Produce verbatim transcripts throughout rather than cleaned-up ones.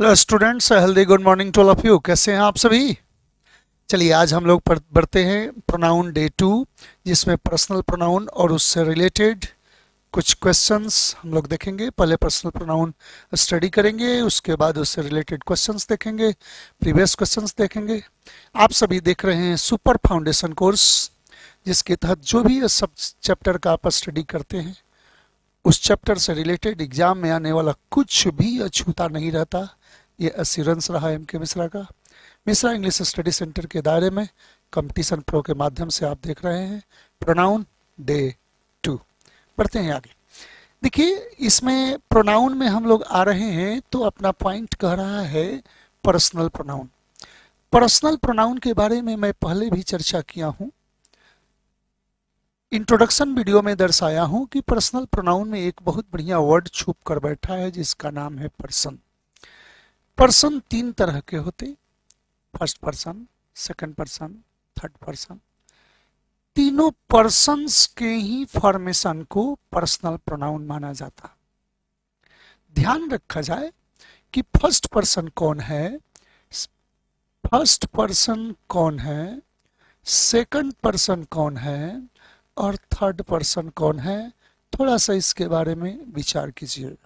Hello students, healthy good morning to all of you. कैसे हैं आप सभी? चलिए आज हम लोग पढ़- बढ़ते हैं प्रोनाउन डे टू, जिसमें पर्सनल प्रोनाउन और उससे रिलेटेड कुछ क्वेश्चंस हम लोग देखेंगे। पहले पर्सनल प्रोनाउन स्टडी करेंगे, उसके बाद उससे रिलेटेड क्वेश्चंस देखेंगे, प्रीवियस क्वेश्चंस देखेंगे। आप सभी देख रहे हैं सुपर फाउंडेशन कोर्स, जिसके तहत जो भी सब चैप्टर का आप स्टडी करते हैं उस चैप्टर से रिलेटेड एग्जाम में आने वाला कुछ भी अछूता नहीं रहता। ये अश्योरेंस रहा एम के मिश्रा का। मिश्रा इंग्लिश स्टडी सेंटर के दायरे में कंपटीशन प्रो के माध्यम से आप देख रहे हैं प्रोनाउन डे टू। बढ़ते हैं आगे। देखिए, इसमें प्रोनाउन में हम लोग आ रहे हैं तो अपना पॉइंट कह रहा है पर्सनल प्रोनाउन। पर्सनल प्रोनाउन के बारे में मैं पहले भी चर्चा किया हूं, इंट्रोडक्शन वीडियो में दर्शाया हूं कि पर्सनल प्रोनाउन में एक बहुत बढ़िया वर्ड छुप कर बैठा है जिसका नाम है पर्सन। पर्सन तीन तरह के होते, first person, second person, third person. तीनों पर्सन्स के ही फॉर्मेशन को पर्सनल प्रोनाउन माना जाता। ध्यान रखा जाए कि फर्स्ट पर्सन कौन है, फर्स्ट पर्सन कौन है, सेकंड पर्सन कौन है और थर्ड पर्सन कौन है। थोड़ा सा इसके बारे में विचार कीजिएगा।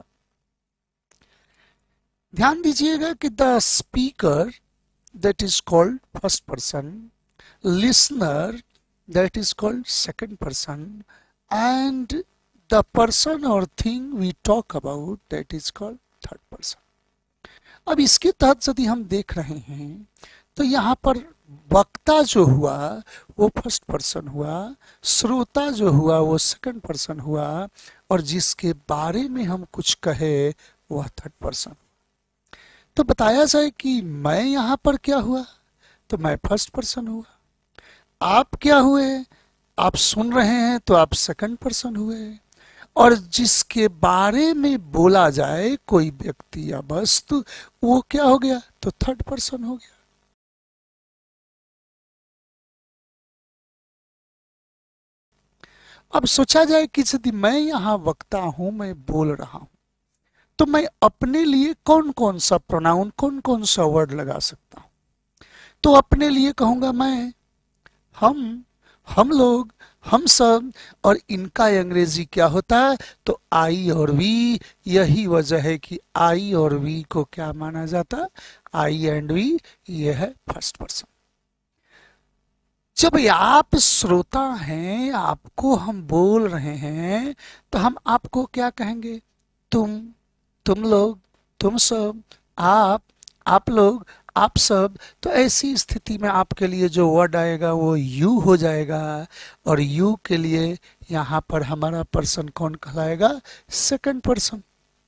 ध्यान दीजिएगा कि the speaker that is called first person, listener that is called second person and the person और thing we talk about that is called third person. अब इसके तहत यदि हम देख रहे हैं तो यहाँ पर वक्ता जो हुआ वो फर्स्ट पर्सन हुआ, श्रोता जो हुआ वो सेकंड पर्सन हुआ और जिसके बारे में हम कुछ कहे वह थर्ड पर्सन। तो बताया जाए कि मैं यहाँ पर क्या हुआ, तो मैं फर्स्ट पर्सन हुआ। आप क्या हुए, आप सुन रहे हैं तो आप सेकंड पर्सन हुए। और जिसके बारे में बोला जाए कोई व्यक्ति या वस्तु, वो क्या हो गया, तो थर्ड पर्सन हो गया। अब सोचा जाए कि यदि मैं यहाँ वक्ता हूं, मैं बोल रहा हूं, तो मैं अपने लिए कौन कौन सा प्रोनाउन, कौन कौन सा वर्ड लगा सकता हूं। तो अपने लिए कहूंगा मैं, हम, हम लोग, हम सब। और इनका अंग्रेजी क्या होता है, तो आई और वी। यही वजह है कि आई और वी को क्या माना जाता है, आई एंड वी। ये है फर्स्ट पर्सन। जब आप श्रोता हैं, आपको हम बोल रहे हैं, तो हम आपको क्या कहेंगे, तुम, तुम लोग, तुम सब, आप, आप लोग, आप सब। तो ऐसी स्थिति में आपके लिए जो वर्ड आएगा वो यू हो जाएगा। और यू के लिए यहाँ पर हमारा पर्सन कौन कहलाएगा, सेकंड पर्सन।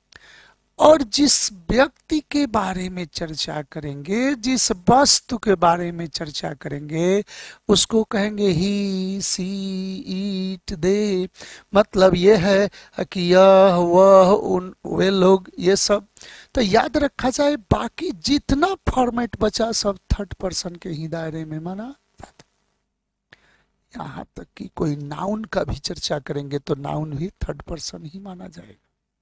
और जिस व्यक्ति के बारे में चर्चा करेंगे, जिस वस्तु के बारे में चर्चा करेंगे, उसको कहेंगे ही, सी, इट, दे। मतलब ये है कि यह, वह, उन, वे लोग, ये सब। तो याद रखा जाए, बाकी जितना फॉर्मेट बचा सब थर्ड पर्सन के ही दायरे में माना जाता। यहाँ तक कि कोई नाउन का भी चर्चा करेंगे तो नाउन भी थर्ड पर्सन ही माना जाएगा।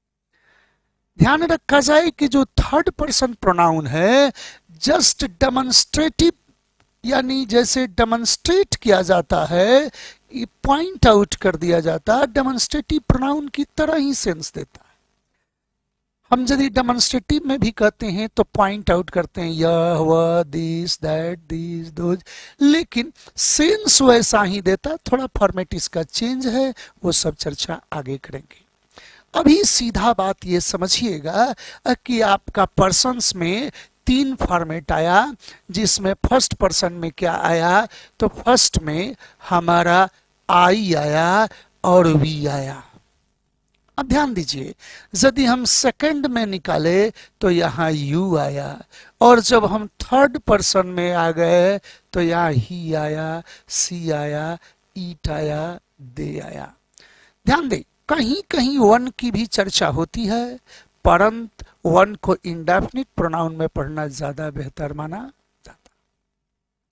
ध्यान रखा जाए कि जो थर्ड पर्सन प्रोनाउन है, जस्ट डेमोन्स्ट्रेटिव, यानी जैसे डेमोन्स्ट्रेट किया जाता है, पॉइंट आउट कर दिया जाता है, डेमोन्स्ट्रेटिव प्रोनाउन की तरह ही सेंस देता है। हम यदि डेमोन्स्ट्रेटिव में भी कहते हैं तो पॉइंट आउट करते हैं, यह, वह, दिस, दैट, दिस, दोज, लेकिन सेंस वैसा ही देता। थोड़ा फॉर्मेट इसका चेंज है, वो सब चर्चा आगे करेंगे। अभी सीधा बात ये समझिएगा कि आपका पर्सन्स में तीन फॉर्मेट आया, जिसमें फर्स्ट पर्सन में क्या आया, तो फर्स्ट में हमारा आई आया और वी आया। अब ध्यान दीजिए, यदि हम सेकंड में निकाले तो यहाँ यू आया, और जब हम थर्ड पर्सन में आ गए तो यहाँ ही आया, सी आया, ईट आया, दे आया। ध्यान दें, कहीं कहीं वन की भी चर्चा होती है, परंतु वन को इंडेफिनिट प्रोनाउन में पढ़ना ज्यादा बेहतर माना जाता।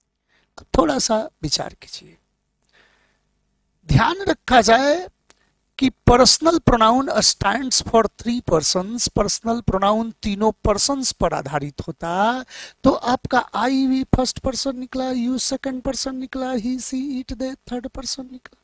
तो थोड़ा सा विचार कीजिए। ध्यान रखा जाए कि personal pronoun stands for three persons, personal pronoun तीनों पर्सन्स पर आधारित होता, तो आपका आई भी फर्स्ट पर्सन निकला, यू सेकंड पर्सन निकला, he she it they third person निकला।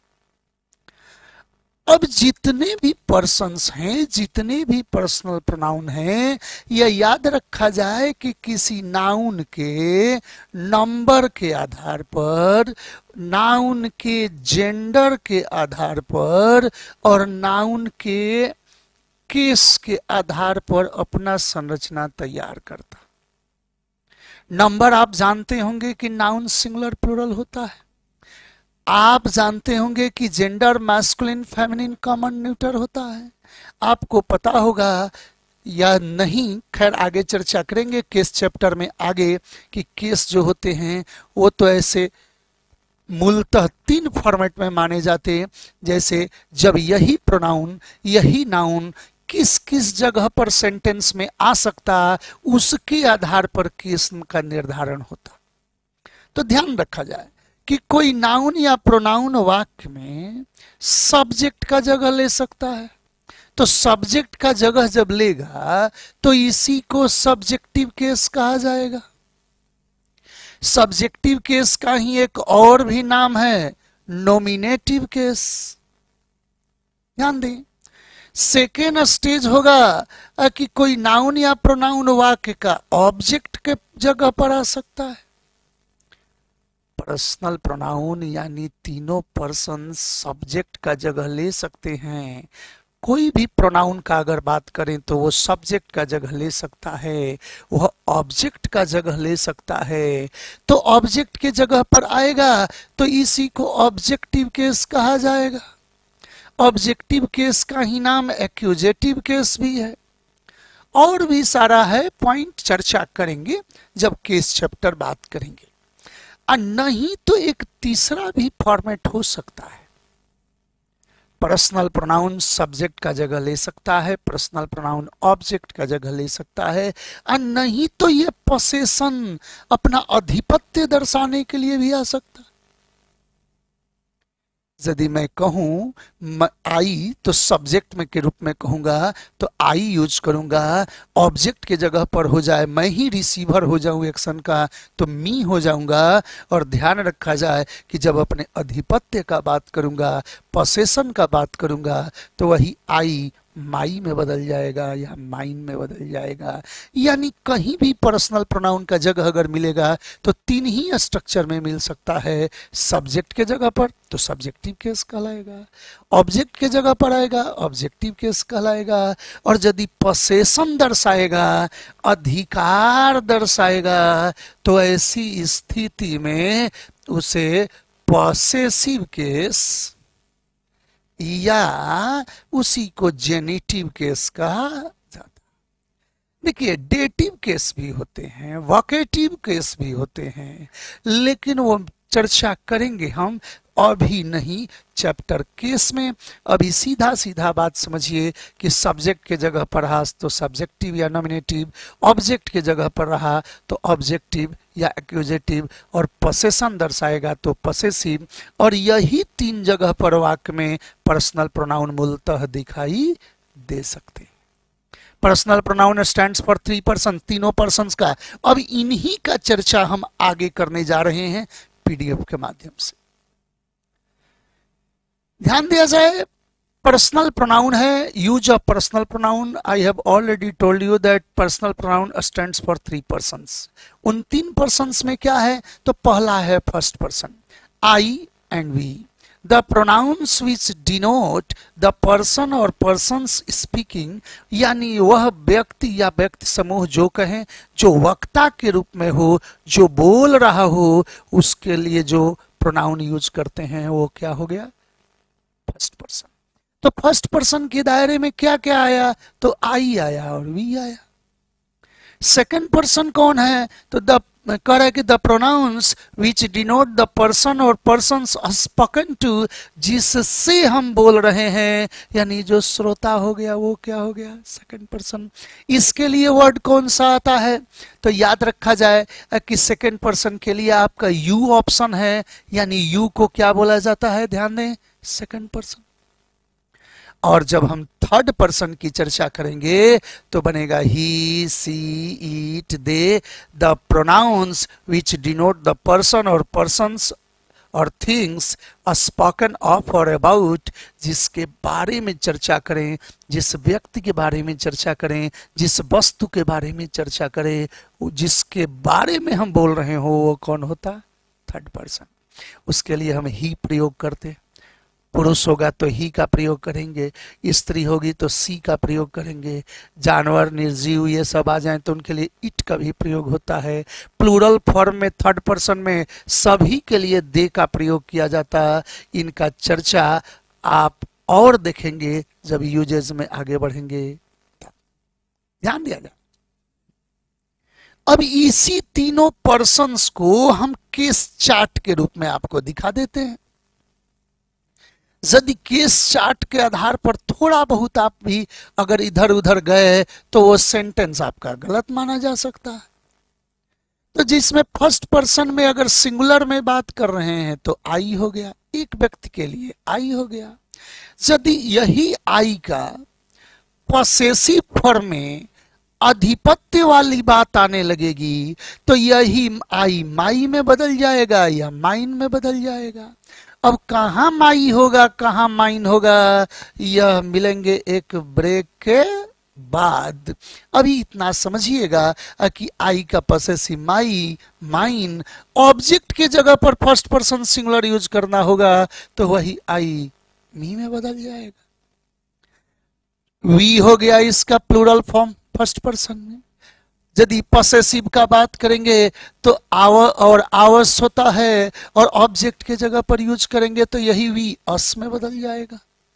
अब जितने भी पर्सन्स हैं, जितने भी पर्सनल प्रोनाउन हैं, यह याद रखा जाए कि किसी नाउन के नंबर के आधार पर, नाउन के जेंडर के आधार पर और नाउन के केस के आधार पर अपना संरचना तैयार करता। नंबर आप जानते होंगे कि नाउन सिंगुलर प्लूरल होता है। आप जानते होंगे कि gender masculine feminine common neuter होता है। आपको पता होगा या नहीं, खैर आगे चर्चा करेंगे केस चैप्टर में आगे, कि केस जो होते हैं वो तो ऐसे मूलतः तीन फॉर्मेट में माने जाते हैं, जैसे जब यही प्रोनाउन, यही नाउन किस किस जगह पर सेंटेंस में आ सकता, उसके आधार पर केस का निर्धारण होता। तो ध्यान रखा जाए कि कोई नाउन या प्रोनाउन वाक्य में सब्जेक्ट का जगह ले सकता है, तो सब्जेक्ट का जगह जब लेगा तो इसी को सब्जेक्टिव केस कहा जाएगा। सब्जेक्टिव केस का ही एक और भी नाम है नॉमिनेटिव केस। ध्यान दें, सेकेंड स्टेज होगा कि कोई नाउन या प्रोनाउन वाक्य का ऑब्जेक्ट के जगह पर आ सकता है। पर्सनल प्रोनाउन यानी तीनों पर्सन सब्जेक्ट का जगह ले सकते हैं। कोई भी प्रोनाउन का अगर बात करें तो वो सब्जेक्ट का जगह ले सकता है, वह ऑब्जेक्ट का जगह ले सकता है। तो ऑब्जेक्ट के जगह पर आएगा तो इसी को ऑब्जेक्टिव केस कहा जाएगा। ऑब्जेक्टिव केस का ही नाम एक्यूजेटिव केस भी है। और भी सारा है, पॉइंट चर्चा करेंगे जब केस चैप्टर बात करेंगे। और नहीं तो एक तीसरा भी फॉर्मेट हो सकता है। पर्सनल प्रोनाउन सब्जेक्ट का जगह ले सकता है, पर्सनल प्रोनाउन ऑब्जेक्ट का जगह ले सकता है, और नहीं तो ये पोसेशन अपना अधिपत्य दर्शाने के लिए भी आ सकता है। यदि मैं कहूं आई तो सब्जेक्ट में के रूप में कहूंगा तो आई यूज करूंगा, ऑब्जेक्ट के जगह पर हो जाए, मैं ही रिसीवर हो जाऊं एक्शन का तो मी हो जाऊंगा। और ध्यान रखा जाए कि जब अपने अधिपत्य का बात करूंगा, पोसेशन का बात करूंगा, तो वही आई माई में बदल जाएगा या माइन में बदल जाएगा। यानी कहीं भी पर्सनल प्रोनाउन का जगह अगर मिलेगा तो तीन ही स्ट्रक्चर में मिल सकता है। सब्जेक्ट के जगह पर तो सब्जेक्टिव केस कहलाएगा, ऑब्जेक्ट के जगह पर आएगा ऑब्जेक्टिव केस कहलाएगा, और यदि पोसेशन दर्शाएगा, अधिकार दर्शाएगा, तो ऐसी स्थिति में उसे पॉसेसिव केस या उसी को जेनिटिव केस कहा जाता है। देखिए, डेटिव केस भी होते हैं, वोकेटिव केस भी होते हैं, लेकिन वो चर्चा करेंगे हम, अभी नहीं चैप्टर केस में। अभी सीधा सीधा बात समझिए कि सब्जेक्ट के जगह पर रहा तो सब्जेक्टिव या नॉमिनेटिव, ऑब्जेक्ट के जगह पर रहा तो ऑब्जेक्टिव या एक्यूजेटिव, और पोसेशन दर्शाएगा तो पोसेसिव। और यही तीन जगह पर वाक्य में पर्सनल प्रोनाउन मूलतः दिखाई दे सकते हैं। Personal pronoun stands for three person, तीनों पर्सन्स का। अब इन्हीं का चर्चा हम आगे करने जा रहे हैं पीडीएफ के माध्यम से। ध्यान दिया जाए, पर्सनल प्रोनाउन है, use of personal pronoun. I have already told you that personal pronoun stands for three persons. उन तीन पर्सन्स में क्या है, तो पहला है first person, I and we. The pronouns which denote the person और पर्सन्स स्पीकिंग, यानी वह व्यक्ति या व्यक्ति समूह जो कहें, जो वक्ता के रूप में हो, जो बोल रहा हो, उसके लिए जो प्रोनाउन यूज करते हैं वो क्या हो गया, फर्स्ट पर्सन। तो फर्स्ट पर्सन के दायरे में क्या क्या आया, तो आई आया और वी आया। सेकंड पर्सन कौन है, तो द कह रहा है कि the pronouns which denote the person और पर्सन्स स्पोकन टू, जिससे हम बोल रहे हैं, यानी जो श्रोता हो गया वो क्या हो गया, सेकंड पर्सन। इसके लिए वर्ड कौन सा आता है, तो याद रखा जाए कि सेकंड पर्सन के लिए आपका यू ऑप्शन है, यानी यू को क्या बोला जाता है, ध्यान दें, सेकंड पर्सन। और जब हम थर्ड पर्सन की चर्चा करेंगे तो बनेगा he, she, it, they, the pronouns which denote the person और पर्सन्स और थिंग्स स्पोकन ऑफ और अबाउट, जिसके बारे में चर्चा करें, जिस व्यक्ति के बारे में चर्चा करें, जिस वस्तु के बारे में चर्चा करें, जिसके बारे में हम बोल रहे हो वो कौन होता? Third person. उसके लिए हम ही प्रयोग करते। पुरुष होगा तो ही का प्रयोग करेंगे, स्त्री होगी तो सी का प्रयोग करेंगे, जानवर, निर्जीव ये सब आ जाएं तो उनके लिए इट का भी प्रयोग होता है। प्लूरल फॉर्म में थर्ड पर्सन में सभी के लिए दे का प्रयोग किया जाता है। इनका चर्चा आप और देखेंगे जब यूजेज में आगे बढ़ेंगे। ध्यान दिया जाए। अब इसी तीनों पर्सन्स को हम केस चार्ट के रूप में आपको दिखा देते हैं। यदि केस चार्ट के आधार पर थोड़ा बहुत आप भी अगर इधर उधर गए तो वो सेंटेंस आपका गलत माना जा सकता है। तो जिसमें फर्स्ट पर्सन में अगर सिंगुलर में बात कर रहे हैं तो आई हो गया, एक व्यक्ति के लिए आई हो गया। यदि यही आई का पॉसेसिव फॉर्म में अधिपत्य वाली बात आने लगेगी तो यही आई माई में बदल जाएगा या माइन में बदल जाएगा। अब कहाँ माई होगा कहाँ माइन होगा, यह मिलेंगे एक ब्रेक के बाद। अभी इतना समझिएगा कि आई का पॉसेसिव माई, माइन, ऑब्जेक्ट के जगह पर फर्स्ट पर्सन सिंगुलर यूज करना होगा तो वही आई मी में बदल जाएगा। वी हो गया इसका प्लूरल फॉर्म फर्स्ट पर्सन में। यदि पॉसेसिव का बात करेंगे तो आवर और आवर्स होता है और ऑब्जेक्ट के जगह पर यूज करेंगे तो यही वी अस में बदल जाएगा।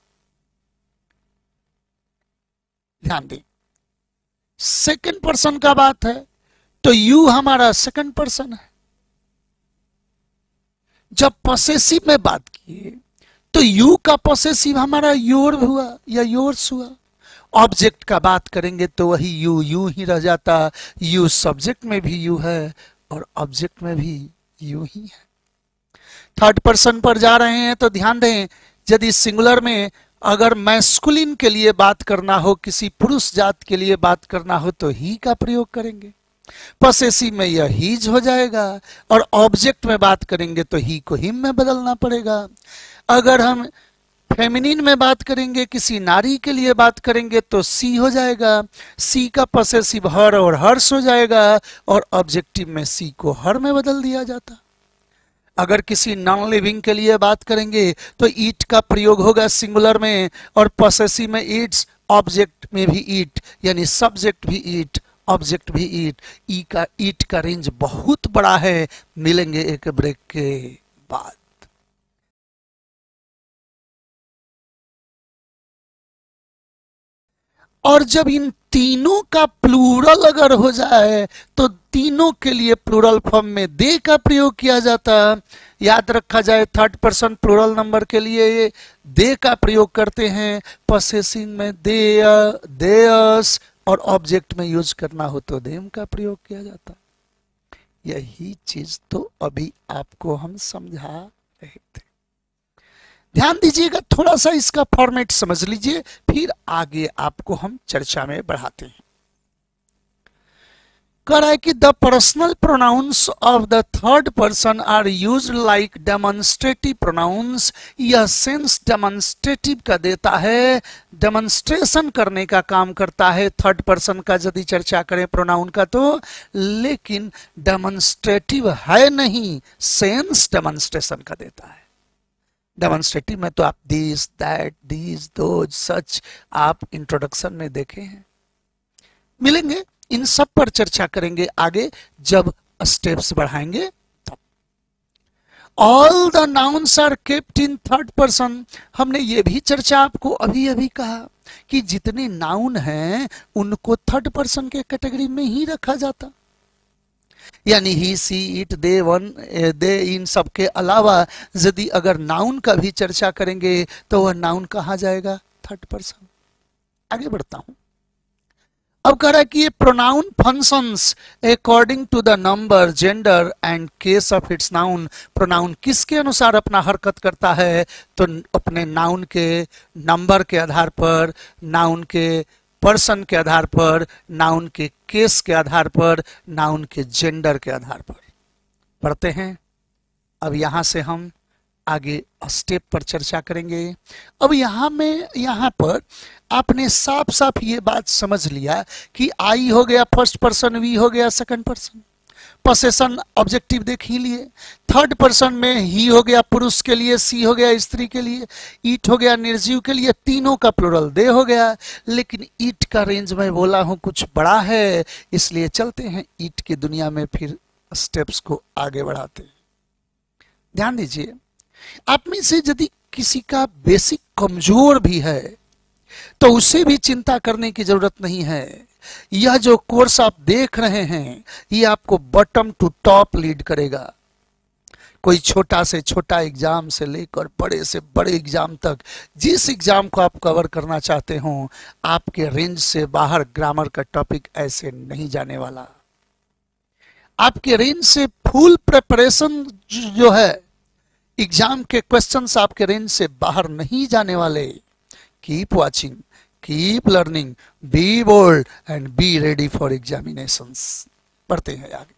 ध्यान दें। सेकंड पर्सन का बात है तो यू हमारा सेकंड पर्सन है। जब पॉसेसिव में बात किए तो यू का पॉसेसिव हमारा योर हुआ या योर्स हुआ। ऑब्जेक्ट का बात करेंगे तो वही यू यू ही रह जाता। यू सब्जेक्ट में भी यू है और ऑब्जेक्ट में भी यू ही है। थर्ड पर्सन पर जा रहे हैं तो ध्यान दें, यदि सिंगुलर में अगर मैस्कुलिन के लिए बात करना हो, किसी पुरुष जात के लिए बात करना हो तो ही का प्रयोग करेंगे। पॉसेसिव में यह हीज हो जाएगा और ऑब्जेक्ट में बात करेंगे तो ही को हिम में बदलना पड़ेगा। अगर हम फेमिनिन में बात करेंगे, किसी नारी के लिए बात करेंगे तो सी हो जाएगा। सी का पॉसेसिव हर और हर्ष हो जाएगा और ऑब्जेक्टिव में सी को हर में बदल दिया जाता। अगर किसी नॉन लिविंग के लिए बात करेंगे तो ईट का प्रयोग होगा सिंगुलर में और पॉसेसिव में ईट्स, ऑब्जेक्ट में भी ईट, यानी सब्जेक्ट भी ईट, ऑब्जेक्ट भी ईट। ई का ईट का रेंज बहुत बड़ा है। मिलेंगे एक ब्रेक के बाद। और जब इन तीनों का प्लूरल अगर हो जाए तो तीनों के लिए प्लूरल फॉर्म में दे का प्रयोग किया जाता। याद रखा जाए थर्ड पर्सन प्लूरल नंबर के लिए दे का प्रयोग करते हैं। पॉसेसिव में दे, देयस और ऑब्जेक्ट में यूज करना हो तो देम का प्रयोग किया जाता। यही चीज तो अभी आपको हम समझा रहे थे। ध्यान दीजिएगा, थोड़ा सा इसका फॉर्मेट समझ लीजिए, फिर आगे आपको हम चर्चा में बढ़ाते हैं। कह रहा है कि the personal pronouns of the third person are used like demonstrative pronouns. यह सेंस डेमोन्स्ट्रेटिव का देता है, डेमोन्स्ट्रेशन करने का काम करता है थर्ड पर्सन का यदि चर्चा करें प्रोनाउन का तो, लेकिन डेमोन्स्ट्रेटिव है नहीं, सेंस डेमोन्स्ट्रेशन का देता है। डेमोन्स्ट्रेटिव में तो आप this, that, these, those, such आप इंट्रोडक्शन में देखे हैं। मिलेंगे, इन सब पर चर्चा करेंगे आगे जब स्टेप्स बढ़ाएंगे तब। All the nouns are kept in third person. हमने ये भी चर्चा आपको अभी अभी कहा कि जितने नाउन हैं उनको थर्ड पर्सन के कैटेगरी में ही रखा जाता। यानी ही, सी, इट, दे, वन, दे, इन सब के अलावा यदि अगर नाउन का भी चर्चा करेंगे तो वह नाउन कहा जाएगा थर्ड पर्सन। आगे बढ़ता हूं। अब कह रहा है कि ये pronoun functions according to the number, gender and case of its noun. Pronoun किसके अनुसार अपना हरकत करता है? तो अपने नाउन के नंबर के आधार पर, नाउन के पर्सन के आधार पर, नाउन के केस के आधार पर, नाउन के जेंडर के आधार पर। पढ़ते हैं। अब यहां से हम आगे स्टेप पर चर्चा करेंगे। अब यहां में यहां पर आपने साफ साफ ये बात समझ लिया कि आई हो गया फर्स्ट पर्सन, वी हो गया सेकंड पर्सन, पोसेशन ऑब्जेक्टिव देख ही लिए। थर्ड पर्सन में ही हो गया पुरुष के लिए, सी हो गया स्त्री के लिए, ईट हो गया निर्जीव के लिए, तीनों का प्लूरल दे हो गया। लेकिन ईट का रेंज में बोला हूं कुछ बड़ा है, इसलिए चलते हैं ईट की दुनिया में, फिर स्टेप्स को आगे बढ़ाते हैं। ध्यान दीजिए, आप में से यदि किसी का बेसिक कमजोर भी है तो उसे भी चिंता करने की जरूरत नहीं है। यह जो कोर्स आप देख रहे हैं ये आपको बॉटम टू टॉप लीड करेगा। कोई छोटा से छोटा एग्जाम से लेकर बड़े से बड़े एग्जाम तक, जिस एग्जाम को आप कवर करना चाहते हो, आपके रेंज से बाहर ग्रामर का टॉपिक ऐसे नहीं जाने वाला। आपके रेंज से फुल प्रिपरेशन जो है, एग्जाम के क्वेश्चंस आपके रेंज से बाहर नहीं जाने वाले। Keep watching, keep learning, be bold and be ready for examinations. पढ़ते हैं आगे।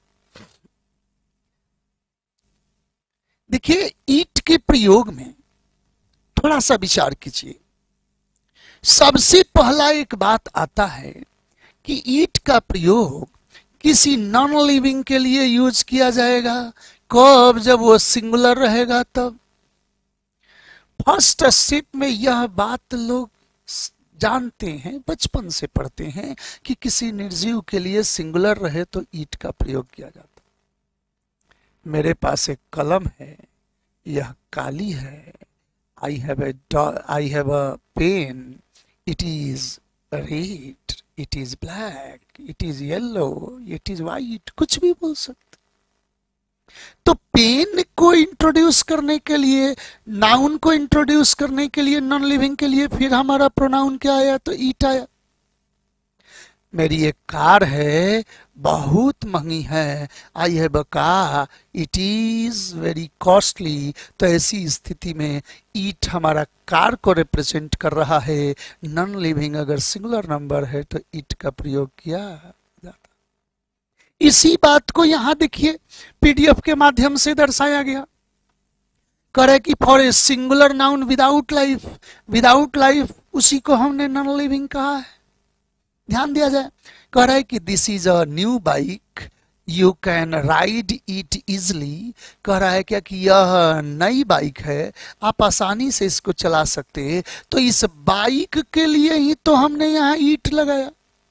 देखिए, ईट के प्रयोग में थोड़ा सा विचार कीजिए। सबसे पहला एक बात आता है कि ईट का प्रयोग किसी नॉन लिविंग के लिए यूज किया जाएगा। कब? जब वो सिंगुलर रहेगा तब। फर्स्ट स्टेप में यह बात लोग जानते हैं, बचपन से पढ़ते हैं कि किसी निर्जीव के लिए सिंगुलर रहे तो ईट का प्रयोग किया जाता। मेरे पास एक कलम है, यह काली है। I have a I have a pen, it is red, it is black, it is yellow, it is white, कुछ भी बोल सकते। तो पेन को इंट्रोड्यूस करने के लिए, नाउन को इंट्रोड्यूस करने के लिए, नॉन लिविंग के लिए फिर हमारा प्रोनाउन क्या आया? तो ईट आया। मेरी एक कार है, बहुत महंगी है। I have a car, it is very costly. तो ऐसी स्थिति में ईट हमारा कार को रिप्रेजेंट कर रहा है। नॉन लिविंग अगर सिंगुलर नंबर है तो ईट का प्रयोग किया जाता। इसी बात को यहां देखिए पीडीएफ के माध्यम से दर्शाया गया। करे कि for a singular noun without life, without life उसी को हमने नॉन लिविंग कहा है। ध्यान दिया जाए, कह रहा है कि this is a new bike, you can ride it easily. कह रहा है क्या कि यह नई बाइक है, आप आसानी से इसको चला सकते हैं। तो इस बाइक के लिए ही तो हमने यहाँ ईट लगाया।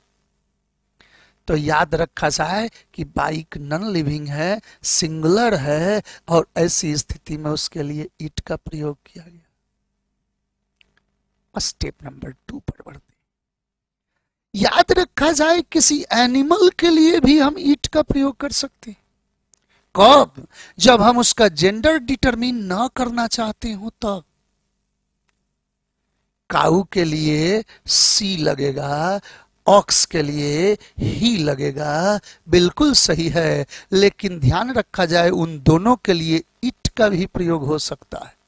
तो याद रखा जाए कि बाइक नॉन लिविंग है, सिंगुलर है, और ऐसी स्थिति में उसके लिए ईट का प्रयोग किया गया। स्टेप नंबर टू पर बढ़ते। याद रखा जाए किसी एनिमल के लिए भी हम ईट का प्रयोग कर सकते हैं। कब? जब हम उसका जेंडर डिटरमिन ना करना चाहते हो तब। काऊ के लिए सी लगेगा, ऑक्स के लिए ही लगेगा, बिल्कुल सही है। लेकिन ध्यान रखा जाए उन दोनों के लिए इट का भी प्रयोग हो सकता है।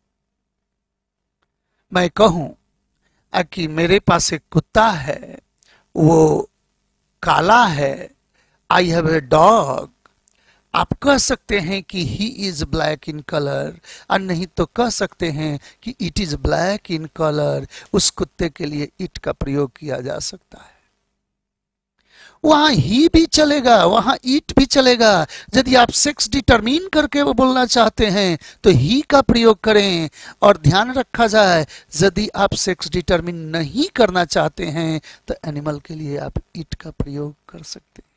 मैं कहूं कि मेरे पास एक कुत्ता है, वो काला है, आई हैव ए डॉग। आप कह सकते हैं कि he is black in colour, और नहीं तो कह सकते हैं कि it is black in colour. उस कुत्ते के लिए इट का प्रयोग किया जा सकता है। वहां ही भी चलेगा, वहां ईट भी चलेगा। यदि आप सेक्स डिटरमिन करके वो बोलना चाहते हैं तो ही का प्रयोग करें। और ध्यान रखा जाए यदि आप सेक्स डिटरमिन नहीं करना चाहते हैं तो एनिमल के लिए आप ईट का प्रयोग कर सकते हैं।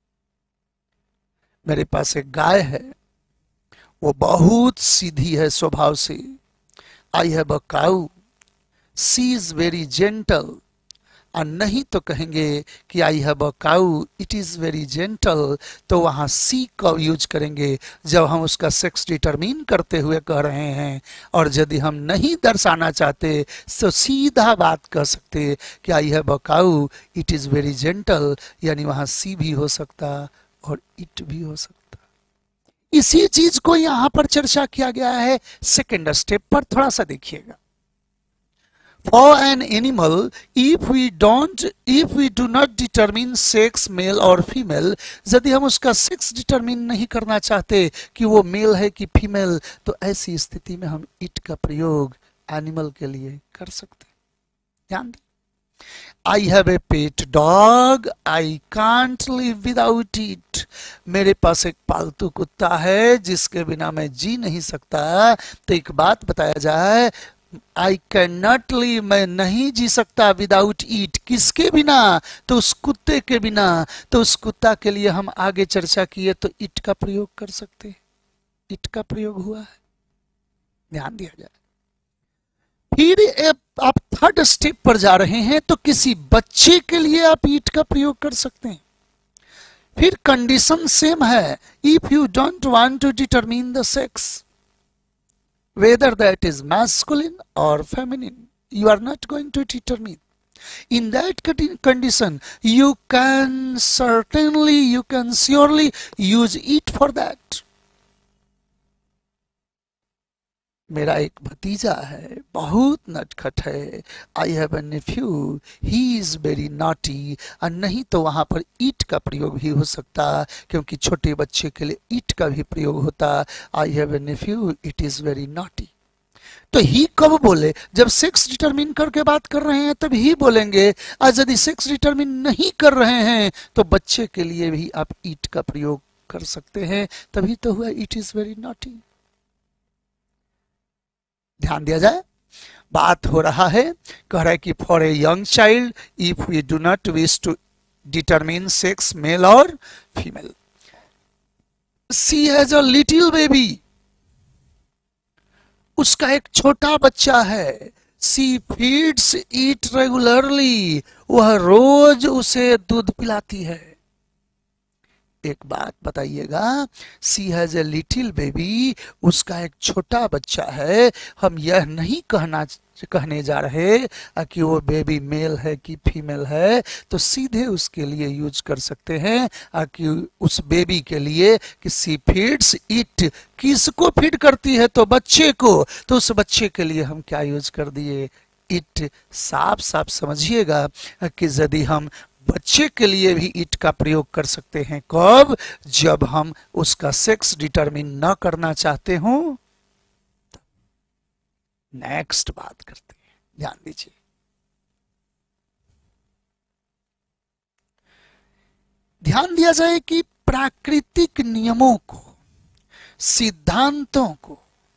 मेरे पास एक गाय है, वो बहुत सीधी है स्वभाव से। I have a cow, she is very gentle. और नहीं तो कहेंगे कि I have a cow, it is very gentle, तो वहां सी का यूज करेंगे जब हम उसका सेक्स डिटरमिन करते हुए कह रहे हैं। और यदि हम नहीं दर्शाना चाहते तो सीधा बात कह सकते कि I have a cow, it is very gentle, यानी वहां सी भी हो सकता और इट भी हो सकता। इसी चीज को यहां पर चर्चा किया गया है सेकेंड स्टेप पर, थोड़ा सा देखिएगा। For an animal, if we don't, if we do not determine sex, male और female, यदि हम उसका सेक्स डिटरमिन नहीं करना चाहते कि वो मेल है कि फीमेल, तो ऐसी स्थिति में हम इट का प्रयोग एनिमल के लिए कर सकते हैं। ध्यान दें। I have a pet dog, I can't live without it. मेरे पास एक पालतू कुत्ता है जिसके बिना मैं जी नहीं सकता। तो एक बात बताया जाए, आई कैन नॉट लिव, मैं नहीं जी सकता विदाउट ईट, किसके बिना, तो उस कुत्ते के बिना। तो उस कुत्ता के लिए हम आगे चर्चा किए तो इट का प्रयोग कर सकते हैं, इट का प्रयोग हुआ है, ध्यान दिया जाए। फिर आप थर्ड स्टेप पर जा रहे हैं तो किसी बच्चे के लिए आप ईट का प्रयोग कर सकते हैं। फिर कंडीशन सेम है, if you don't want to determine the sex, whether that is masculine or feminine, you are not going to determine. In that condition, you can certainly, you can surely use it for that. मेरा एक भतीजा है, बहुत नटखट है। I have a nephew, he is very naughty. और नहीं तो वहां पर ईट का प्रयोग भी हो सकता, क्योंकि छोटे बच्चे के लिए ईट का भी प्रयोग होता। I have a nephew, it is very naughty. तो ही कब बोले, जब सेक्स डिटरमिन करके बात कर रहे हैं तब ही बोलेंगे। आज यदि सेक्स डिटरमिन नहीं कर रहे हैं तो बच्चे के लिए भी आप ईट का प्रयोग कर सकते हैं, तभी तो हुआ इट इज वेरी नॉटी। ध्यान दिया जाए, बात हो रहा है, कह रहा है कि for a young child if we do not wish to determine sex male और female, she has a little baby, उसका एक छोटा बच्चा है। सी फीड्स इट रेगुलरली, वह रोज उसे दूध पिलाती है। एक बात बताइएगा, she has a little baby, उसका एक छोटा बच्चा है। हम यह नहीं कहना कहने जा रहे कि वो बेबी मेल है कि फीमेल है, तो सीधे उसके लिए यूज कर सकते हैं कि उस बेबी के लिए कि सी फीड्स इट, किसको फीड करती है, तो बच्चे को। तो उस बच्चे के लिए हम क्या यूज कर दिए, इट। साफ साफ समझिएगा कि यदि हम बच्चे के लिए भी इट का प्रयोग कर सकते हैं, कब, जब हम उसका सेक्स डिटरमिन न करना चाहते हो। नेक्स्ट बात करते हैं, ध्यान दीजिए। ध्यान दिया जाए कि प्राकृतिक नियमों को, सिद्धांतों को,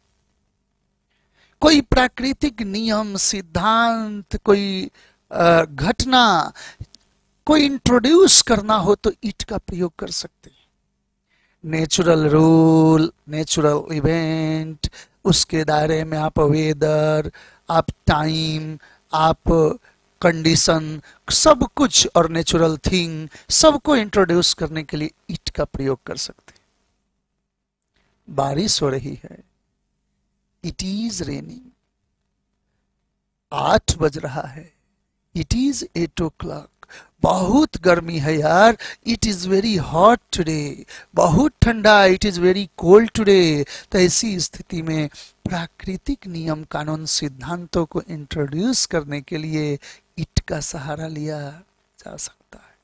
कोई प्राकृतिक नियम, सिद्धांत, कोई घटना कोई इंट्रोड्यूस करना हो तो इट का प्रयोग कर सकते हैं। नेचुरल रूल, नेचुरल इवेंट, उसके दायरे में आप वेदर, आप टाइम, आप कंडीशन, सब कुछ, और नेचुरल थिंग, सबको इंट्रोड्यूस करने के लिए इट का प्रयोग कर सकते हैं। बारिश हो रही है, इट इज रेनिंग। आठ बज रहा है, it is eight o'clock. बहुत गर्मी है यार, it is very hot today. बहुत ठंडा, it is very cold today. तो ऐसी स्थिति में प्राकृतिक नियम, कानून, सिद्धांतों को इंट्रोड्यूस करने के लिए इट का सहारा लिया जा सकता है।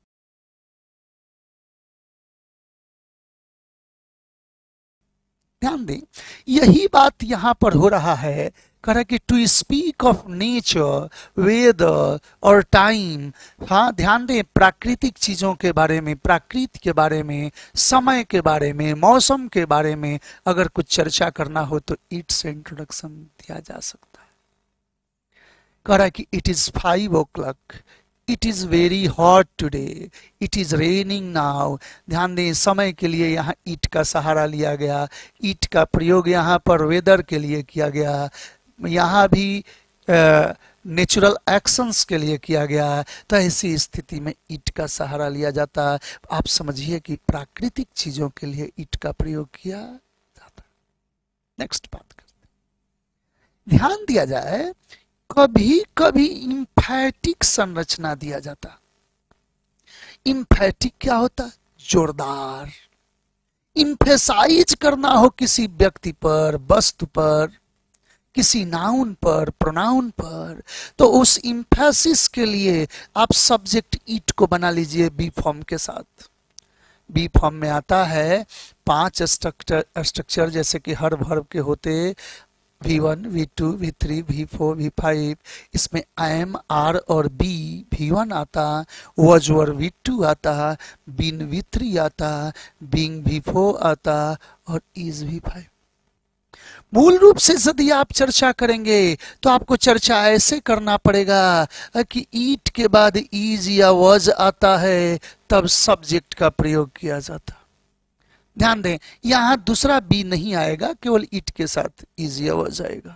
ध्यान दें, यही बात यहां पर हो रहा है। कह रहा कि to speak of nature, weather और टाइम। हाँ, ध्यान दें, प्राकृतिक चीजों के बारे में, प्रकृति के बारे में, समय के बारे में, मौसम के बारे में अगर कुछ चर्चा करना हो तो इट से इंट्रोडक्शन दिया जा सकता है। कह रहा कि it is five o'clock, it is very hot today, it is raining now. ध्यान दें, समय के लिए यहाँ इट का सहारा लिया गया। इट का प्रयोग यहाँ पर वेदर के लिए किया गया। यहाँ भी नेचुरल एक्शंस के लिए किया गया है, तो ऐसी स्थिति में ईट का सहारा लिया जाता है। आप समझिए कि प्राकृतिक चीजों के लिए ईट का प्रयोग किया जाता है। नेक्स्ट बात करते हैं, ध्यान दिया जाए कभी कभी इम्फैटिक संरचना दिया जाता। इम्फैटिक क्या होता है? जोरदार, इम्फेसाइज करना हो किसी व्यक्ति पर, वस्तु पर, किसी नाउन पर, प्रोनाउन पर, तो उस इम्फेसिस के लिए आप सब्जेक्ट ईट को बना लीजिए बी फॉर्म के साथ। बी फॉर्म में आता है पांच स्ट्रक्चर स्ट्रक्चर जैसे कि हर वर्ब के होते V one, V two, V three, V four, V five. इसमें एम, आर और बी, वी वन आता, वॉज वर वी टू आता, बीन वी थ्री आता, बीइंग वी फोर आता और इज वी फाइव। मूल रूप से यदि आप चर्चा करेंगे तो आपको चर्चा ऐसे करना पड़ेगा कि ईट के बाद इज या वॉज आता है, तब सब्जेक्ट का प्रयोग किया जाता। ध्यान दें, यहां दूसरा बी नहीं आएगा, केवल इट के साथ इज या वॉज आएगा।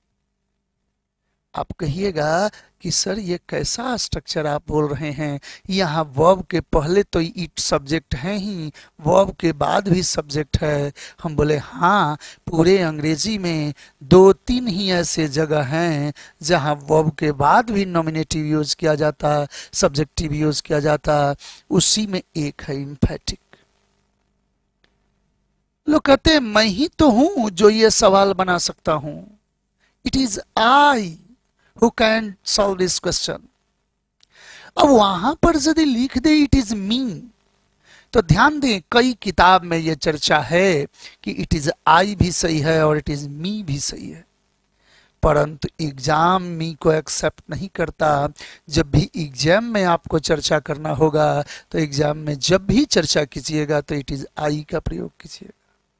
आप कहिएगा कि सर ये कैसा स्ट्रक्चर आप बोल रहे हैं, यहाँ वर्ब के पहले तो इट सब्जेक्ट है ही, वर्ब के बाद भी सब्जेक्ट है। हम बोले हाँ, पूरे अंग्रेजी में दो तीन ही ऐसे जगह हैं जहाँ वर्ब के बाद भी नॉमिनेटिव यूज किया जाता, सब्जेक्टिव यूज किया जाता। उसी में एक है इम्फैटिक। लोग कहते हैं मैं ही तो हूं जो ये सवाल बना सकता हूं। It is I who can solve this question। अब वहां पर यदि लिख दे इट इज मी, तो ध्यान दें कई किताब में यह चर्चा है कि इट इज आई भी सही है और इट इज मी भी सही है, परंतु एग्जाम मी को एक्सेप्ट नहीं करता। जब भी एग्जाम में आपको चर्चा करना होगा तो एग्जाम में जब भी चर्चा कीजिएगा तो इट इज आई का प्रयोग कीजिएगा।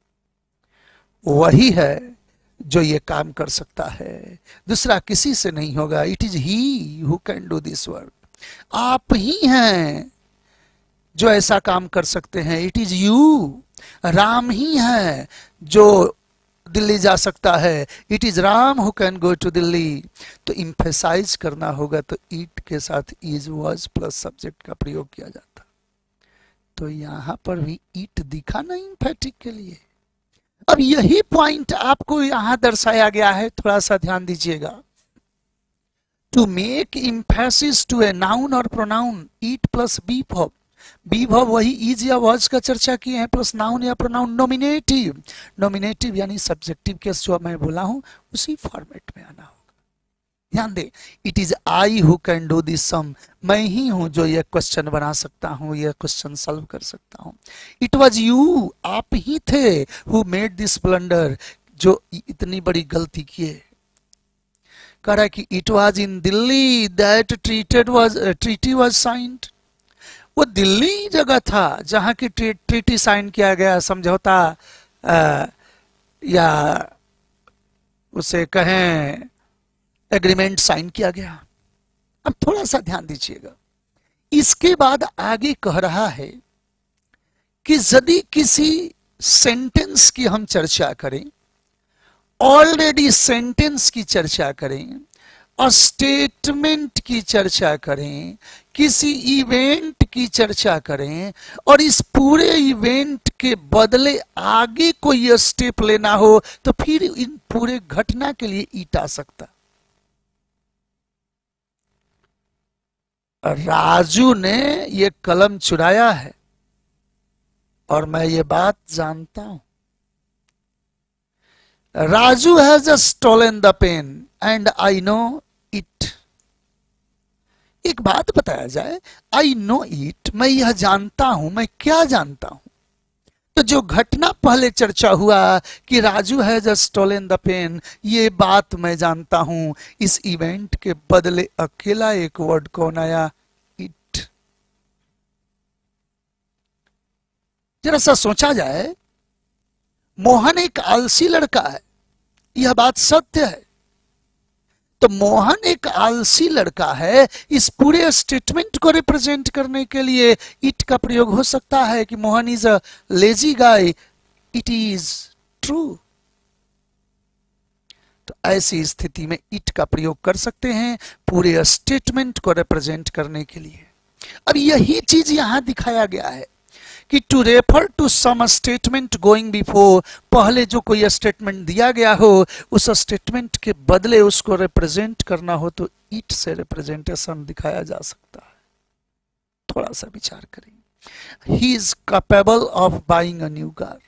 वही है जो ये काम कर सकता है, दूसरा किसी से नहीं होगा। It is he who can do this work. आप ही हैं जो ऐसा काम कर सकते हैं। इट इज यू, राम ही है जो दिल्ली जा सकता है। It is Ram who can go to Delhi. तो इम्फेसाइज करना होगा तो इट के साथ इज वॉज प्लस सब्जेक्ट का प्रयोग किया जाता। तो यहां पर भी इट दिखा ना इम्फेटिक के लिए। अब यही पॉइंट आपको यहां दर्शाया गया है, थोड़ा सा ध्यान दीजिएगा। To make emphasis to a noun और pronoun, it plus be verb. Be verb वही इज या वॉज का चर्चा किए हैं, प्लस नाउन या प्रोनाउन नॉमिनेटिव। नॉमिनेटिव यानी सब्जेक्टिव केस जो मैं बोला हूं उसी फॉर्मेट में आना होगा। ध्यान दे, it is I who can do this sum. मैं ही हूं जो यह क्वेश्चन बना सकता हूं, यह क्वेश्चन सॉल्व कर सकता हूं। इट वाज यू, आप ही थे, हु मेड दिस ब्लंडर, जो इतनी बड़ी गलती किए। कह रहा है कि it was in Delhi that treated was treaty was signed. वो दिल्ली जगह था जहां की ट्रीटी साइन किया गया, समझौता आ, या उसे कहें एग्रीमेंट साइन किया गया। अब थोड़ा सा ध्यान दीजिएगा, इसके बाद आगे कह रहा है कि यदि किसी सेंटेंस की हम चर्चा करें, ऑलरेडी सेंटेंस की चर्चा करें और स्टेटमेंट की चर्चा करें, किसी इवेंट की चर्चा करें और इस पूरे इवेंट के बदले आगे कोई स्टेप लेना हो, तो फिर इन पूरे घटना के लिए ईट आ सकता। राजू ने ये कलम चुराया है और मैं ये बात जानता हूं। Raju has stolen the pen and I know it. एक बात बताया जाए, आई नो इट, मैं यह जानता हूं। मैं क्या जानता हूं? तो जो घटना पहले चर्चा हुआ कि Raju has stolen the pen, ये बात मैं जानता हूं। इस इवेंट के बदले अकेला एक वर्ड कौन आया? इट। जरा सा सोचा जाए, मोहन एक आलसी लड़का है, यह बात सत्य है। तो मोहन एक आलसी लड़का है, इस पूरे स्टेटमेंट को रिप्रेजेंट करने के लिए इट का प्रयोग हो सकता है कि Mohan is a lazy guy. It is true. तो ऐसी स्थिति में इट का प्रयोग कर सकते हैं पूरे स्टेटमेंट को रिप्रेजेंट करने के लिए। अब यही चीज यहां दिखाया गया है कि to refer to some statement going before, पहले जो कोई स्टेटमेंट दिया गया हो उस स्टेटमेंट के बदले उसको रिप्रेजेंट करना हो तो इट से रिप्रेजेंटेशन दिखाया जा सकता है। थोड़ा सा विचार करें। He is capable of buying a new car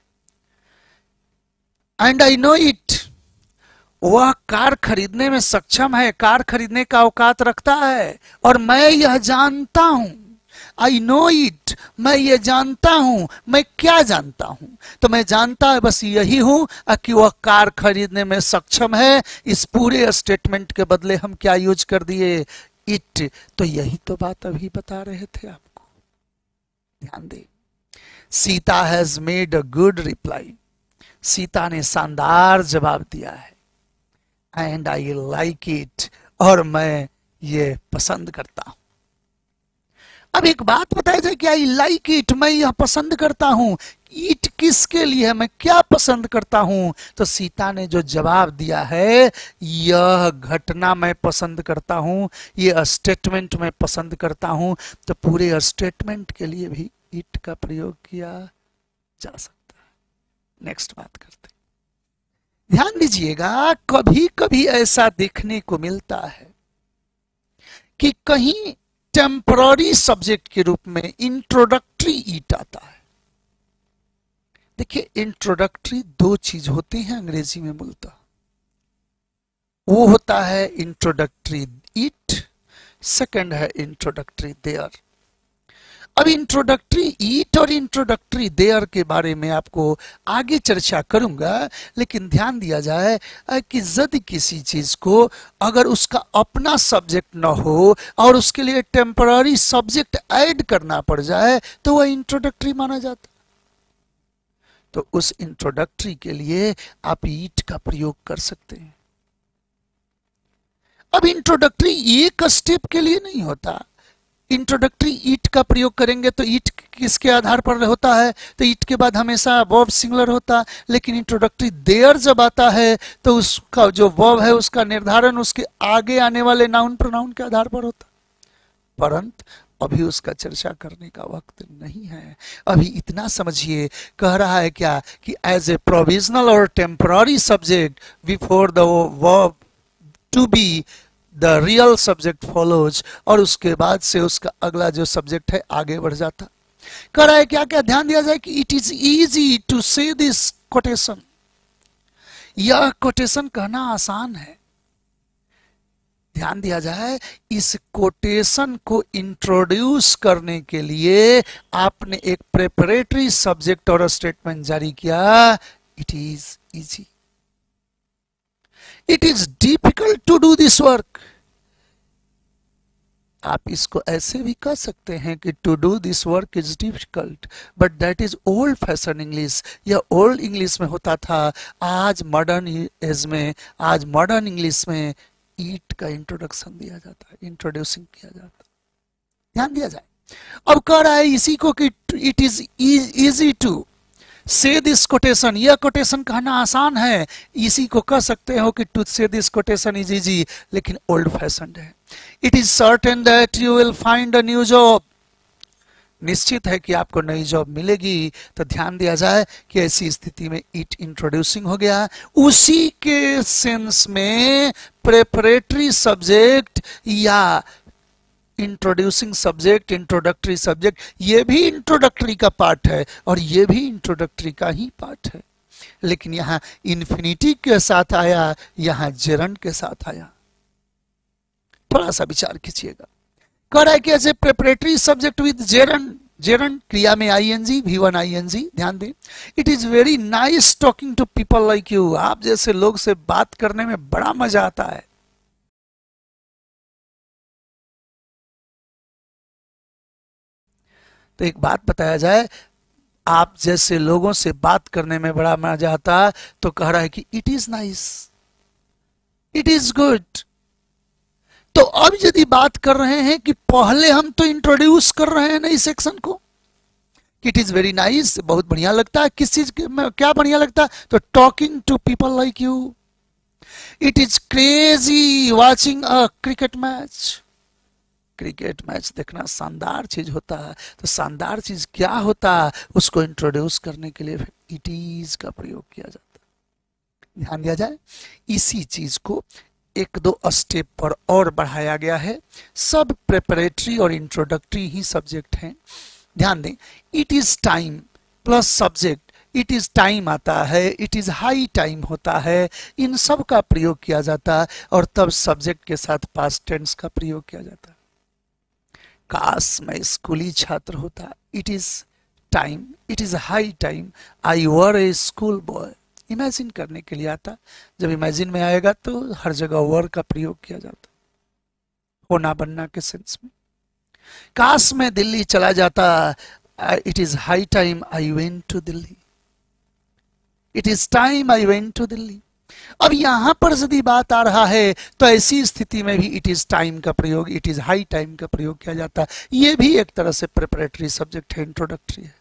and I know it, वह कार खरीदने में सक्षम है, कार खरीदने का औकात रखता है और मैं यह जानता हूं। आई नो इट, मैं ये जानता हूं। मैं क्या जानता हूं? तो मैं जानता है बस यही हूं कि वह कार खरीदने में सक्षम है। इस पूरे स्टेटमेंट के बदले हम क्या यूज कर दिए? इट। तो यही तो बात अभी बता रहे थे आपको, ध्यान दे। Sita has made a good reply, Sita ने शानदार जवाब दिया है। एंड आई लाइक इट, और मैं ये पसंद करता हूं। अब एक बात बताई जाए कि आई लाइक इट, मैं यह पसंद करता हूं। इट किसके लिए है? मैं क्या पसंद करता हूं? तो सीता ने जो जवाब दिया है, यह घटना मैं पसंद करता हूं, यह स्टेटमेंट मैं पसंद करता हूं। तो पूरे स्टेटमेंट के लिए भी इट का प्रयोग किया जा सकता है। नेक्स्ट बात करते, ध्यान दीजिएगा, कभी कभी ऐसा देखने को मिलता है कि कहीं टेम्पररी सब्जेक्ट के रूप में इंट्रोडक्टरी इट आता है। देखिए, इंट्रोडक्टरी दो चीज होती हैं अंग्रेजी में मूलतः, वो होता है इंट्रोडक्टरी इट, सेकंड है इंट्रोडक्टरी देयर। अब इंट्रोडक्टरी ईट और इंट्रोडक्टरी देयर के बारे में आपको आगे चर्चा करूंगा, लेकिन ध्यान दिया जाए कि यदि किसी चीज को अगर उसका अपना सब्जेक्ट न हो और उसके लिए टेम्पररी सब्जेक्ट ऐड करना पड़ जाए तो वह इंट्रोडक्टरी माना जाता। तो उस इंट्रोडक्टरी के लिए आप ईट का प्रयोग कर सकते हैं। अब इंट्रोडक्टरी एक स्टेप के लिए नहीं होता। इंट्रोडक्टरी ईट का प्रयोग करेंगे तो ईट किसके आधार पर होता है? तो ईट के बाद हमेशा वर्ब सिंगुलर होता है। लेकिन इंट्रोडक्टरी देयर जब आता है तो उसका जो वर्ब है उसका निर्धारण उसके आगे आने वाले नाउन प्रोनाउन के आधार पर होता। परंतु अभी उसका चर्चा करने का वक्त नहीं है। अभी इतना समझिए, कह रहा है क्या कि एज ए प्रोविजनल और temporary subject before the verb to be the real subject follows, और उसके बाद से उसका अगला जो सब्जेक्ट है आगे बढ़ जाता। कह रहा है क्या क्या ध्यान दिया जाए कि it is easy to say this quotation, यह कोटेशन कहना आसान है। ध्यान दिया जाए, इस कोटेशन को इंट्रोड्यूस करने के लिए आपने एक प्रेपरेटरी सब्जेक्ट और स्टेटमेंट जारी किया। It is easy. It is difficult to do this work. आप इसको ऐसे भी कह सकते हैं कि to do this work is difficult, but that is old fashion English. यह ओल्ड इंग्लिश में होता था। आज मॉडर्न एज में, आज मॉडर्न इंग्लिश में ईट का इंट्रोडक्शन दिया जाता है, इंट्रोड्यूसिंग किया जाता है। ध्यान दिया जाए। अब कह रहा है इसी को कि it is easy to say this quotation, यह कोटेशन कहना आसान है। इसी को कह सकते हो कि to say this quotation is easy, लेकिन ओल्ड फैशन्ड है। It is certain that you will find a new job, निश्चित है कि आपको नई जॉब मिलेगी। तो ध्यान दिया जाए कि ऐसी स्थिति में इट इंट्रोड्यूसिंग हो गया। उसी के सेंस में प्रेपरेटरी सब्जेक्ट या इंट्रोड्यूसिंग सब्जेक्ट, इंट्रोडक्टरी सब्जेक्ट, ये भी इंट्रोडक्टरी का पार्ट है और ये भी इंट्रोडक्टरी का ही पार्ट है। लेकिन यहां इन्फिनिटी के साथ आया, यहां जेरंड के साथ आया। थोड़ा सा विचार कीजिएगा। कह रहा है कि as a preparatory subject with gerund, gerund क्रिया में आईएनजी, वी वन आईएनजी, ध्यान दें। It is very nice talking to people like you, आप जैसे लोग से बात करने में बड़ा मजा आता है। तो एक बात बताया जाए, आप जैसे लोगों से बात करने में बड़ा मजा आता, तो कह रहा है कि it is nice, it is good. तो अब यदि बात कर रहे हैं कि पहले हम तो इंट्रोड्यूस कर रहे हैं नई सेक्शन को, इट इज वेरी नाइस, बहुत बढ़िया लगता है। किस चीज में क्या बढ़िया लगता है? तो talking to people like you, it is crazy watching a cricket match. Cricket match देखना शानदार चीज होता है। तो शानदार चीज क्या होता है, उसको इंट्रोड्यूस करने के लिए इट इज का प्रयोग किया जाता है। ध्यान दिया जाए, इसी चीज को एक दो स्टेप पर और बढ़ाया गया है। सब प्रेपरेटरी और इंट्रोडक्टरी ही सब्जेक्ट हैं। ध्यान दें, it is time plus subject, it is time आता है, इट इज हाई टाइम होता है, इन सब का प्रयोग किया जाता है और तब सब्जेक्ट के साथ पास्ट टेंस का प्रयोग किया जाता है। काश मैं स्कूली छात्र होता, it is time, it is high time I were a school boy. Imagine करने के लिए आता, जब इमेजिन में आएगा तो हर जगह वर का प्रयोग किया जाता, होना बनना के सेंस में। काश मैं दिल्ली चला जाता, it is high time I went to Delhi, it is time I went to Delhi. अब यहां पर यदि बात आ रहा है तो ऐसी स्थिति में भी इट इज टाइम का प्रयोग, इट इज हाई टाइम का प्रयोग किया जाता है। यह भी एक तरह से प्रिपरेटरी सब्जेक्ट है, इंट्रोडक्टरी है।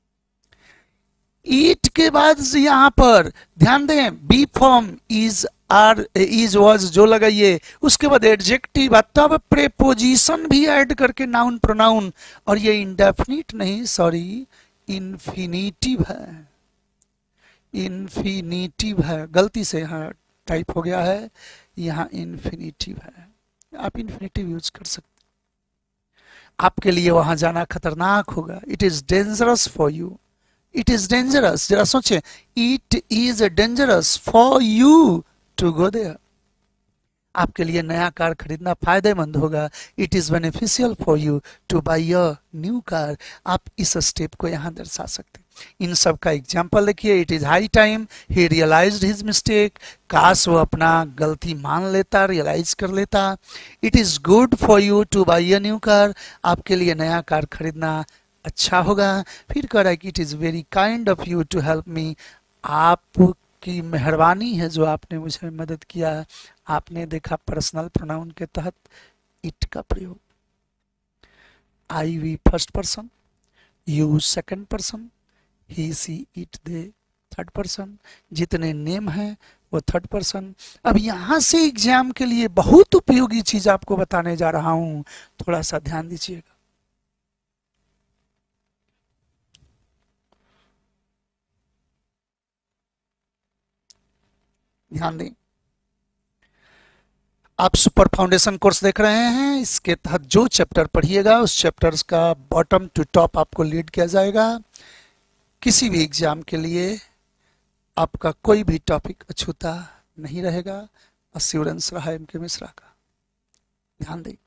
ईट के बाद यहां पर ध्यान दें, be form is are is was जो लगाइए, उसके बाद एडजेक्टिव, तब प्रेपोजिशन भी ऐड करके नाउन प्रोनाउन, और ये इंडेफिनिट नहीं, सॉरी इन्फिनिटिव है, इन्फिनिटिव है, गलती से यहाँ टाइप हो गया है, यहाँ इन्फिनिटिव है। आप इन्फिनिटिव यूज कर सकते, आपके लिए वहां जाना खतरनाक होगा। It is dangerous for you, it is dangerous, जरा सोचें, it is dangerous for you to go there. आपके लिए नया कार खरीदना फायदेमंद होगा, it is beneficial for you to buy a new car. आप इस स्टेप को यहां दर्शा सकते हैं। इन सब का एग्जाम्पल देखिए, it is high time he realised his mistake, काश वो अपना गलती मान लेता, रियलाइज कर लेता। It is good for you to buy a new car, आपके लिए नया कार खरीदना अच्छा होगा। फिर कह रहा है कि it is very kind of you to help me, आपकी मेहरबानी है जो आपने मुझे मदद किया। आपने देखा पर्सनल प्रोनाउन के तहत इट का प्रयोग, I we first person, you second person, he she it they third person, जितने नेम हैं वो थर्ड पर्सन। अब यहां से एग्जाम के लिए बहुत उपयोगी चीज आपको बताने जा रहा हूं, थोड़ा सा ध्यान दीजिएगा। ध्यान दें, आप सुपर फाउंडेशन कोर्स देख रहे हैं, इसके तहत जो चैप्टर पढ़िएगा उस चैप्टर का बॉटम टू टॉप आपको लीड किया जाएगा। किसी भी एग्जाम के लिए आपका कोई भी टॉपिक अछूता नहीं रहेगा, अश्योरेंस रहा एम के मिश्रा का। ध्यान दें,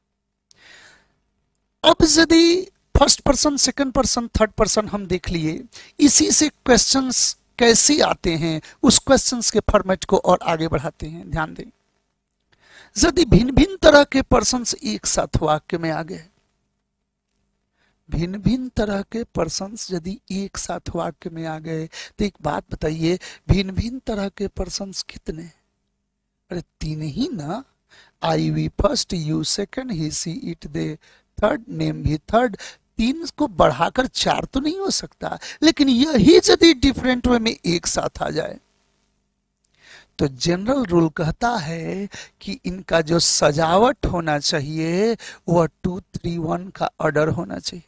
अब यदि first person, second person, third person हम देख लिए, इसी से क्वेश्चंस कैसे आते हैं उस क्वेश्चंस के फॉर्मेट को और आगे बढ़ाते हैं। ध्यान दें, यदि भिन्न भिन्न तरह के पर्सन्स एक साथ वाक्य में आ गए, भिन्न भिन्न तरह के पर्सन्स यदि एक साथ वाक्य में आ गए, तो एक बात बताइए, भिन्न भिन्न तरह के पर्सन्स कितने? अरे तीन ही ना, I we first, you second, he she it they third, name भी थर्ड। तीन को बढ़ाकर चार तो नहीं हो सकता, लेकिन यही यदि डिफरेंट वे में एक साथ आ जाए तो जनरल रूल कहता है कि इनका जो सजावट होना चाहिए वह टू थ्री वन का ऑर्डर होना चाहिए।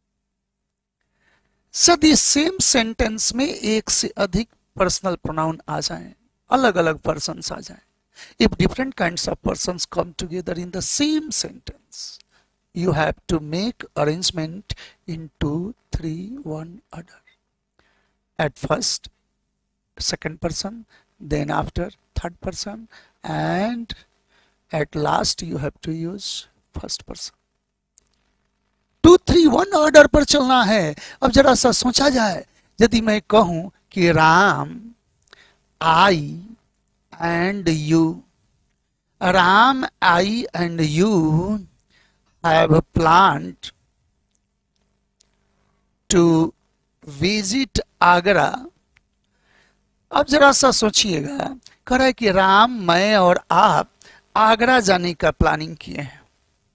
यदि सेम सेंटेंस में एक से अधिक पर्सनल प्रोनाउन आ जाएं, अलग अलग पर्सन्स आ जाएं, if different kinds of persons come together in the same sentence, you have to make arrangement in two three one order. At first second person, then after third person, and at last you have to use first person. Two three one order पर चलना है। अब जरा सा सोचा जाए, यदि मैं कहूं कि Ram, I and you, Ram, I and you have planned to visit Agra. अब जरा सा सोचिएगा, कह रहा है कि राम, मैं और आप आगरा जाने का प्लानिंग किए हैं।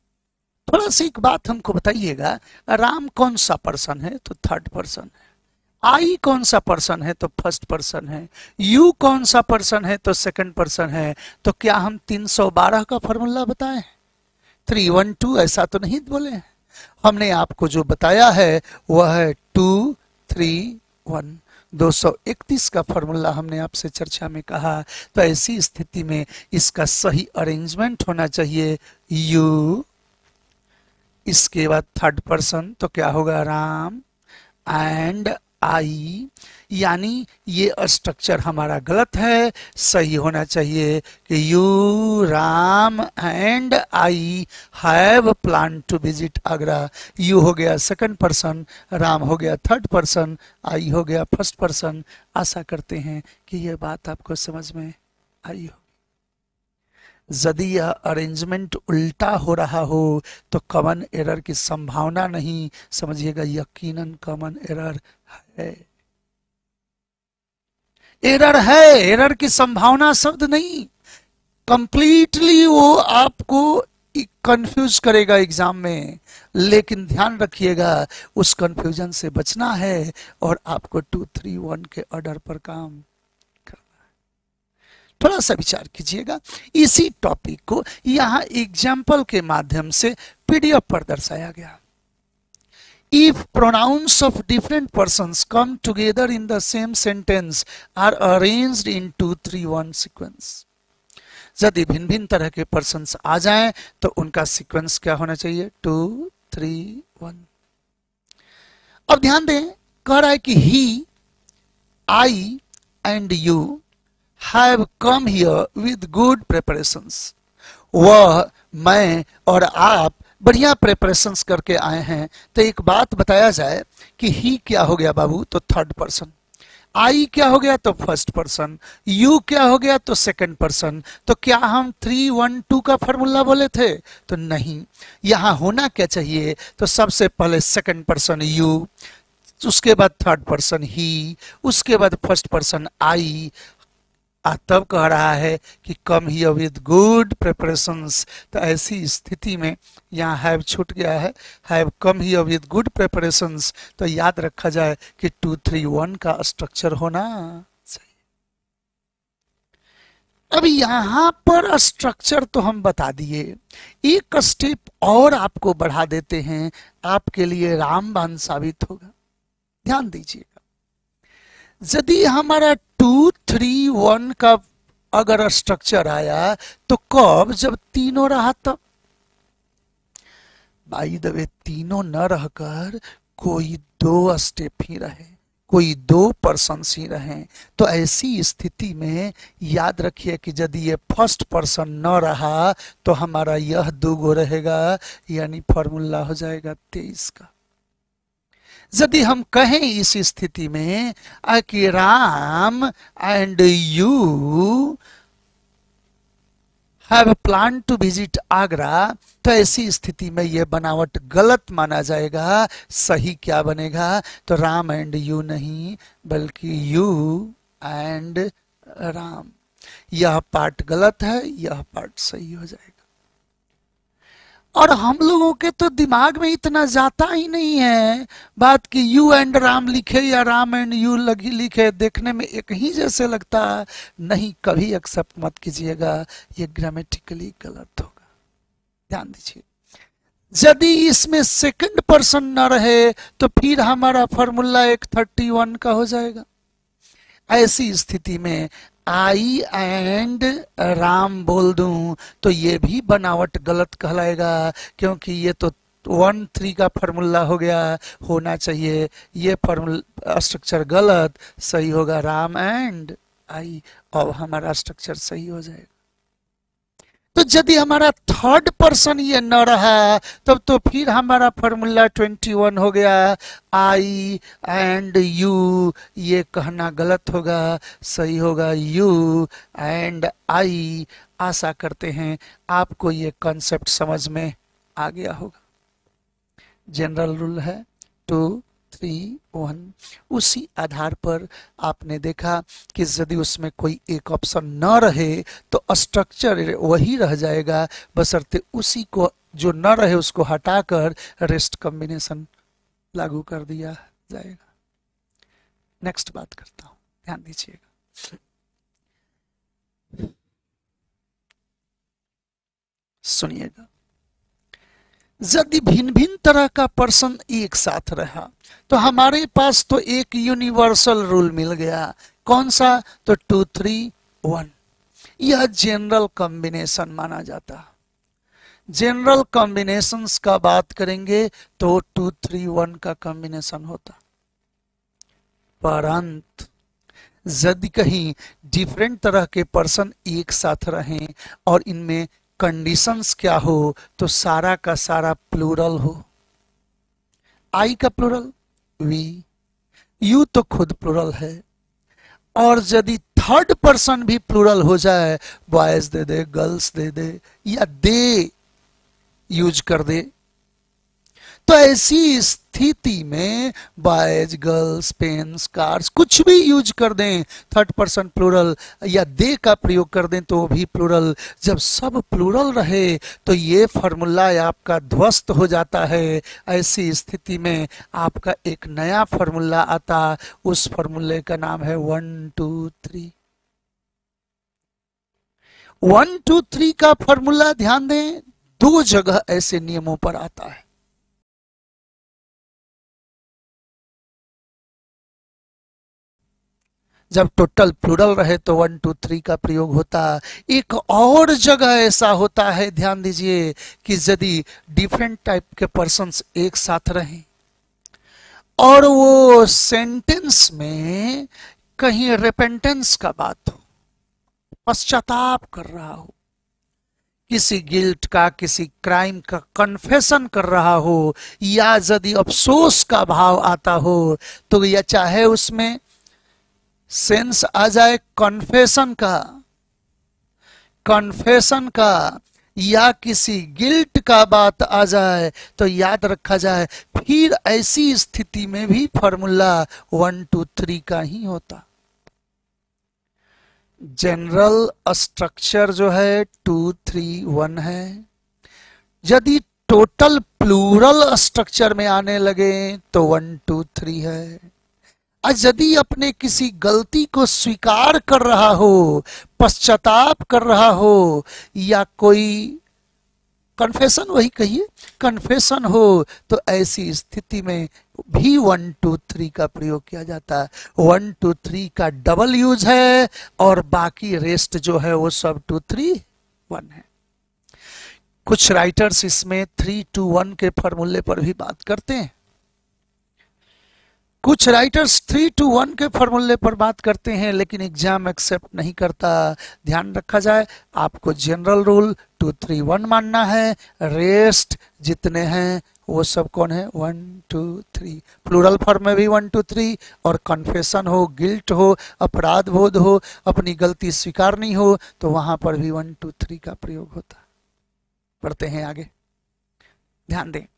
थोड़ा सी एक बात हमको बताइएगा, राम कौन सा पर्सन है? तो थर्ड पर्सन है। आई कौन सा पर्सन है? तो फर्स्ट पर्सन है। यू कौन सा पर्सन है? तो सेकंड पर्सन है। तो क्या हम तीन सौ बारह का फॉर्मूला बताएं? थ्री वन टू ऐसा तो नहीं बोले हैं। हमने आपको जो बताया है वह है टू थ्री वन। दो सौ इकतीस का फॉर्मूला हमने आपसे चर्चा में कहा। तो ऐसी स्थिति में इसका सही अरेंजमेंट होना चाहिए यू, इसके बाद थर्ड पर्सन तो क्या होगा राम एंड आई, यानी ये स्ट्रक्चर हमारा गलत है। सही होना चाहिए कि you Ram and I have plan to visit Agra. You हो गया सेकंड पर्सन, राम हो गया थर्ड पर्सन, आई हो गया फर्स्ट पर्सन। आशा करते हैं कि यह बात आपको समझ में आई हो। यदि यह अरेंजमेंट उल्टा हो रहा हो तो कॉमन एरर की संभावना नहीं, समझिएगा यकीनन कॉमन एरर है। एरर है, एरर की संभावना शब्द नहीं, कंप्लीटली वो आपको कंफ्यूज करेगा एग्जाम में। लेकिन ध्यान रखिएगा उस कंफ्यूजन से बचना है और आपको टू थ्री वन के ऑर्डर पर काम, थोड़ा सा विचार कीजिएगा। इसी टॉपिक को यहां एग्जाम्पल के माध्यम से पीडीएफ पर दर्शाया गया। If pronouns of different persons come together in the same sentence are arranged in two three one sequence, यदि भिन्न भिन्न तरह के पर्सन्स आ जाएं तो उनका सीक्वेंस क्या होना चाहिए? Two three one. अब ध्यान दें, कह रहा है कि he, I and you have come here with good preparations। वह, मैं और आप बढ़िया प्रेपरेशंस करके आए हैं। तो एक बात बताया जाए कि ही क्या हो गया बाबू? तो थर्ड पर्सन। आई क्या हो गया? तो फर्स्ट पर्सन। यू क्या हो गया? तो सेकंड पर्सन। तो क्या हम थ्री वन टू का फॉर्मूला बोले थे? तो नहीं। यहां होना क्या चाहिए? तो सबसे पहले सेकंड पर्सन यू, उसके बाद थर्ड पर्सन ही, उसके बाद फर्स्ट पर्सन आई। तब कह रहा है कि come here with good preparations. तो ऐसी स्थिति में यहाँ हैव छूट गया है, have come here with good preparations. तो याद रखा जाए कि टू थ्री वन का स्ट्रक्चर होना चाहिए। अब यहाँ पर स्ट्रक्चर तो हम बता दिए, एक स्टेप और आपको बढ़ा देते हैं, आपके लिए रामबाण साबित होगा। ध्यान दीजिएगा, यदि हमारा टू थ्री वन का अगर स्ट्रक्चर आया तो कब? जब तीनों रहा तब। बाई द वे तीनों न रहकर कोई दो स्टेप ही रहे, कोई दो पर्सन ही रहे, तो ऐसी स्थिति में याद रखिए कि यदि ये फर्स्ट पर्सन न रहा तो हमारा यह दो गो रहेगा, यानी फॉर्मूला हो जाएगा तेईस का। यदि हम कहें इस स्थिति में कि Ram and you have plan to visit Agra, तो ऐसी स्थिति में यह बनावट गलत माना जाएगा। सही क्या बनेगा? तो राम एंड यू नहीं, बल्कि यू एंड राम। यह पार्ट गलत है, यह पार्ट सही हो जाएगा। और हम लोगों के तो दिमाग में इतना जाता ही नहीं है बात कि यू एंड राम लिखे या राम एंड यू लगी लिखे, देखने में एक ही जैसे लगता है। नहीं, कभी एक्सेप्ट मत कीजिएगा, ये ग्रामेटिकली गलत होगा। ध्यान दीजिए, यदि इसमें सेकंड पर्सन न रहे तो फिर हमारा फॉर्मूला एक थर्टी वन का हो जाएगा। ऐसी स्थिति में आई एंड राम बोल दूं तो ये भी बनावट गलत कहलाएगा, क्योंकि ये तो वन थ्री का फॉर्मूला हो गया, होना चाहिए ये फॉर्मूला स्ट्रक्चर गलत, सही होगा राम एंड आई। अब हमारा स्ट्रक्चर सही हो जाएगा। तो यदि हमारा थर्ड पर्सन ये न रहा तब तो फिर हमारा फॉर्मूला ट्वेंटी वन हो गया, आई एंड यू। ये कहना गलत होगा, सही होगा यू एंड आई। आशा करते हैं आपको ये कॉन्सेप्ट समझ में आ गया होगा। जनरल रूल है टू थ्री वन। उसी आधार पर आपने देखा कि यदि उसमें कोई एक ऑप्शन न रहे तो स्ट्रक्चर वही रह जाएगा, बशर्ते उसी को जो न रहे उसको हटाकर रेस्ट कॉम्बिनेशन लागू कर दिया जाएगा। नेक्स्ट बात करता हूं, ध्यान दीजिएगा। सुनिएगा, यदि भिन्न भिन्न तरह का पर्सन एक साथ रहा तो हमारे पास तो एक यूनिवर्सल रूल मिल गया। कौन सा? तो टू थ्री वन। यह जनरल कॉम्बिनेशन माना जाता है। जनरल कॉम्बिनेशंस का बात करेंगे तो टू थ्री वन का कॉम्बिनेशन होता। परंतु यदि कहीं डिफरेंट तरह के पर्सन एक साथ रहें और इनमें कंडीशंस क्या हो तो सारा का सारा प्लूरल हो। आई का प्लूरल वी, यू तो खुद प्लूरल है, और यदि थर्ड पर्सन भी प्लूरल हो जाए, boys they they, girls they दे, या दे यूज कर दे, तो ऐसी स्थिति में बॉयज, गर्ल्स, पेन्स, कार्स कुछ भी यूज कर दें, थर्ड पर्सन प्लूरल या दे का प्रयोग कर दें तो भी प्लूरल। जब सब प्लूरल रहे तो ये फॉर्मूला आपका ध्वस्त हो जाता है। ऐसी स्थिति में आपका एक नया फॉर्मूला आता, उस फॉर्मूले का नाम है one two three. One two three का फॉर्मूला ध्यान दें, दो जगह ऐसे नियमों पर आता है। जब टोटल प्लूरल रहे तो वन टू थ्री का प्रयोग होता। एक और जगह ऐसा होता है, ध्यान दीजिए, कि यदि डिफरेंट टाइप के पर्सन्स एक साथ रहें और वो सेंटेंस में कहीं रिपेंटेंस का बात हो, पश्चाताप कर रहा हो, किसी गिल्ट का, किसी क्राइम का कन्फेशन कर रहा हो, या यदि अफसोस का भाव आता हो, तो या चाहे उसमें सेंस आ जाए कन्फेशन का कन्फेशन का या किसी गिल्ट का बात आ जाए, तो याद रखा जाए फिर ऐसी स्थिति में भी फॉर्मूला वन टू थ्री का ही होता। जनरल स्ट्रक्चर जो है टू थ्री वन है। यदि टोटल प्लूरल स्ट्रक्चर में आने लगे तो वन टू थ्री है। यदि अपने किसी गलती को स्वीकार कर रहा हो, पश्चाताप कर रहा हो, या कोई कन्फेशन, वही कहिए कन्फेशन हो, तो ऐसी स्थिति में भी वन टू थ्री का प्रयोग किया जाता है। वन टू थ्री का डबल यूज है और बाकी रेस्ट जो है वो सब टू थ्री वन है। कुछ राइटर्स इसमें थ्री टू वन के फॉर्मूले पर भी बात करते हैं। कुछ राइटर्स थ्री टू वन के फॉर्मूले पर बात करते हैं, लेकिन एग्जाम एक्सेप्ट नहीं करता। ध्यान रखा जाए, आपको general rule two three one मानना है। रेस्ट जितने हैं वो सब कौन है? One two three. Plural form में भी वन टू थ्री, और कन्फेशन हो, गिल्ट हो, अपराध बोध हो, अपनी गलती स्वीकार नहीं हो, तो वहां पर भी वन टू थ्री का प्रयोग होता। पढ़ते हैं आगे, ध्यान दें।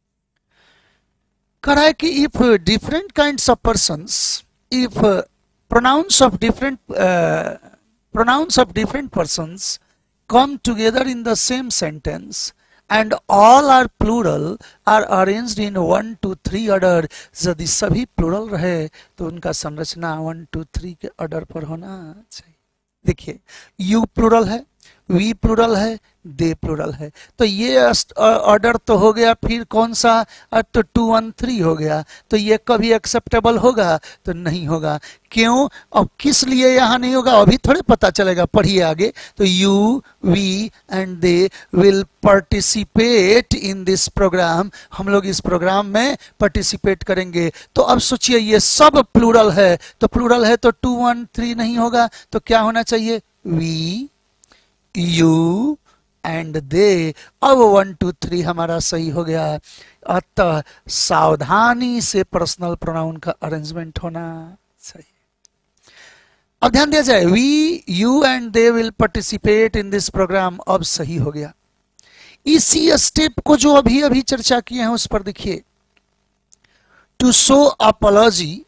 कह रहा है कि if different kinds of persons, if pronouns of different pronouns of different persons come together in the same sentence and all are plural are arranged in one to three order। यदि सभी प्लूरल रहे तो उनका संरचना one two three के order पर होना चाहिए। देखिए, यू प्लूरल है, वी प्लूरल है, दे प्लूरल है, तो ये ऑर्डर तो हो गया। फिर कौन सा? तो टू वन थ्री हो गया। तो ये कभी एक्सेप्टेबल होगा? तो नहीं होगा। क्यों? अब किस लिए यहाँ नहीं होगा अभी थोड़े पता चलेगा, पढ़िए आगे। तो you, we and they will participate in this programme. हम लोग इस प्रोग्राम में पार्टिसिपेट करेंगे। तो अब सोचिए, ये सब प्लूरल है, तो प्लूरल है तो टू वन थ्री नहीं होगा, तो क्या होना चाहिए? We, you and they. अब वन टू थ्री हमारा सही हो गया। अतः सावधानी से पर्सनल प्रोनाउन का अरेंजमेंट होना चाहिए। अब ध्यान दिया जाए, we, you and they will participate in this programme. अब सही हो गया। इसी स्टेप को जो अभी अभी चर्चा किए हैं उस पर देखिए। टू शो अपॉलॉजी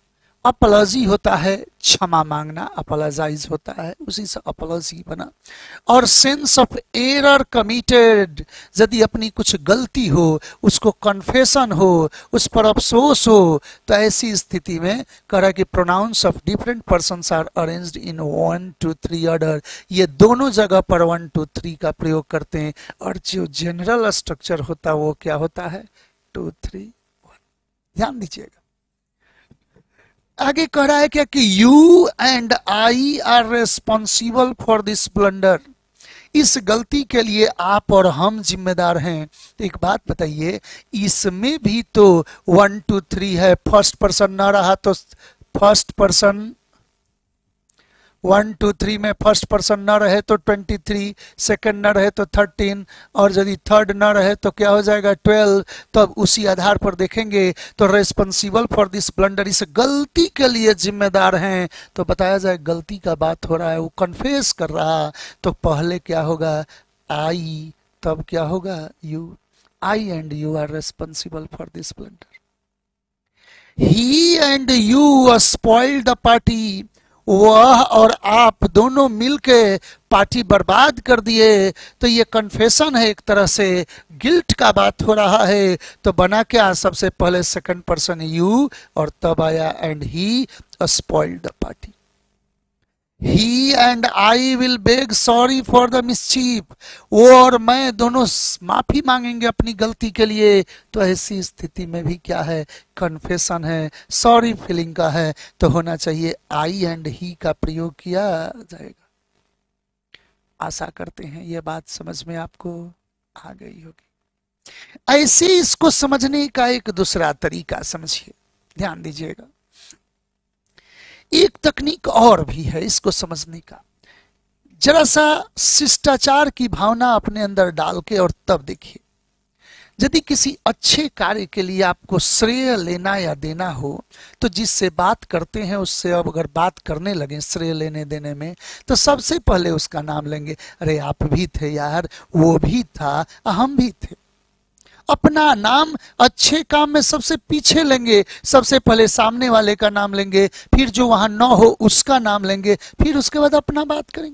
अपॉलॉजी होता है क्षमा मांगना, अपॉलोजाइज होता है, उसी से अपॉलॉजी बना। और सेंस ऑफ एरर कमिटेड, यदि अपनी कुछ गलती हो, उसको कन्फेशन हो, उस पर अफसोस हो, तो ऐसी स्थिति में कह कि pronouns of different persons are arranged in one two three order. ये दोनों जगह पर वन टू थ्री का प्रयोग करते हैं, और जो जनरल स्ट्रक्चर होता है वो क्या होता है, टू थ्री वन। ध्यान दीजिएगा। आगे कह रहा है क्या कि you and I are responsible for this blunder, इस गलती के लिए आप और हम जिम्मेदार हैं। तो एक बात बताइए, इसमें भी तो वन टू थ्री है, फर्स्ट पर्सन ना रहा तो first person, one two three में फर्स्ट पर्सन न रहे तो ट्वेंटी थ्री, सेकेंड न रहे तो थर्टीन, और यदि थर्ड न रहे तो क्या हो जाएगा, ट्वेल्व। तो अब उसी आधार पर देखेंगे तो रेस्पॉन्सिबल फॉर दिस ब्लंडर, इस गलती के लिए जिम्मेदार हैं। तो बताया जाए गलती का बात हो रहा है, वो कन्फेस कर रहा, तो पहले क्या होगा, आई, तब क्या होगा, you. I and you are responsible for this blunder. He and you spoiled the party, वह और आप दोनों मिलके पार्टी बर्बाद कर दिए। तो ये कन्फेशन है, एक तरह से गिल्ट का बात हो रहा है। तो बना क्या, सबसे पहले सेकंड पर्सन यू, और तब आया and he spoiled the party. He and I will beg sorry for the mischief, वो और मैं दोनों माफी मांगेंगे अपनी गलती के लिए। तो ऐसी स्थिति में भी क्या है, कन्फेशन है, सॉरी फीलिंग का है, तो होना चाहिए आई एंड ही का प्रयोग किया जाएगा। आशा करते हैं ये बात समझ में आपको आ गई होगी। ऐसे इसको समझने का एक दूसरा तरीका समझिए, ध्यान दीजिएगा। एक तकनीक और भी है इसको समझने का, जरा सा शिष्टाचार की भावना अपने अंदर डाल के और तब देखिए। यदि किसी अच्छे कार्य के लिए आपको श्रेय लेना या देना हो, तो जिससे बात करते हैं उससे अब अगर बात करने लगे श्रेय लेने देने में, तो सबसे पहले उसका नाम लेंगे, अरे आप भी थे यार, वो भी था, हम भी थे। अपना नाम अच्छे काम में सबसे पीछे लेंगे, सबसे पहले सामने वाले का नाम लेंगे, फिर जो वहां न हो उसका नाम लेंगे, फिर उसके बाद अपना बात करेंगे।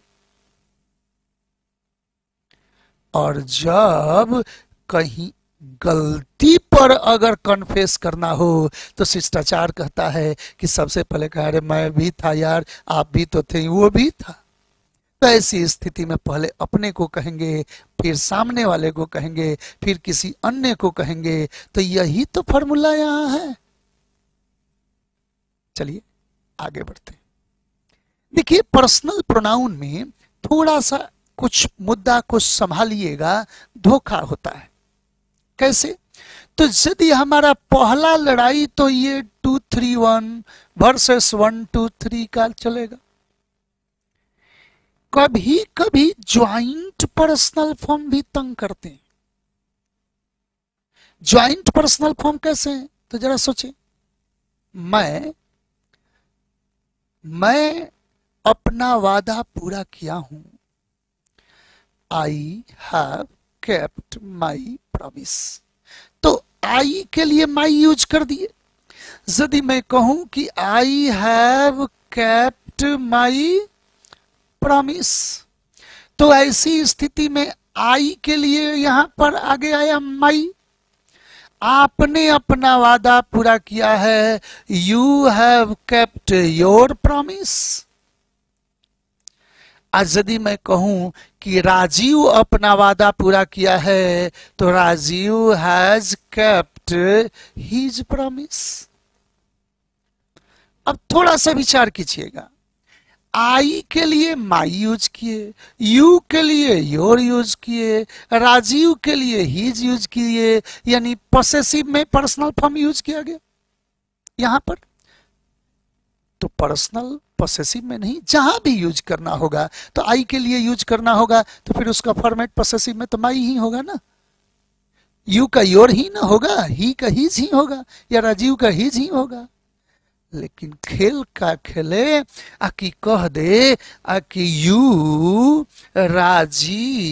और जब कहीं गलती पर अगर कन्फेस करना हो, तो शिष्टाचार कहता है कि सबसे पहले कह रहे मैं भी था यार, आप भी तो थे, वो भी था। तो ऐसी स्थिति में पहले अपने को कहेंगे, फिर सामने वाले को कहेंगे, फिर किसी अन्य को कहेंगे। तो यही तो फॉर्मूला यहां है। चलिए आगे बढ़ते हैं। देखिए पर्सनल प्रोनाउन में थोड़ा सा कुछ मुद्दा को संभालिएगा, धोखा होता है। कैसे? तो यदि हमारा पहला लड़ाई तो ये two three one versus one two three का चलेगा। कभी कभी ज्वाइंट पर्सनल फॉर्म भी तंग करते हैं। ज्वाइंट पर्सनल फॉर्म कैसे हैं? तो जरा सोचिए, मैं मैं अपना वादा पूरा किया हूं, I have kept my promise. तो आई के लिए माई यूज कर दिए। यदि मैं कहूं कि I have kept my promise, तो ऐसी स्थिति में आई के लिए यहां पर आगे आया माई। आपने अपना वादा पूरा किया है, you have kept your promise. आज यदि मैं कहूं कि राजीव अपना वादा पूरा किया है, तो Rajiv has kept his promise. अब थोड़ा सा विचार कीजिएगा, आई के लिए माई यूज किए, यू के लिए योर यूज किए, राजीव के लिए हीज यूज किए, यानी पॉसेसिव में पर्सनल फॉर्म यूज किया गया यहां पर। तो पर्सनल पॉसेसिव में नहीं, जहां भी यूज करना होगा तो आई के लिए यूज करना होगा, तो फिर उसका फॉर्मेट पॉसेसिव में तो माई ही होगा ना। यू का योर ही ना होगा, ही का हीज ही होगा, या राजीव का हीज ही होगा। लेकिन खेल का खेले आकि कह दे आकि you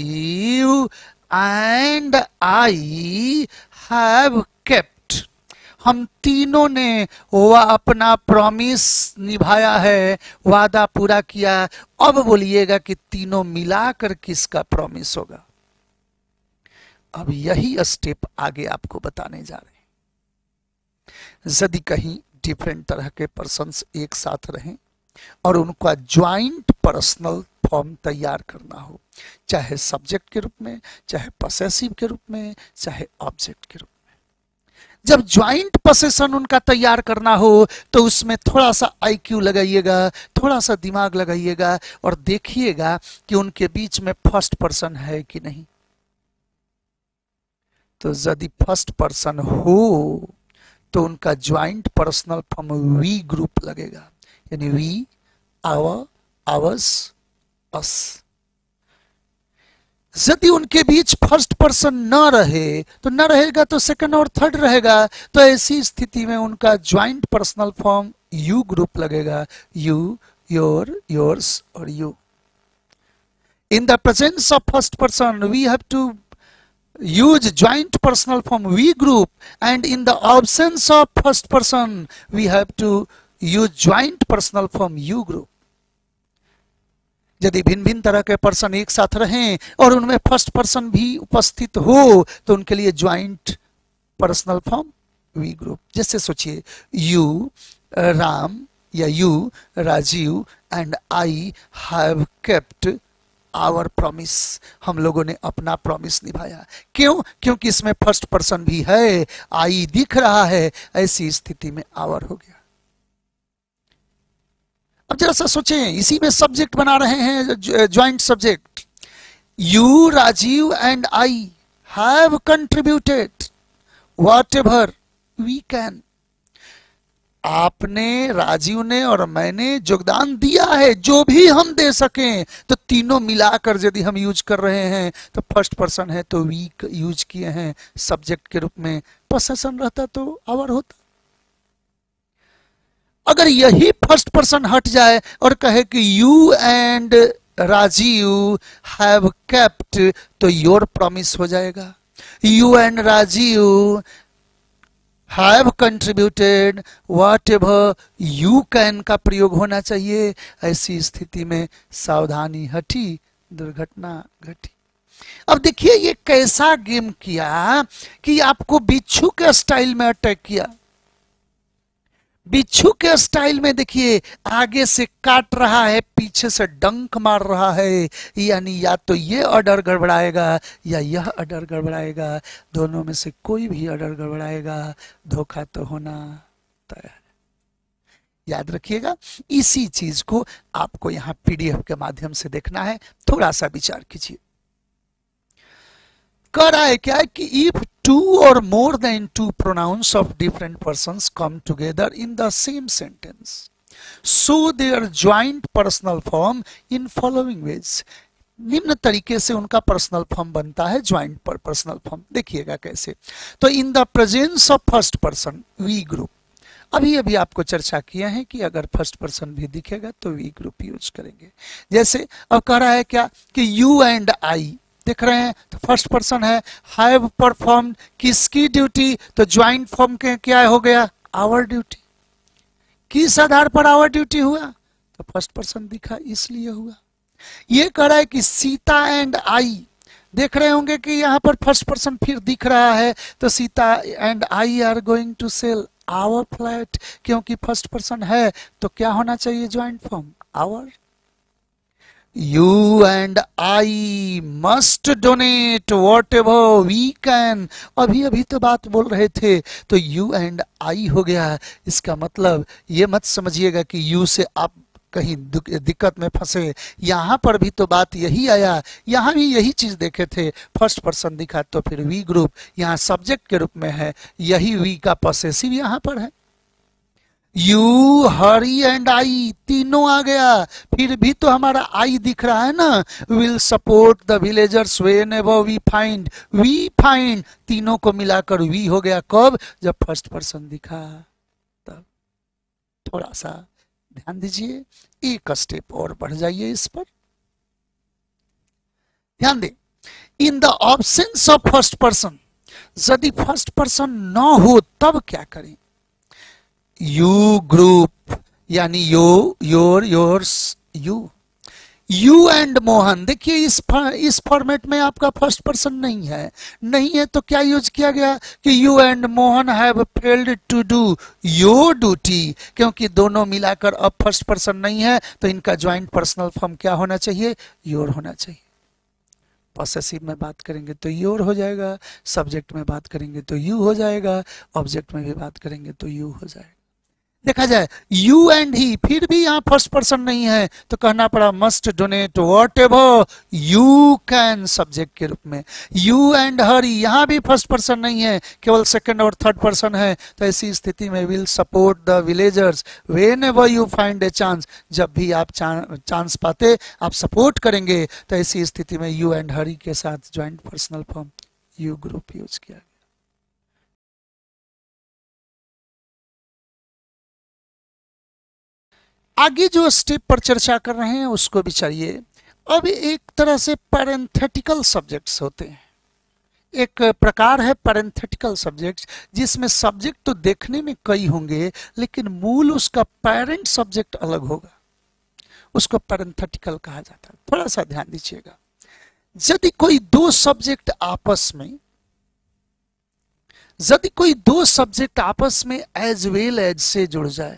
Rajiv and I have kept, हम तीनों ने वह अपना प्रॉमिस निभाया है, वादा पूरा किया। अब बोलिएगा कि तीनों मिलाकर किसका प्रॉमिस होगा। अब यही स्टेप आगे आपको बताने जा रहे हैं। यदि कहीं डिफरेंट तरह के पर्सन्स एक साथ रहें और उनका ज्वाइंट पर्सनल फॉर्म तैयार करना हो, चाहे सब्जेक्ट के रूप में, चाहे पसेसिव के रूप में, चाहे ऑब्जेक्ट के रूप में, जब ज्वाइंट पोसेशन उनका तैयार करना हो तो उसमें थोड़ा सा आईक्यू लगाइएगा, थोड़ा सा दिमाग लगाइएगा और देखिएगा कि उनके बीच में फर्स्ट पर्सन है कि नहीं। तो यदि फर्स्ट पर्सन हो तो उनका joint personal form we group लगेगा, यानी वी, आवर, आवर्स, अस। यदि उनके बीच फर्स्ट पर्सन न रहे तो न रहेगा तो सेकंड और थर्ड रहेगा। तो ऐसी स्थिति में उनका joint personal form you group लगेगा, यू, योर, योर्स और you. In the presence of first person we have to use joint personal form we group, and in the absence of first person we have to use joint personal form you group. यदि भिन्न भिन्न तरह के person एक साथ रहें और उनमें फर्स्ट पर्सन भी उपस्थित हो तो उनके लिए joint personal form we group. जैसे सोचिए, यू राम या you Rajiv and I have kept our promise. हम लोगों ने अपना प्रॉमिस निभाया। क्यों? क्योंकि इसमें फर्स्ट पर्सन भी है, आई दिख रहा है, ऐसी स्थिति में आवर हो गया। अब जरा सा सोचें, इसी में सब्जेक्ट बना रहे हैं, joint subject. You Rajiv and I have contributed whatever we can. आपने, राजीव ने और मैंने योगदान दिया है जो भी हम दे सकें। तो तीनों मिलाकर यदि हम यूज कर रहे हैं तो फर्स्ट पर्सन है तो वी यूज किए हैं सब्जेक्ट के रूप में। पोसेशन रहता तो आवर होता। अगर यही फर्स्ट पर्सन हट जाए और कहे कि you and Rajiv have kept, तो योर प्रॉमिस हो जाएगा। You and Rajiv have contributed whatever you can का प्रयोग होना चाहिए। ऐसी स्थिति में सावधानी हटी, दुर्घटना घटी। अब देखिए ये कैसा गेम किया कि आपको बिच्छू के स्टाइल में अटैक किया। बिच्छू के स्टाइल में देखिए, आगे से काट रहा है, पीछे से डंक मार रहा है, यानी या तो ये ऑर्डर गड़बड़ाएगा या यह ऑर्डर गड़बड़ाएगा। दोनों में से कोई भी ऑर्डर गड़बड़ाएगा, धोखा तो होना तय है। याद रखिएगा, इसी चीज को आपको यहां पीडीएफ के माध्यम से देखना है। थोड़ा सा विचार कीजिए। कह रहा है क्या कि if two or more than two pronouns of different persons come together in the same sentence, so their joint personal form in following ways. निम्न तरीके से उनका पर्सनल फॉर्म बनता है, ज्वाइंट पर पर्सनल फॉर्म। देखिएगा कैसे। तो in the presence of first person we group. अभी अभी आपको चर्चा किया है कि अगर फर्स्ट पर्सन भी दिखेगा तो वी ग्रुप यूज करेंगे। जैसे अब कह रहा है क्या कि यू एंड आई देख रहे हैं तो फर्स्ट पर्सन है, हैव परफॉर्म किसकी ड्यूटी, तो ज्वाइंट फॉर्म के क्या हो गया, आवर ड्यूटी। किस आधार पर आवर ड्यूटी हुआ, तो फर्स्ट पर्सन दिखा इसलिए हुआ। ये कह रहा है कि सीता एंड आई, देख रहे होंगे कि यहाँ पर फर्स्ट पर्सन फिर दिख रहा है, तो Sita and I are going to sell our flat. क्योंकि फर्स्ट पर्सन है तो क्या होना चाहिए, joint form our. You and I must donate whatever we can। अभी अभी तो बात बोल रहे थे तो you and I हो गया। इसका मतलब ये मत समझिएगा कि you से आप कहीं दिक्कत में फंसे। यहाँ पर भी तो बात यही आया, यहाँ भी यही चीज देखे थे। फर्स्ट पर्सन दिखा तो फिर वी ग्रुप यहाँ सब्जेक्ट के रूप में है, यही वी का पॉसेसिव यहाँ पर है। यू, हरी एंड आई तीनों आ गया, फिर भी तो हमारा आई दिख रहा है ना। Will support the villagers whenever we find, we find तीनों को मिलाकर वी हो गया। कब, जब फर्स्ट पर्सन दिखा तब। थोड़ा सा ध्यान दीजिए, एक स्टेप और बढ़ जाइए इस पर, ध्यान दे। In the absence of first person, यदि फर्स्ट पर्सन न हो तब क्या करें? यू ग्रुप, यानी यो, your, yours, you, you and Mohan. देखिए इस इस फॉर्मेट में आपका फर्स्ट पर्सन नहीं है, नहीं है तो क्या यूज किया गया कि you and Mohan have failed to do your duty, क्योंकि दोनों मिलाकर अब फर्स्ट पर्सन नहीं है तो इनका ज्वाइंट पर्सनल फॉर्म क्या होना चाहिए? योर होना चाहिए। पॉसेसिव में बात करेंगे तो योर हो जाएगा, सब्जेक्ट में बात करेंगे तो यू हो जाएगा, ऑब्जेक्ट में भी बात करेंगे तो यू हो जाएगा। देखा जाए यू एंड ही, फिर भी यहाँ फर्स्ट पर्सन नहीं है तो कहना पड़ा must donate whatever you can, subject के रूप में। यू एंड हर, यहाँ भी फर्स्ट पर्सन नहीं है, केवल सेकंड और थर्ड पर्सन है, तो ऐसी स्थिति में will support the villagers whenever you find a chance, जब भी आप चांस पाते आप सपोर्ट करेंगे। तो ऐसी स्थिति में यू एंड हरी के साथ joint personal form you group use किया गया। आगे जो स्टेप पर चर्चा कर रहे हैं उसको विचारिए। अब एक तरह से पैरेंथेटिकल सब्जेक्ट्स होते हैं, एक प्रकार है पैरेंथेटिकल सब्जेक्ट्स, जिसमें सब्जेक्ट तो देखने में कई होंगे लेकिन मूल उसका पेरेंट सब्जेक्ट अलग होगा, उसको पैरेंथेटिकल कहा जाता है। थोड़ा सा ध्यान दीजिएगा, यदि कोई दो सब्जेक्ट आपस में यदि कोई दो सब्जेक्ट आपस में एज वेल एज से जुड़ जाए,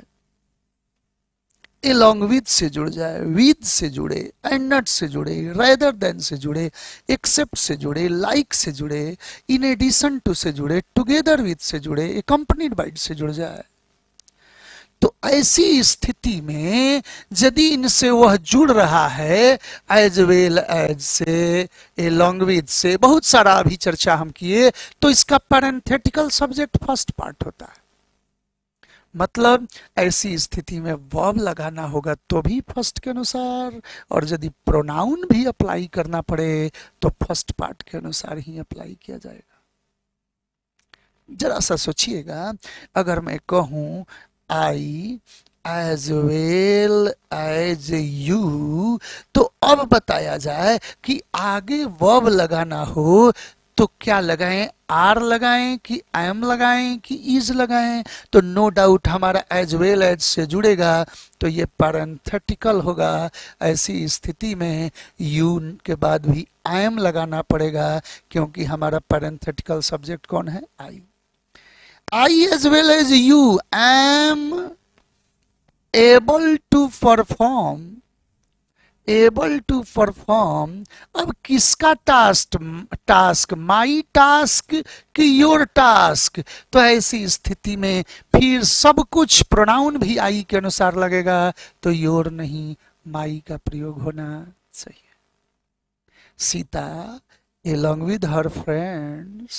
एलोंग विद से जुड़ जाए, विद से जुड़े, एंड नॉट से जुड़े, रेदर देन से जुड़े, एक्सेप्ट से जुड़े, लाइक से जुड़े, इन एडिशन टू से जुड़े, टुगेदर विद से जुड़े, एकम्पनीड बाय से जुड़ जाए, तो ऐसी स्थिति में यदि इनसे वह जुड़ रहा है एज वेल एज से, एलोंग विद से, बहुत सारा अभी चर्चा हम किए, तो इसका पैरेंथेटिकल सब्जेक्ट फर्स्ट पार्ट होता है। मतलब ऐसी स्थिति में वर्ब लगाना होगा तो भी फर्स्ट के अनुसार, और यदि प्रोनाउन भी अप्लाई करना पड़े तो फर्स्ट पार्ट के अनुसार ही अप्लाई किया जाएगा। जरा सा सोचिएगा, अगर मैं कहूं I as well as you, तो अब बताया जाए कि आगे वर्ब लगाना हो तो क्या लगाएं? आर लगाएं कि एम लगाएं कि इज लगाएं? तो नो डाउट हमारा एज वेल एज से जुड़ेगा तो ये पैरेंथेटिकल होगा। ऐसी स्थिति में यू के बाद भी एम लगाना पड़ेगा, क्योंकि हमारा पैरेंथेटिकल सब्जेक्ट कौन है? I. I as well as you am able to perform, able to perform. अब किसका टास्क? टास्क माई टास्क कि योर टास्क? तो ऐसी स्थिति में फिर सब कुछ प्रोनाउन भी आई के अनुसार लगेगा, तो योर नहीं माई का प्रयोग होना चाहिए। Sita along with her friends,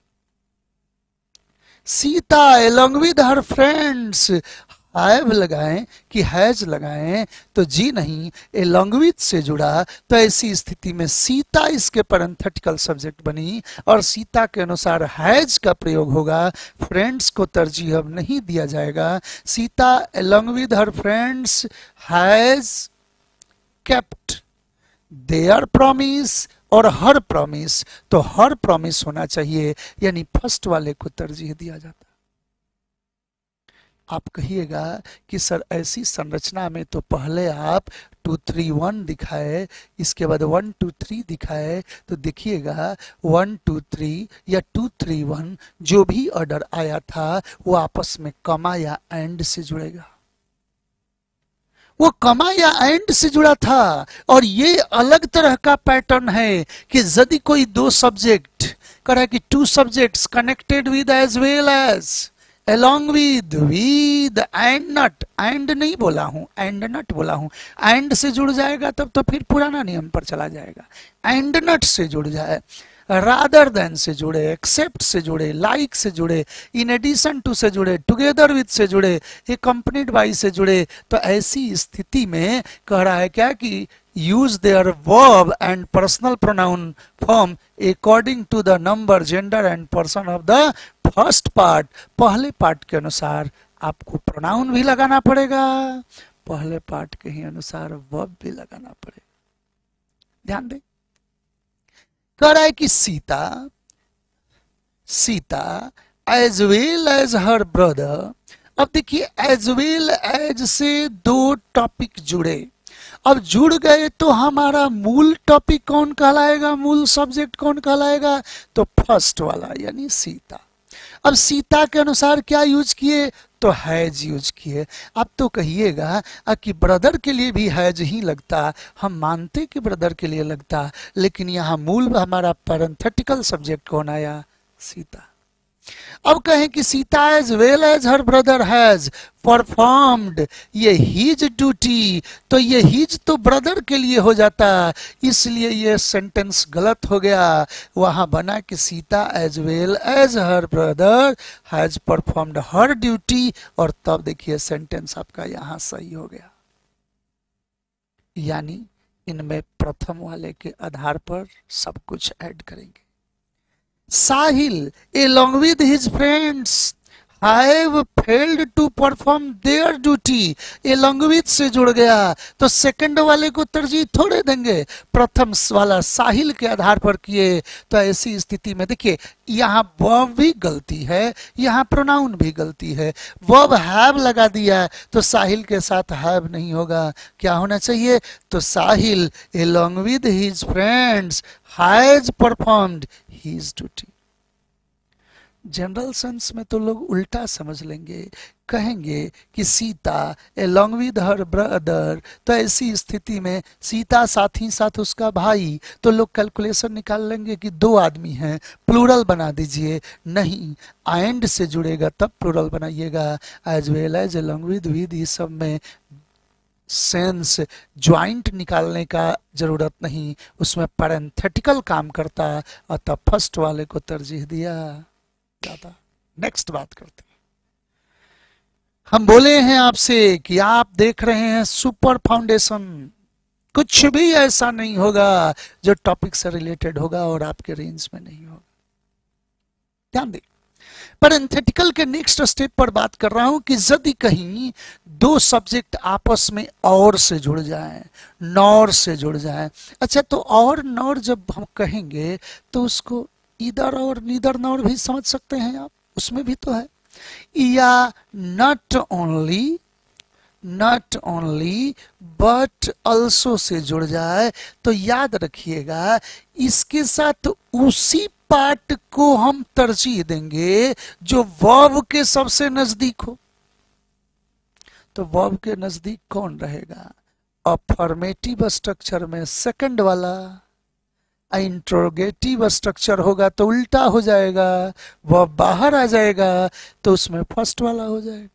Sita along with her friends, have लगाएं कि हैज लगाएं? तो जी नहीं, एलोंग विद से जुड़ा, तो ऐसी स्थिति में सीता इसके पैरेंथेटिकल सब्जेक्ट बनी और सीता के अनुसार हैज का प्रयोग होगा। फ्रेंड्स को तरजीह अब नहीं दिया जाएगा। Sita along with her friends has kept their promise और हर प्रॉमिस, तो हर प्रॉमिस होना चाहिए, यानी फर्स्ट वाले को तरजीह दिया जाता। आप कहिएगा कि सर ऐसी संरचना में तो पहले आप टू थ्री वन दिखाए, इसके बाद वन टू थ्री दिखाए, तो देखिएगा वन टू थ्री या टू थ्री वन जो भी ऑर्डर आया था वो आपस में कमा या एंड से जुड़ेगा, वो कमा या एंड से जुड़ा था। और ये अलग तरह का पैटर्न है कि यदि कोई दो सब्जेक्ट कह कि two subjects connected with as well as, along with, with and not, and नहीं बोला हूं, and not बोला हूं, and से जुड़ जाएगा तब तो फिर पुराना नियम पर चला जाएगा। and not से जुड़ जाए, rather than से जुड़े, except से जुड़े, like से जुड़े, in addition to से जुड़े, together with से जुड़े, accompanied by से जुड़े, तो ऐसी स्थिति में कह रहा है क्या कि use their verb and personal pronoun form according to the number, gender and person of the first part। पहले पार्ट के अनुसार आपको प्रोनाउन भी लगाना पड़ेगा, पहले पार्ट के ही अनुसार वर्ब भी लगाना पड़ेगा। ध्यान दें, कह रहा है कि Sita Sita as well as her brother. अब देखिए एज वेल एज से दो टॉपिक जुड़े, अब जुड़ गए तो हमारा मूल टॉपिक कौन कहलाएगा, मूल सब्जेक्ट कौन कहलाएगा, तो फर्स्ट वाला यानी सीता। अब सीता के अनुसार क्या यूज किए, तो हैज यूज किए। अब तो कहिएगा कि ब्रदर के लिए भी हैज ही लगता, हम मानते कि ब्रदर के लिए लगता, लेकिन यहाँ मूल हमारा पैरेंथेटिकल सब्जेक्ट कौन आया, सीता। अब कहें कि Sita as well as her brother has performed, ये हिज ड्यूटी, तो ये हिज तो ब्रदर के लिए हो जाता, इसलिए ये सेंटेंस गलत हो गया। वहां बना कि Sita as well as her brother has performed her duty, और तब देखिए सेंटेंस आपका यहां सही हो गया। यानी इनमें प्रथम वाले के आधार पर सब कुछ ऐड करेंगे। साहिल along with his friends have failed to perform their duty, along with से जुड़ गया तो सेकंड वाले को तरजीह थोड़े देंगे, प्रथम वाला साहिल के आधार पर किए। तो ऐसी स्थिति में देखिए यहाँ वर्ब भी गलती है, यहाँ प्रोनाउन भी गलती है। वर्ब हैव लगा दिया तो साहिल के साथ हैव नहीं होगा, क्या होना चाहिए, तो Sahil along with his friends has performed his duty। General sense में तो लोग उल्टा समझ लेंगे, कहेंगे कि Sita along with her brother, तो ऐसी स्थिति में सीता साथ ही साथ उसका भाई, तो लोग कैलकुलेशन निकाल लेंगे कि दो आदमी हैं, प्लूरल बना दीजिए। नहीं, एंड से जुड़ेगा तब प्लूरल बनाइएगा। As well as along with with इस सब में सेंस ज्वाइंट निकालने का जरूरत नहीं, उसमें पैरेंथेटिकल काम करता, अतः फर्स्ट वाले को तरजीह दिया जाता। नेक्स्ट बात करते हैं। हम बोले हैं आपसे कि आप देख रहे हैं सुपर फाउंडेशन, कुछ भी ऐसा नहीं होगा जो टॉपिक से रिलेटेड होगा और आपके रेंज में नहीं होगा, ध्यान दें। पैरेंथेटिकल के नेक्स्ट स्टेप पर बात कर रहा हूं कि यदि कहीं दो सब्जेक्ट आपस में और से जुड़ जाएं, नॉर से जुड़ जाएं। अच्छा, तो और नॉर जब हम कहेंगे तो उसको इधर और नीदर नॉर भी समझ सकते हैं आप, उसमें भी तो है। या not only, not only but also से जुड़ जाए तो याद रखिएगा इसके साथ उसी पार्ट को हम तरजीह देंगे जो वर्ब के सबसे नजदीक हो। तो वर्ब के नजदीक कौन रहेगा, अफर्मेटिव स्ट्रक्चर में सेकंड वाला, इंट्रोगेटिव स्ट्रक्चर होगा तो उल्टा हो जाएगा, वह बाहर आ जाएगा तो उसमें फर्स्ट वाला हो जाएगा।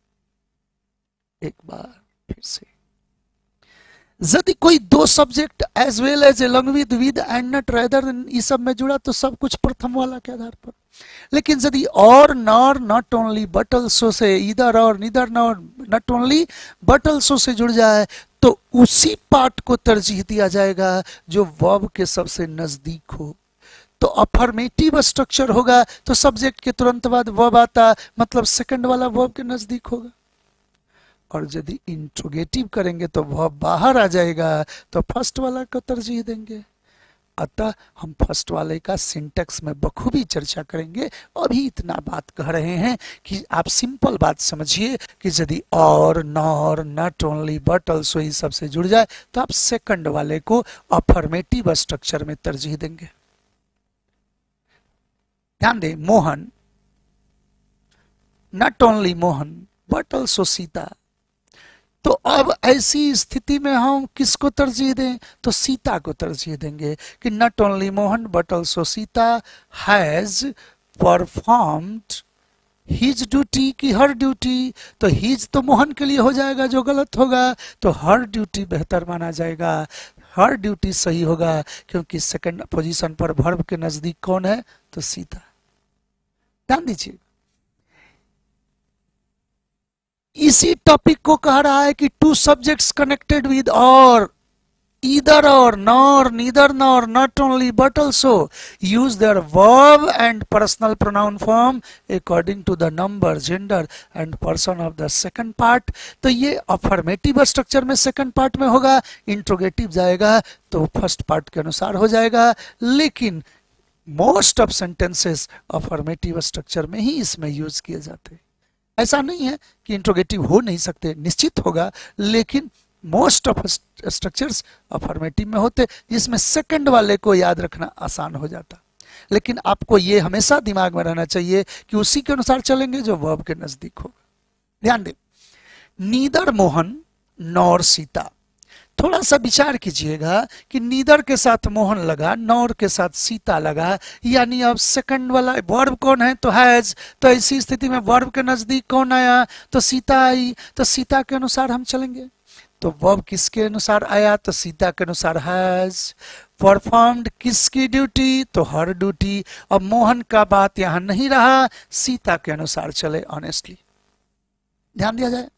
एक बार फिर से, यदि कोई दो subject as well as along with with and not rather than इस सब में जुड़ा तो सब कुछ प्रथम वाला के आधार पर। लेकिन यदि or nor not only but also से, either or neither nor not only but also से जुड़ जाए तो उसी पार्ट को तरजीह दिया जाएगा जो वर्ब के सबसे नजदीक हो। तो अफर्मेटिव स्ट्रक्चर होगा तो सब्जेक्ट के तुरंत बाद वर्ब आता, मतलब सेकंड वाला वर्ब के नजदीक होगा। और यदि इंट्रोगेटिव करेंगे तो वह बाहर आ जाएगा तो फर्स्ट वाला को तरजीह देंगे। अतः हम फर्स्ट वाले का सिंटेक्स में बखूबी चर्चा करेंगे। अभी इतना बात कह रहे हैं कि आप सिंपल बात समझिए कि यदि or, nor, not only but also इस सब से जुड़ जाए तो आप सेकंड वाले को अफर्मेटिव स्ट्रक्चर में तरजीह देंगे। ध्यान दें, Mohan, not only Mohan but also Sita. तो अब ऐसी स्थिति में हम किसको तरजीह दें, तो सीता को तरजीह देंगे कि not only Mohan but also Sita has performed his duty, की हर ड्यूटी। तो हिज तो मोहन के लिए हो जाएगा जो गलत होगा, तो हर ड्यूटी बेहतर माना जाएगा, हर ड्यूटी सही होगा क्योंकि सेकंड पोजीशन पर वर्ब के नजदीक कौन है, तो सीता। ध्यान दीजिए, इसी टॉपिक को कह रहा है कि two subjects connected with or, either or, nor, neither nor, not only but also use their verb and personal pronoun form according to the number, gender and person of the second part. तो ये affirmative structure में second part में होगा, interrogative जाएगा तो first part के अनुसार हो जाएगा। लेकिन most of sentences affirmative structure में ही इसमें यूज किए जाते हैं। ऐसा नहीं है कि इंट्रोगेटिव हो नहीं सकते, निश्चित होगा, लेकिन मोस्ट ऑफ स्ट्रक्चर्स अफर्मेटिव में होते, जिसमें सेकंड वाले को याद रखना आसान हो जाता। लेकिन आपको ये हमेशा दिमाग में रहना चाहिए कि उसी के अनुसार चलेंगे जो वर्ब के नजदीक होगा। ध्यान दें, नीदर मोहन नौर सीता। थोड़ा सा विचार कीजिएगा कि नीदर के साथ मोहन लगा, नौर के साथ सीता लगा, यानी अब सेकंड वाला वर्ब कौन है, तो हैज। तो ऐसी स्थिति में वर्ब के नजदीक कौन आया, तो सीता आई। तो सीता के अनुसार हम चलेंगे। तो वर्ब किसके अनुसार आया, तो सीता के अनुसार हैज। परफॉर्म्ड किसकी ड्यूटी, तो हर ड्यूटी। अब मोहन का बात यहां नहीं रहा, सीता के अनुसार चले ऑनेस्टली। ध्यान दिया जाए,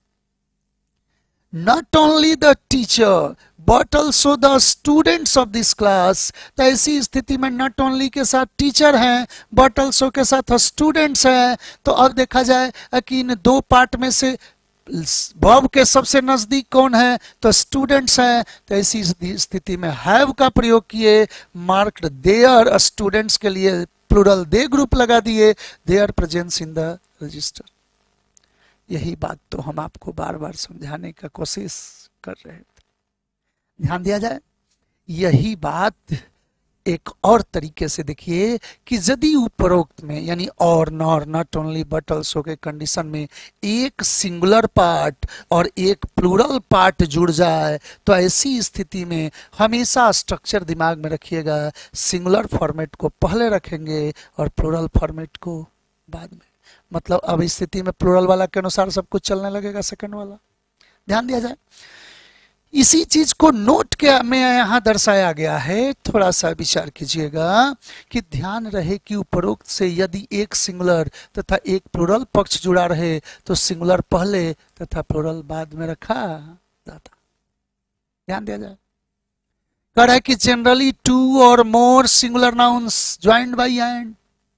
not only the teacher but also the students of this class. तो ऐसी स्थिति में नॉट ओनली के साथ टीचर हैं, बट ऑल्सो के साथ स्टूडेंट्स हैं। तो अब देखा जाए कि इन दो पार्ट में से वर्ब के सबसे नजदीक कौन है, तो स्टूडेंट्स हैं। तो ऐसी स्थिति में हैव का प्रयोग किए, मार्क्ड देयर, स्टूडेंट्स के लिए प्लूरल दे ग्रुप लगा दिए, their presence in the register. यही बात तो हम आपको बार बार समझाने का कोशिश कर रहे थे। ध्यान दिया जाए, यही बात एक और तरीके से देखिए कि यदि उपरोक्त में यानी or, nor, not only, but also के कंडीशन में एक सिंगुलर पार्ट और एक प्लूरल पार्ट जुड़ जाए, तो ऐसी स्थिति में हमेशा स्ट्रक्चर दिमाग में रखिएगा, सिंगुलर फॉर्मेट को पहले रखेंगे और प्लूरल फॉर्मेट को बाद में। मतलब अब इस स्थिति में प्लूरल वाला के अनुसार सब कुछ चलने लगेगा, सेकंड वाला। ध्यान दिया जाए, इसी चीज को नोट के में यहां दर्शाया गया है। थोड़ा सा विचार कीजिएगा कि ध्यान रहे कि उपरोक्त से यदि एक सिंगुलर तथा एक प्लूरल पक्ष जुड़ा रहे तो सिंगुलर पहले तथा प्लूरल बाद में रखा जाता। ध्यान दिया जाए, कह रहा है कि generally two or more singular nouns joined by and.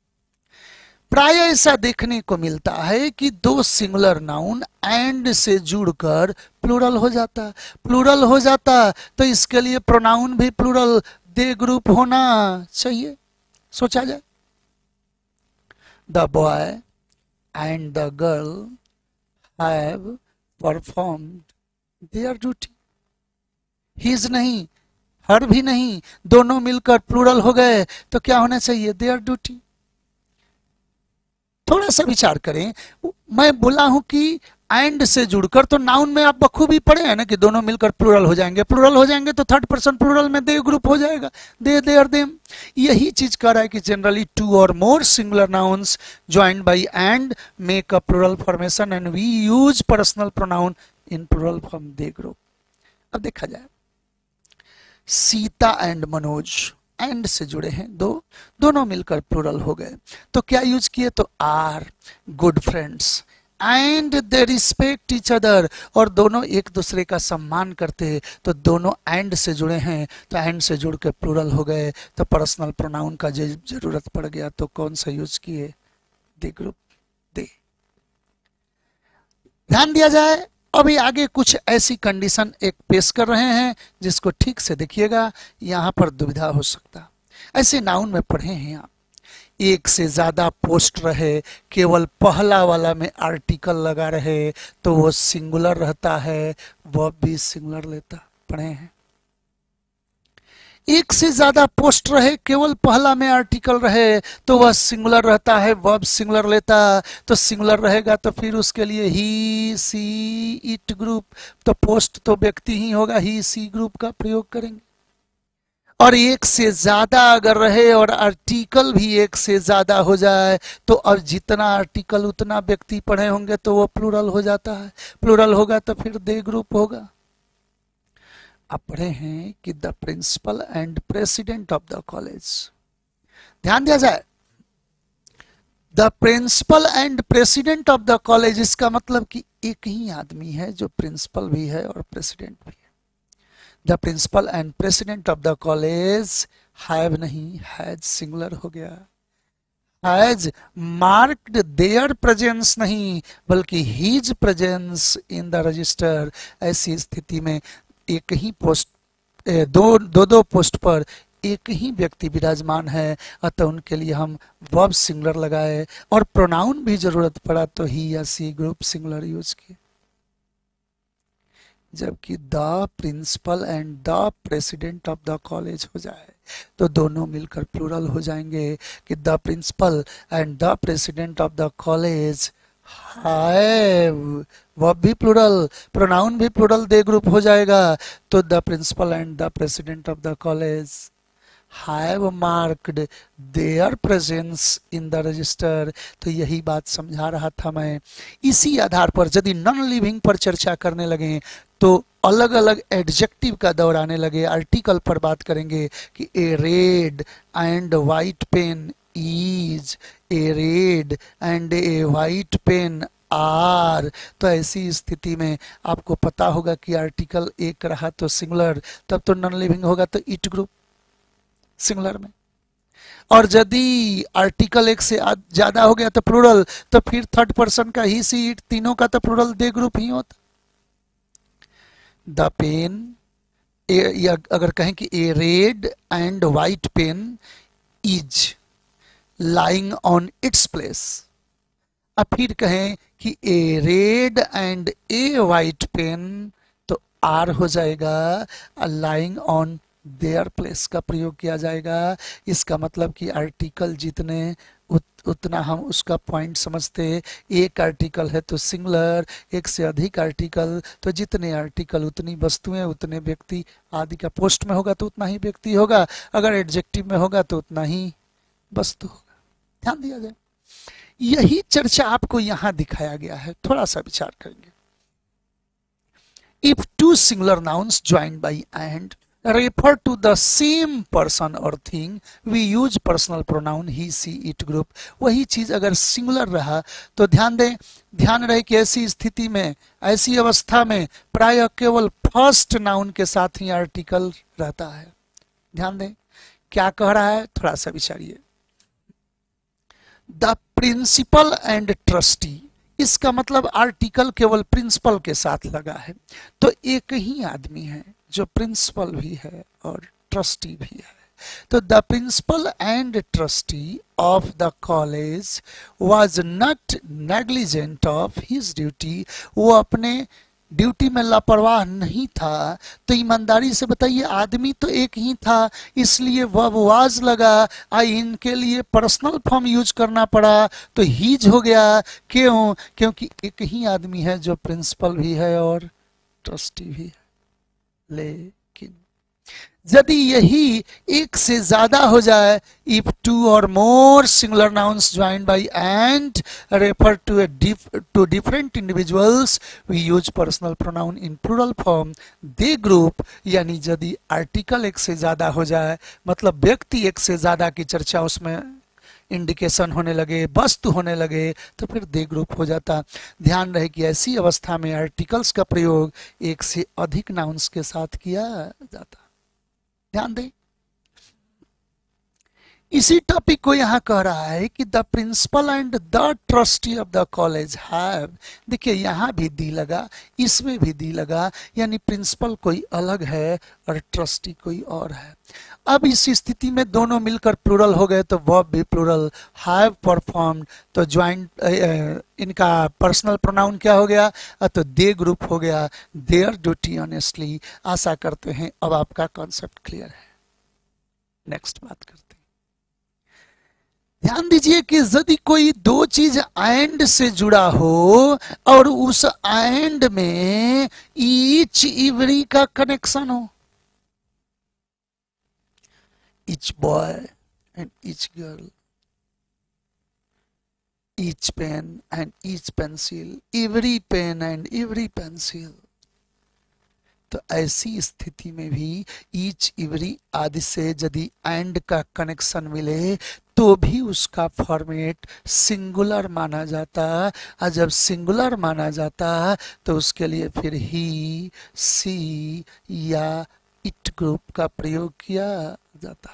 प्राय ऐसा देखने को मिलता है कि दो सिंगुलर नाउन एंड से जुड़कर प्लूरल हो जाता प्लूरल हो जाता तो इसके लिए प्रोनाउन भी प्लूरल दे ग्रुप होना चाहिए। सोचा जाए, the boy and the girl have performed their duty. His नहीं, हर भी नहीं, दोनों मिलकर प्लूरल हो गए तो क्या होना चाहिए, देयर ड्यूटी। थोड़ा सा विचार करें, मैं बोला हूं कि एंड से जुड़कर, तो नाउन में आप बखूबी पढ़े हैं ना कि दोनों मिलकर प्लूरल हो जाएंगे। प्लूरल हो जाएंगे तो थर्ड पर्सन प्लूरल में दे ग्रुप हो जाएगा, दे, देयर, देम। यही चीज कह रहा है कि generally two or more singular nouns joined by and make a plural formation and we use personal pronoun in plural from they group. अब देखा जाए, सीता एंड मनोज एंड से जुड़े हैं, दो दोनों मिलकर प्लूरल हो गए तो क्या यूज किए, तो are good friends and they respect each other, और दोनों एक दूसरे का सम्मान करते हैं तो दोनों एंड से जुड़े हैं तो एंड से जुड़ के प्लूरल हो गए। तो पर्सनल प्रोनाउन का जरूरत पड़ गया तो कौन सा यूज किए, दे ग्रुप, दे। ध्यान दिया जाए, अभी आगे कुछ ऐसी कंडीशन एक पेश कर रहे हैं जिसको ठीक से देखिएगा, यहां पर दुविधा हो सकता। ऐसे नाउन में पढ़े हैं आप, एक से ज्यादा पोस्ट रहे, केवल पहला वाला में आर्टिकल लगा रहे तो वो सिंगुलर रहता है, वह भी सिंगुलर लेता, पढ़े हैं। एक से ज्यादा पोस्ट रहे, केवल पहला में आर्टिकल रहे तो वह सिंगुलर रहता है, वर्ब सिंगुलर लेता। तो सिंगुलर रहेगा तो फिर उसके लिए ही, सी, इट ग्रुप, तो पोस्ट तो व्यक्ति ही होगा, ही, सी ग्रुप का प्रयोग करेंगे। और एक से ज्यादा अगर रहे और आर्टिकल भी एक से ज्यादा हो जाए तो अब जितना आर्टिकल उतना व्यक्ति पढ़े होंगे तो वो प्लूरल हो जाता है, प्लूरल होगा तो फिर दे ग्रुप होगा। आप पढ़े हैं कि the principal and president of the college. ध्यान दिया जाए, the principal and president of the college, इसका मतलब कि एक ही आदमी है जो प्रिंसिपल भी है और प्रेसिडेंट भी है। The principal and president of the college, have नहीं, हैज सिंगुलर हो गया। हैज मार्क्ड देयर प्रेजेंस नहीं बल्कि his presence in the register. ऐसी स्थिति में एक ही पोस्ट, दो दो दो पोस्ट पर एक ही व्यक्ति विराजमान है, अतः उनके लिए हम वर्ब सिंगुलर लगाए, और प्रोनाउन भी जरूरत पड़ा तो ही या सी ग्रुप सिंगुलर यूज किए। जबकि the principal and the president of the college हो जाए तो दोनों मिलकर प्लूरल हो जाएंगे कि the principal and the president of the college have, verb भी प्लूरल, प्रोनाउन भी प्लूरल, दे ग्रुप हो जाएगा, तो the principal and the president of the college have marked their presence in the register। तो यही बात समझा रहा था मैं। इसी आधार पर यदि नॉन लिविंग पर चर्चा करने लगे तो अलग अलग एडजेक्टिव का दौर आने लगे, आर्टिकल पर बात करेंगे कि a red and white pen is, a red and a white pen are. तो ऐसी स्थिति में आपको पता होगा कि आर्टिकल एक रहा तो सिंगुलर, तब तो नॉन लिविंग होगा तो इट ग्रुप सिंगुलर में, और यदि आर्टिकल एक से ज्यादा हो गया तो प्लूरल, तो फिर थर्ड पर्सन का ही सी इट तीनों का तो प्लूरल दे ग्रुप ही होता। द पेन, या अगर कहें कि a red and white pen is lying on its place, अब फिर कहें कि a red and a white pen तो आर हो जाएगा, लाइंग ऑन देयर प्लेस का प्रयोग किया जाएगा। इसका मतलब कि आर्टिकल जितने उत, उतना हम उसका पॉइंट समझते। एक आर्टिकल है तो सिंगुलर, एक से अधिक आर्टिकल तो जितने आर्टिकल उतनी वस्तुएं उतने व्यक्ति आदि का, पोस्ट में होगा तो उतना ही व्यक्ति होगा, अगर एडजेक्टिव में होगा तो उतना ही वस्तु होगा। ध्यान दिया जाए, यही चर्चा आपको यहां दिखाया गया है। थोड़ा सा विचार करेंगे। If two singular nouns joined by and refer to the same person or thing, we use personal pronoun he she it group। वही चीज अगर सिंगुलर रहा तो ध्यान दें, ध्यान रहे कि ऐसी स्थिति में, ऐसी अवस्था में प्राय केवल फर्स्ट नाउन के साथ ही आर्टिकल रहता है। ध्यान दें क्या कह रहा है, थोड़ा सा विचारिए। द प्रिंसिपल एंड ट्रस्टी, इसका मतलब आर्टिकल केवल प्रिंसिपल के साथ लगा है, तो एक ही आदमी है जो प्रिंसिपल भी है और ट्रस्टी भी है। तो the principal and trustee of the college was not negligent of his duty, वो अपने ड्यूटी में लापरवाह नहीं था। तो ईमानदारी से बताइए, आदमी तो एक ही था, इसलिए वह वाज लगा, आई इनके लिए पर्सनल फॉर्म यूज करना पड़ा तो हीज हो गया। क्यों? क्योंकि एक ही आदमी है जो प्रिंसिपल भी है और ट्रस्टी भी है। लेकिन यदि यही एक से ज्यादा हो जाए, if two or more singular nouns joined by and refer to two different individuals, we use personal pronoun in plural form, they group. यानी यदि आर्टिकल एक से ज्यादा हो जाए, मतलब व्यक्ति एक से ज्यादा की चर्चा उसमें इंडिकेशन होने लगे, वस्तु होने लगे, तो फिर दे ग्रुप हो जाता। ध्यान रहे कि ऐसी अवस्था में आर्टिकल्स का प्रयोग एक से अधिक नाउन्स के साथ किया जाता। ध्यान दें, इसी टॉपिक को यहां कह रहा है कि the principal and the trustee of the college have. देखिए यहां भी दी लगा, इसमें भी दी लगा, यानी प्रिंसिपल कोई अलग है और ट्रस्टी कोई और है। अब इस स्थिति में दोनों मिलकर प्लूरल हो गए तो वर्ब भी प्लूरल, हैव परफॉर्म्ड, तो ज्वाइंट इनका पर्सनल प्रोनाउन क्या हो गया, तो दे ग्रुप हो गया, देयर ड्यूटी ऑनेस्टली। आशा करते हैं अब आपका कॉन्सेप्ट क्लियर है। नेक्स्ट बात करते हैं। ध्यान दीजिए कि यदि कोई दो चीज एंड से जुड़ा हो और उस एंड में ईच इवरी का कनेक्शन हो, each boy and each girl, each pen and each pencil, every pen and every pencil, तो ऐसी स्थिति में भी each every आदि से यदि एंड का कनेक्शन मिले तो भी उसका फॉर्मेट सिंगुलर माना जाता। और जब सिंगुलर माना जाता तो उसके लिए फिर ही, सी या इट ग्रुप का प्रयोग किया जाता।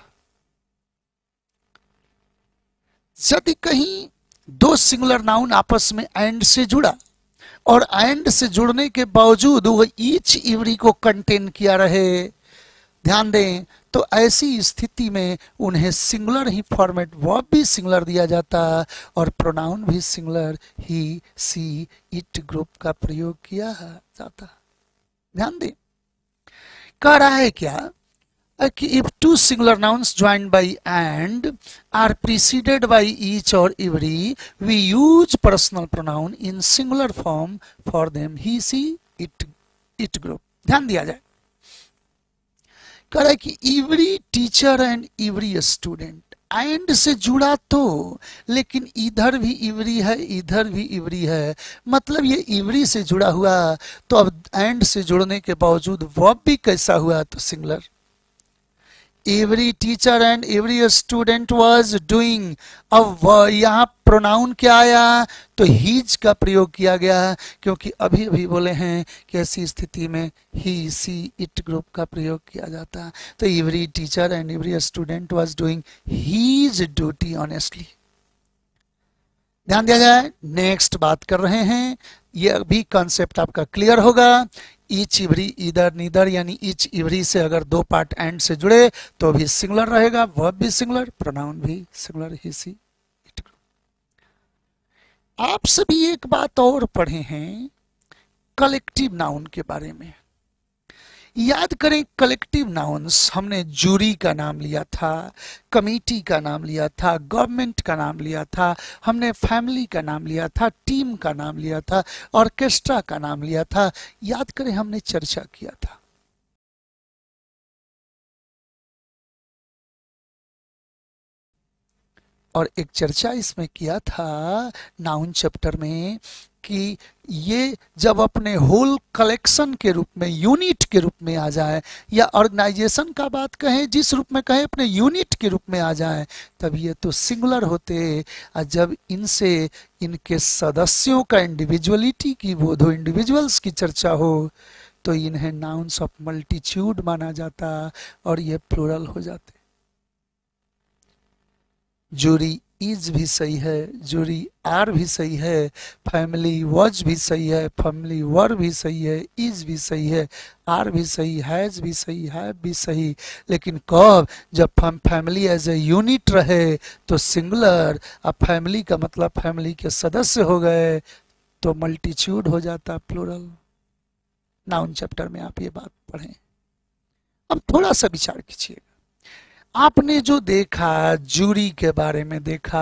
यदि कहीं दो सिंगुलर नाउन आपस में एंड से जुड़ा और एंड से जुड़ने के बावजूद वो ईच इवरी को कंटेन किया रहे, ध्यान दें तो ऐसी स्थिति में उन्हें सिंगुलर ही फॉर्मेट वर्ब भी सिंगुलर दिया जाता और प्रोनाउन भी singular he she it group का प्रयोग किया जाता। ध्यान दें, कह रहा है क्या कि if two singular nouns joined by and are preceded by each or every, we use personal pronoun in singular form for them, he, she, it, it group। ध्यान दिया जाए, कह रहा है कि every teacher and every student, and से जुड़ा तो, लेकिन इधर भी इवरी है इधर भी इवरी है, मतलब ये इवरी से जुड़ा हुआ, तो अब एंड से जुड़ने के बावजूद वर्ब भी कैसा हुआ, तो singular. Every teacher and every student was doing, अब यहाँ प्रोनाउन क्या आया, तो हीज का प्रयोग किया गया, क्योंकि अभी अभी बोले हैं कि ऐसी स्थिति में ही सी इट ग्रुप का प्रयोग किया जाता। तो every teacher and every student was doing his duty honestly. ध्यान दिया जाए, नेक्स्ट बात कर रहे हैं, ये अभी कॉन्सेप्ट आपका क्लियर होगा। ईच इवरी इधर नीदर, यानी ईच इवरी से अगर दो पार्ट एंड से जुड़े तो भी सिंगुलर रहेगा, वर्ब भी सिंगुलर, प्रोनाउन भी सिंगुलर, ही सी इट। आप सभी एक बात और पढ़े हैं कलेक्टिव नाउन के बारे में। याद करें, कलेक्टिव नाउन्स हमने जूरी का नाम लिया था, कमेटी का नाम लिया था, गवर्नमेंट का नाम लिया था, हमने फैमिली का नाम लिया था, टीम का नाम लिया था, ऑर्केस्ट्रा का नाम लिया था। याद करें, हमने चर्चा किया था। और एक चर्चा इसमें किया था नाउन चैप्टर में कि ये जब अपने होल कलेक्शन के रूप में, यूनिट के रूप में आ जाए, या ऑर्गेनाइजेशन का बात कहें, जिस रूप में कहें अपने यूनिट के रूप में आ जाए, तब ये तो सिंगुलर होते। और जब इनसे इनके सदस्यों का इंडिविजुअलिटी की बोध हो, इंडिविजुअल्स की चर्चा हो, तो इन्हें नाउन्स ऑफ मल्टीट्यूड माना जाता और ये प्लूरल हो जाते। जूरी इज भी सही है, जूरी आर भी सही है, फैमिली वॉज भी सही है, फैमिली वर भी सही है, इज भी सही है, आर भी सही, हैज भी सही, हैव भी सही। लेकिन कब, जब फैमिली एज ए यूनिट रहे तो सिंगुलर, अब फैमिली का मतलब फैमिली के सदस्य हो गए तो मल्टीट्यूड हो जाता, प्लूरल। नाउन चैप्टर में आप ये बात पढ़ें। अब थोड़ा सा विचार कीजिएगा, आपने जो देखा, जूरी के बारे में देखा,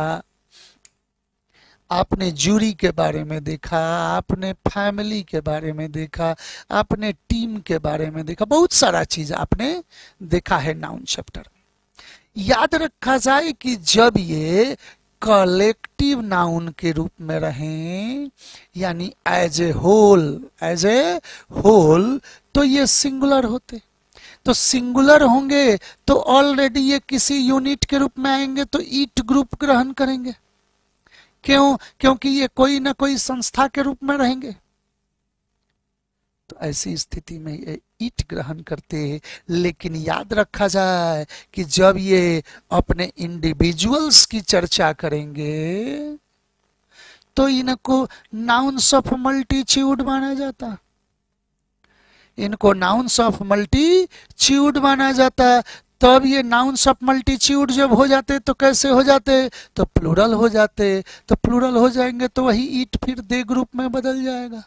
आपने जूरी के बारे में देखा, आपने फैमिली के बारे में देखा, आपने टीम के बारे में देखा, बहुत सारा चीज आपने देखा है नाउन चैप्टर में। याद रखा जाए कि जब ये कलेक्टिव नाउन के रूप में रहें, यानी as a whole, as a whole, तो ये सिंगुलर होते। तो सिंगुलर होंगे तो ऑलरेडी ये किसी यूनिट के रूप में आएंगे, तो ईट ग्रुप ग्रहण करेंगे। क्यों? क्योंकि ये कोई ना कोई संस्था के रूप में रहेंगे। तो ऐसी स्थिति में ये ईट ग्रहण करते। लेकिन याद रखा जाए कि जब ये अपने इंडिविजुअल्स की चर्चा करेंगे तो इनको नाउन्स ऑफ मल्टीट्यूड माना जाता, इनको नाउन्स ऑफ मल्टीट्यूड माना जाता। तब ये नाउन्स ऑफ मल्टीट्यूड जब हो जाते तो कैसे हो जाते, तो प्लूरल हो जाते। तो प्लूरल हो जाएंगे तो वही ईट फिर दे ग्रुप में बदल जाएगा।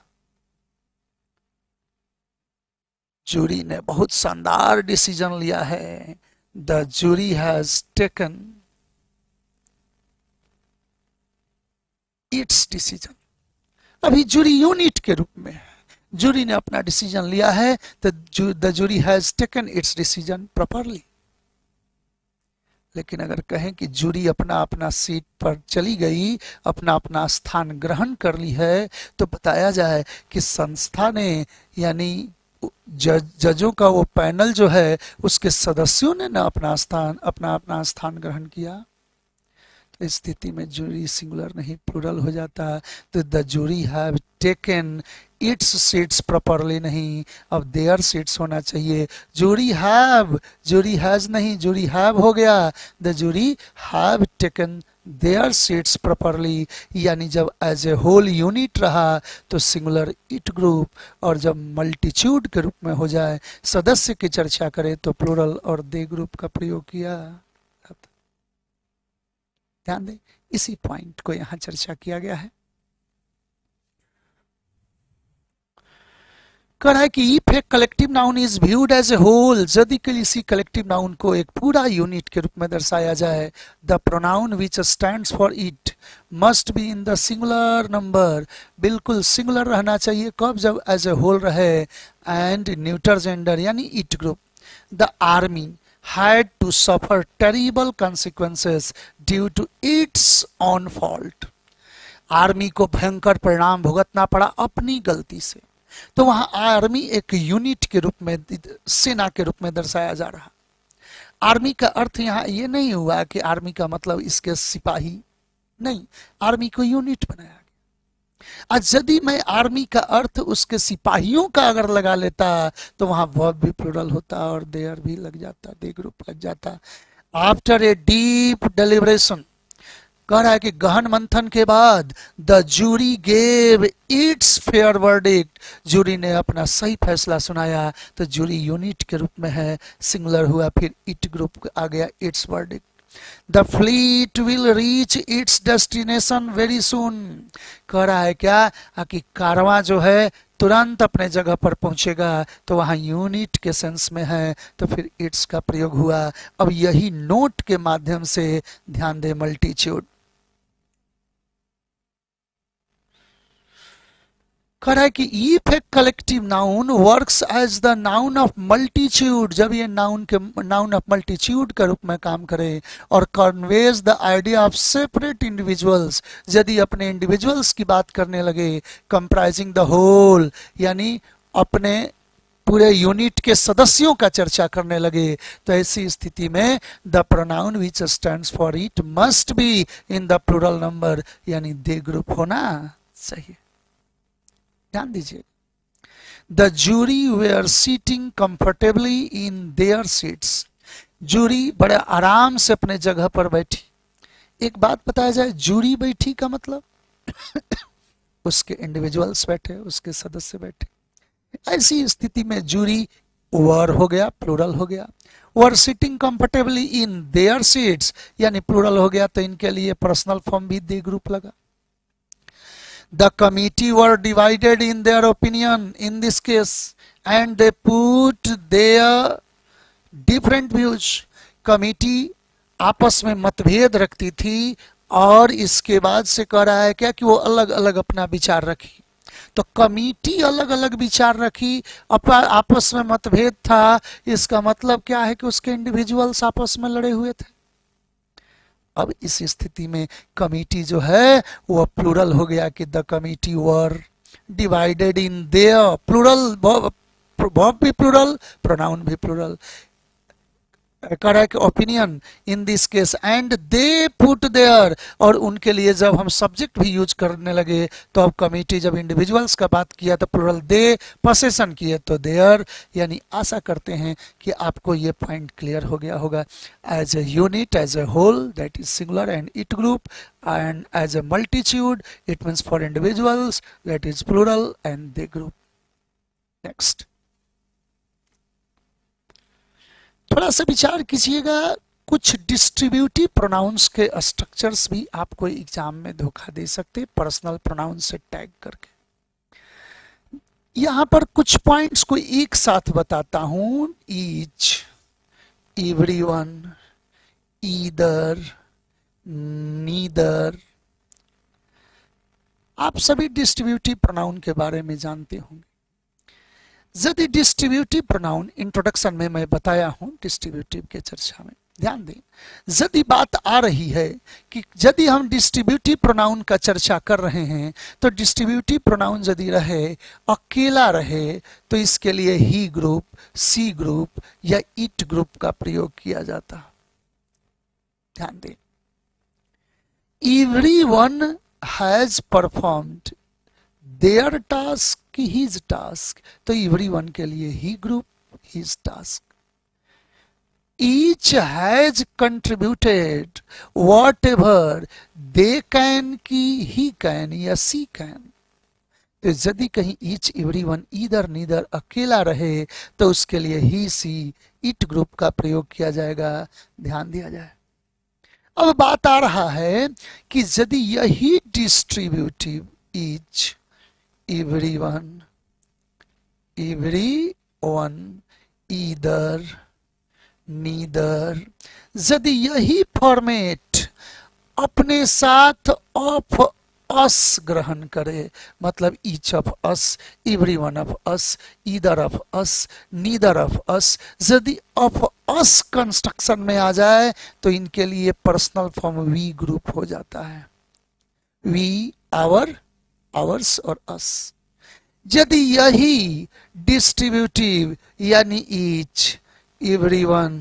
जूरी ने बहुत शानदार डिसीजन लिया है। The jury has taken its decision. अभी जूरी यूनिट के रूप में है, जूरी ने अपना डिसीजन लिया है, तो the jury has taken its decision properly. लेकिन अगर कहें कि जूरी अपना अपना सीट पर चली गई, अपना अपना स्थान ग्रहण कर ली है, तो बताया जाए कि संस्था ने, यानी जज, जजों का वो पैनल जो है, उसके सदस्यों ने ना अपना स्थान अपना अपना स्थान ग्रहण किया। तो इस स्थिति में जूरी सिंगुलर नहीं, प्लूरल हो जाता। तो the jury have taken its seats properly नहीं, अब देयर सीट्स होना चाहिए। जूरी हैव, जूरी हैज नहीं, जूरी हैव हो गया। The jury have taken their seats properly, यानी जब एज ए होल यूनिट रहा तो सिंगुलर इट ग्रुप, और जब मल्टीट्यूड के रूप में हो जाए, सदस्य की चर्चा करें तो प्लूरल और दे ग्रुप का प्रयोग किया। ध्यान दें, इसी पॉइंट को यहां चर्चा किया गया है। कह रहा है कि if a collective noun is viewed as a whole, यदि किसी कलेक्टिव नाउन को एक पूरा यूनिट के रूप में दर्शाया जाए, the pronoun which stands for it must be in the singular number, बिल्कुल सिंगुलर रहना चाहिए, कब? जब एज ए होल रहे, एंड न्यूटर जेंडर यानी it group. The army had to suffer terrible consequences due to its own fault, army को भयंकर परिणाम भुगतना पड़ा अपनी गलती से। तो वहां आर्मी एक यूनिट के रूप में, सेना के रूप में दर्शाया जा रहा। आर्मी का अर्थ यहाँ ये नहीं हुआ कि आर्मी का मतलब इसके सिपाही, नहीं, आर्मी को यूनिट बनाया गया। आज यदि मैं आर्मी का अर्थ उसके सिपाहियों का अगर लगा लेता तो वहां वर्ब भी प्लूरल होता और देयर भी लग जाता, दे ग्रुप लग जाता। आफ्टर ए डीप डेलिब्रेशन, कह रहा है कि गहन मंथन के बाद, the jury gave its fair verdict, jury ने अपना सही फैसला सुनाया। तो जूरी यूनिट के रूप में है, सिंगुलर हुआ, फिर इट ग्रुप आ गया, its verdict. The fleet will reach its destination very soon, कह रहा है क्या कि कारवां जो है तुरंत अपने जगह पर पहुंचेगा, तो वहां यूनिट के सेंस में है, तो फिर इट्स का प्रयोग हुआ। अब यही नोट के माध्यम से ध्यान दे, मल्टीट्यूड कह रहा है कि if a collective noun works as the noun of multitude, जब ये नाउन के नाउन ऑफ मल्टीट्यूड के रूप में काम करे, और conveys the idea of separate individuals, यदि अपने इंडिविजुअल्स की बात करने लगे, कंप्राइजिंग द होल यानी अपने पूरे यूनिट के सदस्यों का चर्चा करने लगे, तो ऐसी स्थिति में the pronoun which stands for it must be in the plural number, यानी दे ग्रुप होना चाहिए। ध्यान दीजिए, the jury were sitting comfortably in their seats, jury बड़े आराम से अपने जगह पर बैठी। एक बात बताया जाए, जूरी बैठी का मतलब उसके इंडिविजुअल्स बैठे, उसके सदस्य बैठे। ऐसी स्थिति में जूरी वर हो गया, प्लूरल हो गया। Were sitting comfortably in their seats यानी प्लूरल हो गया, तो इनके लिए पर्सनल फॉर्म भी दे ग्रुप लगा। The committee were divided in their opinion in this case and they put their different views. Committee आपस में मतभेद रखती थी और इसके बाद से कह रहा है क्या कि वो अलग अलग अपना विचार रखी। तो कमिटी अलग अलग विचार रखी, आपस में मतभेद था, इसका मतलब क्या है कि उसके इंडिविजुअल्स आपस में लड़े हुए थे। अब इस स्थिति में कमिटी जो है वो प्लूरल हो गया कि the committee were divided in their, plural, verb भी प्लूरल, प्रोनाउन भी plural. Correct opinion in this case and they put their, और उनके लिए जब हम सब्जेक्ट भी यूज करने लगे तो अब कमिटी जब इंडिविजुअल्स का बात किया तो प्लूरल दे, पोसेशन किए तो देयर। यानी आशा करते हैं कि आपको ये पॉइंट क्लियर हो गया होगा। As a unit, as a whole, that is singular and it group, and as a multitude it means for individuals, that is plural and they group. Next, थोड़ा सा विचार कीजिएगा, कुछ डिस्ट्रीब्यूटिव प्रोनाउंस के structures भी आपको एग्जाम में धोखा दे सकते, पर्सनल प्रोनाउन से टैग करके। यहां पर कुछ पॉइंट्स को एक साथ बताता हूं, ईच, एवरीवन, ईदर, नीदर। आप सभी डिस्ट्रीब्यूटिव प्रोनाउन के बारे में जानते होंगे। यदि डिस्ट्रीब्यूटिव प्रोनाउन, इंट्रोडक्शन में मैं बताया हूं डिस्ट्रीब्यूटिव के चर्चा में, ध्यान दें, यदि बात आ रही है कि यदि हम डिस्ट्रीब्यूटिव प्रोनाउन का चर्चा कर रहे हैं तो डिस्ट्रीब्यूटिव प्रोनाउन यदि रहे, अकेला रहे, तो इसके लिए ही ग्रुप, सी ग्रुप या इट ग्रुप का प्रयोग किया जाता। ध्यान दें, everyone has performed their task, his task, तो एवरीवन के लिए he group, his task. Each has contributed whatever they can की ही कैन या सी कैन। तो यदि कहीं ईच एवरीवन ईदर नीदर अकेला रहे तो उसके लिए ही सी इट ग्रुप का प्रयोग किया जाएगा। ध्यान दिया जाए। अब बात आ रहा है कि यदि यही distributive each everyone everyone either neither, यदि यही फॉर्मेट अपने साथ ऑफ अस ग्रहण करे, मतलब each of us, every one of us, either of us, neither of us, यदि ऑफ अस कंस्ट्रक्शन में आ जाए तो इनके लिए पर्सनल फॉर्म वी ग्रुप हो जाता है। वी, आवर, आवर्स और अस। यदि यही डिस्ट्रीब्यूटिव यानी ईच, एवरीवन,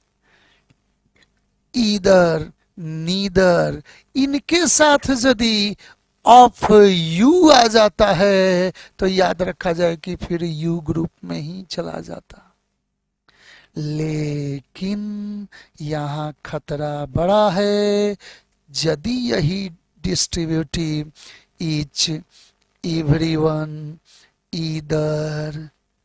ईदर, नीदर, इनके साथ यदि ऑफ यू आ जाता है तो याद रखा जाए कि फिर यू ग्रुप में ही चला जाता। लेकिन यहां खतरा बड़ा है। यदि यही distributive each, everyone, either,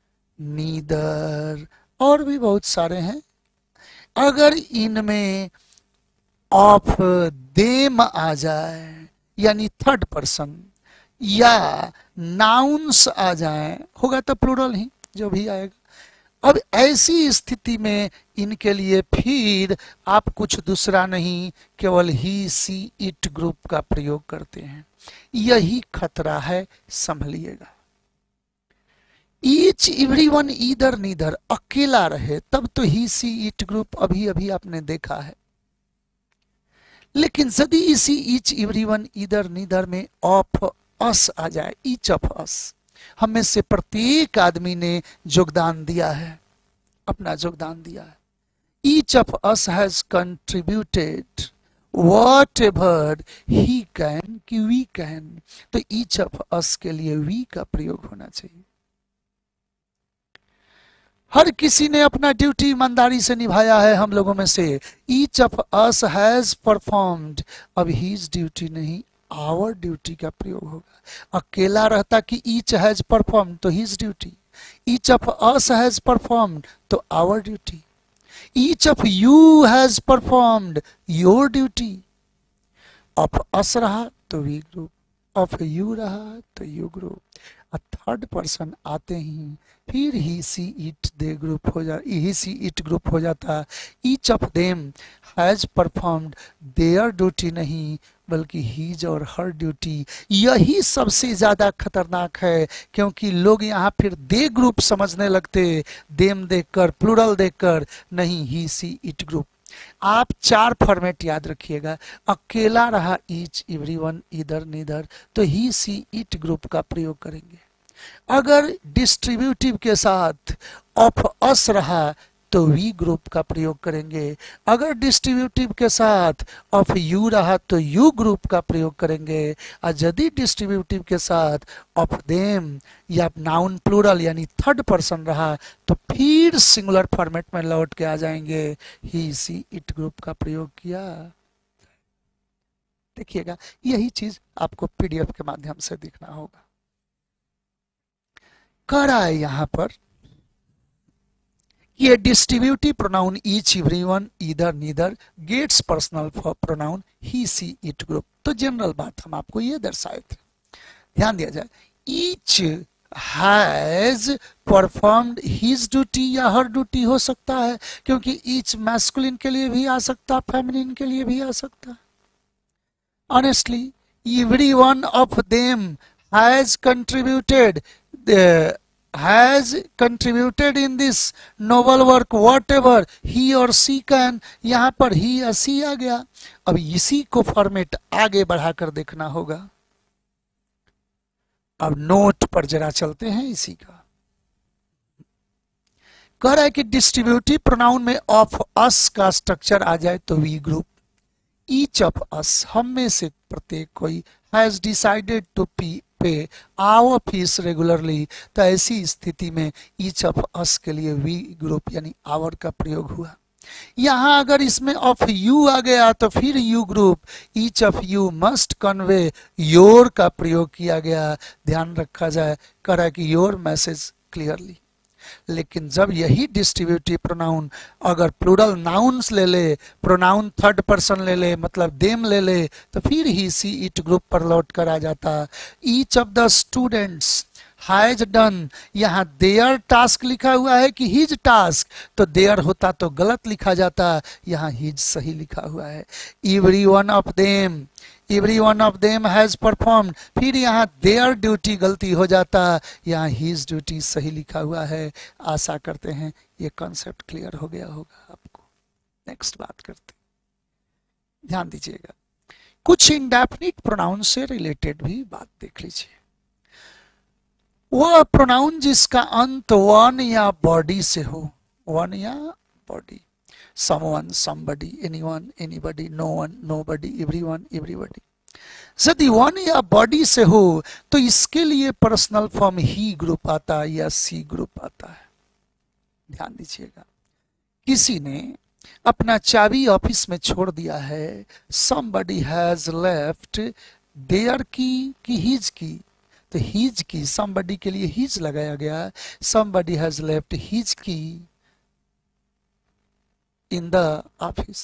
neither और भी बहुत सारे हैं, अगर इनमें ऑफ देम आ जाए यानी थर्ड पर्सन या नाउन्स आ जाए, होगा तो प्लूरल ही जो भी आएगा। अब ऐसी स्थिति में इनके लिए फिर आप कुछ दूसरा नहीं केवल ही सी इट ग्रुप का प्रयोग करते हैं। यही खतरा है, संभलिएगा। ईच, एवरीवन, ईदर, नीदर अकेला रहे तब तो ही सी इट ग्रुप अभी अभी आपने देखा है। लेकिन यदि इसी ईच, एवरीवन, ईदर, नीदर में ऑफ अस आ जाए, ईच ऑफ अस, हम में से प्रत्येक आदमी ने योगदान दिया है, अपना योगदान दिया है। Each of us has contributed whatever he can कि वी कैन, तो ईच ऑफ अस के लिए वी का प्रयोग होना चाहिए। हर किसी ने अपना ड्यूटी ईमानदारी से निभाया है हम लोगों में से। Each of us has performed, अब हीज ड्यूटी नहीं आवर ड्यूटी का प्रयोग होगा। अकेला रहता कि ईच हैज परफॉर्म्ड तो his duty, each of us has performed तो our duty, each of you has performed your duty. Of us रहा तो वी ग्रुप, ऑफ यू रहा तो यू ग्रुप। थर्ड पर्सन आते ही फिर ही सी इट दे ग्रुप हो जा ही सी इट ग्रुप हो जाता। Each of them has performed their duty नहीं बल्कि हीज और हर ड्यूटी। यही सबसे ज्यादा खतरनाक है, क्योंकि लोग यहाँ फिर दे ग्रुप समझने लगते, देम देखकर, प्लूरल देखकर, नहीं ही सी इट ग्रुप। आप चार फॉर्मेट याद रखिएगा। अकेला रहा ईच, एवरीवन, ईदर, नीदर तो ही सी इट ग्रुप का प्रयोग करेंगे। अगर डिस्ट्रीब्यूटिव के साथ ऑफ अस रहा तो वी ग्रुप का प्रयोग करेंगे। अगर डिस्ट्रीब्यूटिव के साथ ऑफ यू रहा तो यू ग्रुप का प्रयोग करेंगे। और यदि डिस्ट्रीब्यूटिव के साथ ऑफ देम या नाउन प्लूरल यानी थर्ड पर्सन रहा तो फिर सिंगुलर फॉर्मेट में लौट के आ जाएंगे, ही सी इट ग्रुप का प्रयोग किया। देखिएगा, यही चीज आपको पीडीएफ के माध्यम से दिखना होगा। कह रहा है यहां पर ये distributive pronoun each, everyone, either, neither gets personal pronoun he she it group. तो जनरल बात हम आपको ये दर्शाए थे, ध्यान दिया जाए। Each has performed his duty या हर ड्यूटी हो सकता है, क्योंकि ईच मैस्कुलिन के लिए भी आ सकता, फेमिनिन के लिए भी आ सकता। Honestly every one of them has contributed has contributed in this novel work whatever he or she can। यहां पर ही या सी आ गया। अब इसी को फॉर्मेट आगे बढ़ाकर देखना होगा। अब नोट पर जरा चलते हैं इसी का। कह रहा है कि डिस्ट्रीब्यूटिव प्रोनाउन में ऑफ अस का स्ट्रक्चर आ जाए तो we group. Each of us, हम में से प्रत्येक कोई, has decided to p pay our fees regularly, तो ऐसी स्थिति में ईच ऑफ अस के लिए वी ग्रुप यानी आवर का प्रयोग हुआ। यहां अगर इसमें ऑफ यू आ गया तो फिर you group, each of you must convey, your का प्रयोग किया गया, ध्यान रखा जाए, करा कि योर मैसेज क्लियरली। लेकिन जब यही डिस्ट्रीब्यूटिव प्रोनाउन अगर प्लूरल नाउन्स ले ले, प्रोनाउन थर्ड पर्सन ले ले, मतलब देम ले ले, तो फिर ही सी इट ग्रुप पर लौट कर आ जाता। Each of the students has done, यहाँ देयर टास्क लिखा हुआ है कि हिज टास्क, तो देयर होता तो गलत लिखा जाता, यहाँ हिज सही लिखा हुआ है। Every one of them, every one of them has performed, फिर यहाँ देयर ड्यूटी गलती हो जाता, यहाँ हिज ड्यूटी सही लिखा हुआ है। आशा करते हैं ये कॉन्सेप्ट क्लियर हो गया होगा आपको। नेक्स्ट बात करते, ध्यान दीजिएगा, कुछ इंडेफिनिट प्रोनाउन से रिलेटेड भी बात देख लीजिए। वो प्रोनाउन जिसका अंत वन या बॉडी से हो, वन या body, someone, somebody, anyone, anybody, no one, nobody, everyone, everybody, यदि वन या बॉडी से हो तो इसके लिए पर्सनल फॉर्म ही ग्रुप आता है या सी ग्रुप आता है। ध्यान दीजिएगा, किसी ने अपना चाबी ऑफिस में छोड़ दिया है, somebody has left their key की हिज की, तो हिज की somebody के लिए हिज लगाया गया, somebody has left his key in the office,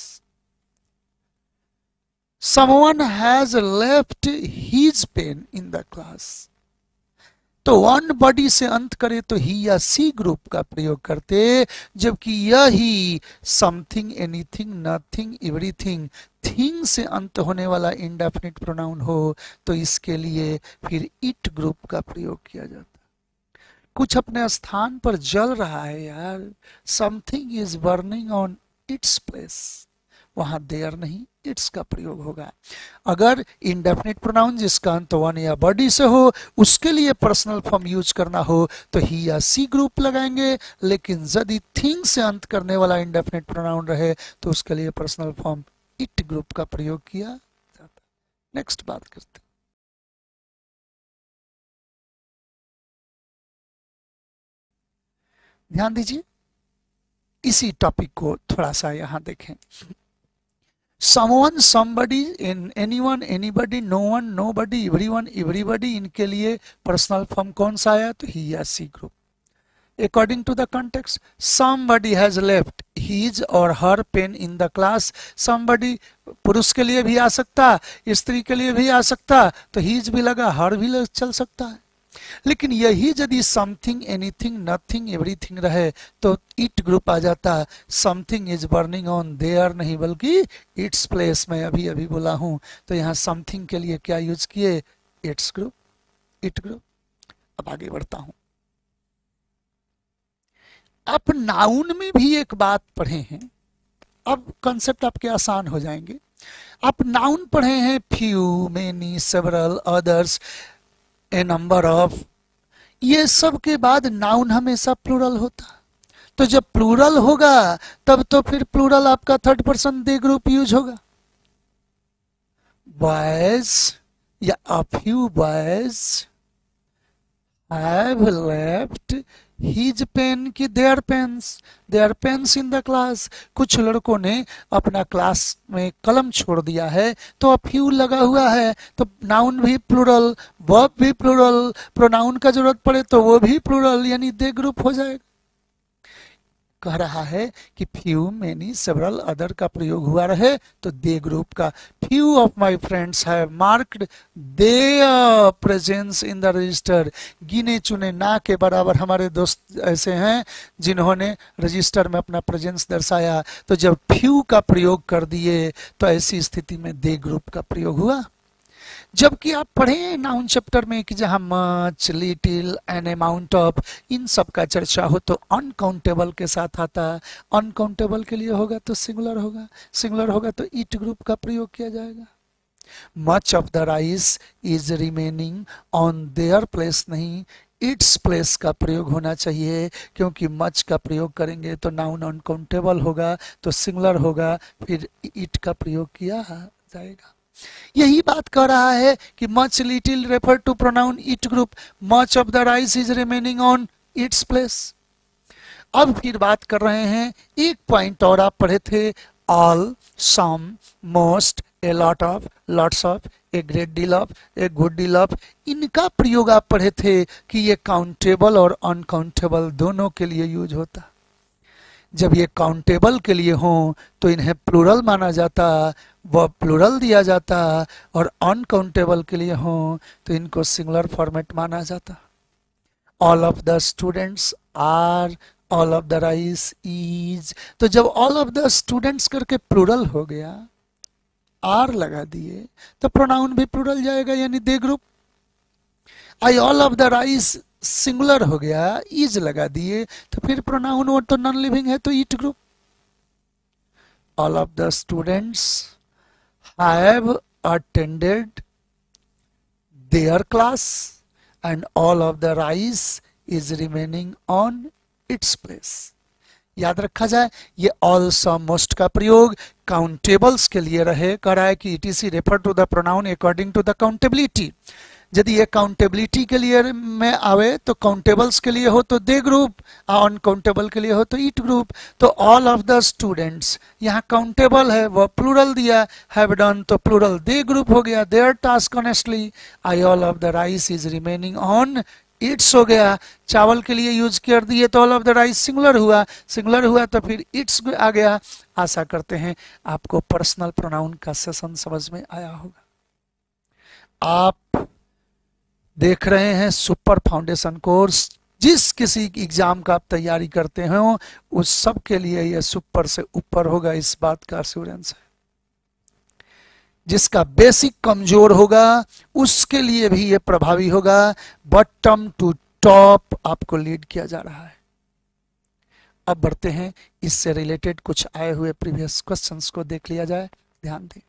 someone has left his pen in the class। तो वन बॉडी से अंत करे तो ही या सी ग्रुप का प्रयोग करते, जबकि यही something, anything, nothing, everything, thing से अंत होने वाला इंडेफिनिट प्रोनाउन हो तो इसके लिए फिर इट ग्रुप का प्रयोग किया जाता। कुछ अपने स्थान पर जल रहा है यार, something is burning on its place, वहां देयर नहीं इट्स का प्रयोग होगा। अगर इंडेफिनिट प्रोनाउन जिसका अंत वन या बॉडी से हो उसके लिए पर्सनल फॉर्म यूज करना हो तो ही या सी ग्रुप लगाएंगे, लेकिन यदि थिंग से अंत करने वाला इंडेफिनिट प्रोनाउन रहे तो उसके लिए पर्सनल फॉर्म इट ग्रुप का प्रयोग किया जाता। नेक्स्ट बात करते, ध्यान दीजिए, इसी टॉपिक को थोड़ा सा यहां देखें। someone, somebody, in anyone, anybody, no one, nobody, everyone, everybody, इनके लिए पर्सनल फॉर्म कौन सा आया तो ही या she group. According to the context, somebody has left his or her pen in the class, somebody पुरुष के लिए भी आ सकता, स्त्री के लिए भी आ सकता, तो हिज भी लगा, हर भी चल सकता है। लेकिन यही यदि समथिंग, एनीथिंग, नथिंग, एवरीथिंग रहे तो इट ग्रुप आ जाता। Something is burning on their नहीं बल्कि इट्स प्लेस, मैं अभी अभी बोला हूं, तो यहाँ समथिंग के लिए क्या यूज किए, इट्स ग्रुप, इट ग्रुप। अब आगे बढ़ता हूं, आप नाउन में भी एक बात पढ़े हैं, अब कॉन्सेप्ट आपके आसान हो जाएंगे। आप नाउन पढ़े हैं few, many, several, others, a number of, ये सब के बाद नाउन हमेशा प्लूरल होता। तो जब प्लूरल होगा तब तो फिर प्लूरल आपका third person they group use होगा। बॉयज या a few boys have left his pen की their pens, their pens in the class, कुछ लड़कों ने अपना क्लास में कलम छोड़ दिया है, तो अब फ्यू लगा हुआ है, तो नाउन भी प्लूरल, वर्ब भी प्लूरल, प्रोनाउन का जरूरत पड़े तो वो भी प्लूरल, यानी दे ग्रुप हो जाएगा। कह रहा है कि फ्यू, मेनी, सेवरल, अदर का प्रयोग हुआ रहे तो दे ग्रुप का। Few of my friends have marked their presence in the register, गिने चुने ना के बराबर हमारे दोस्त ऐसे हैं जिन्होंने रजिस्टर में अपना प्रेजेंस दर्शाया। तो जब फ्यू का प्रयोग कर दिए तो ऐसी स्थिति में दे ग्रुप का प्रयोग हुआ। जबकि आप पढ़े नाउन चैप्टर में कि जहां much, little, an amount of, इन सब का चर्चा हो तो अनकाउंटेबल के साथ आता। अनकाउंटेबल के लिए होगा तो सिंगुलर होगा, सिंगुलर होगा तो इट ग्रुप का प्रयोग किया जाएगा। Much of the rice is remaining on their place नहीं, इट्स प्लेस का प्रयोग होना चाहिए, क्योंकि मच का प्रयोग करेंगे तो नाउन अनकाउंटेबल होगा तो सिंगुलर होगा, फिर इट का प्रयोग किया जाएगा। यही बात कह रहा है कि much, little refer to pronoun it group, much of the rice is remaining on its place. अब फिर बात कर रहे हैं, एक पॉइंट और आप पढ़े थे, all, some, most, a lot of, lots of, a great deal of, a good deal of. इनका प्रयोग आप पढ़े थे कि ये काउंटेबल और अनकाउंटेबल दोनों के लिए यूज होता। जब ये काउंटेबल के लिए हो तो इन्हें प्लूरल माना जाता, वह प्लूरल दिया जाता, और अनकाउंटेबल के लिए हो तो इनको सिंगुलर फॉर्मेट माना जाता। All of the students are, all of the rice is. तो जब ऑल ऑफ द स्टूडेंट्स करके प्लूरल हो गया, आर लगा दिए, तो प्रोनाउन भी प्लूरल जाएगा, यानी they group. I all of the rice singular हो गया, इज लगा दिए, तो फिर प्रोनाउन, वो तो नॉन लिविंग है तो it group. All of the students have attended their class and all of the rice is remaining on its place. याद रखा जाए, ये ऑल, सम, मोस्ट का प्रयोग काउंटेबल्स के लिए रहे। कह रहा है कि etc refer to the pronoun according to the countability. यदि ये काउंटेबिलिटी के लिए में आवे तो काउंटेबल्स के लिए हो तो दे ग्रुप, अनकाउंटेबल के लिए हो तो इट ग्रुप। तो ऑल ऑफ द स्टूडेंट्स, यहाँ काउंटेबल है, वह प्लूरल दिया, हैव डन तो प्लूरल दे ग्रुप हो गया, their task honestly. I all of the rice is remaining on its हो गया, चावल के लिए यूज कर दिए तो all of the rice singular हुआ, सिंगुलर हुआ तो फिर इट्स आ गया। आशा करते हैं आपको पर्सनल प्रोनाउन का सेशन समझ में आया होगा। आप देख रहे हैं सुपर फाउंडेशन कोर्स। जिस किसी एग्जाम का आप तैयारी करते हो उस सब के लिए यह सुपर से ऊपर होगा, इस बात का एश्योरेंस है। जिसका बेसिक कमजोर होगा उसके लिए भी यह प्रभावी होगा। बॉटम टू टॉप आपको लीड किया जा रहा है। अब बढ़ते हैं, इससे रिलेटेड कुछ आए हुए प्रीवियस क्वेश्चंस को देख लिया जाए, ध्यान दें।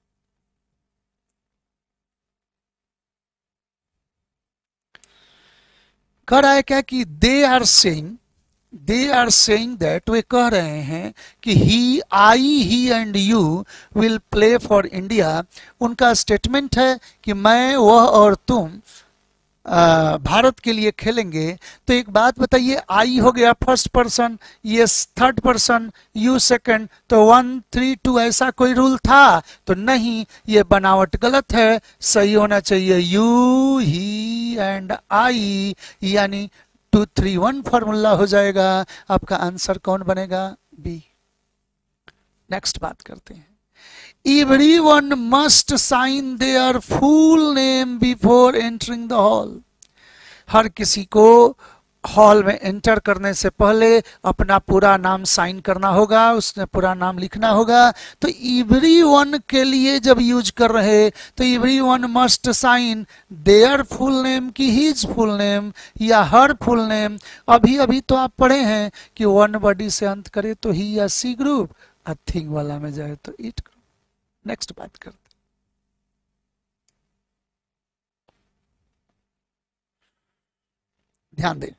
कह रहा है क्या कि they are saying, they are saying that, वे कह रहे हैं कि he, I, he and you will play for India. उनका स्टेटमेंट है कि मैं, वह और तुम आ, भारत के लिए खेलेंगे। तो एक बात बताइए, आई हो गया फर्स्ट पर्सन, ये थर्ड पर्सन, यू सेकंड, तो वन थ्री टू ऐसा कोई रूल था तो नहीं, ये बनावट गलत है। सही होना चाहिए यू, ही एंड आई, यानी टू थ्री वन फॉर्मूला हो जाएगा। आपका आंसर कौन बनेगा? बी। नेक्स्ट बात करते हैं। Everyone must sign their full name before entering the hall. हर किसी को हॉल में एंटर करने से पहले अपना पूरा नाम साइन करना होगा, उसने पूरा नाम लिखना होगा। तो everyone के लिए जब यूज कर रहे तो everyone must sign their full name की his full name या her full name। अभी अभी तो आप पढ़े हैं कि वन बॉडी से अंत करे तो ही या सी ग्रुप, आ थिंग वाला में जाए तो इट ग्रुप। नेक्स्ट बात करते, ध्यान दें।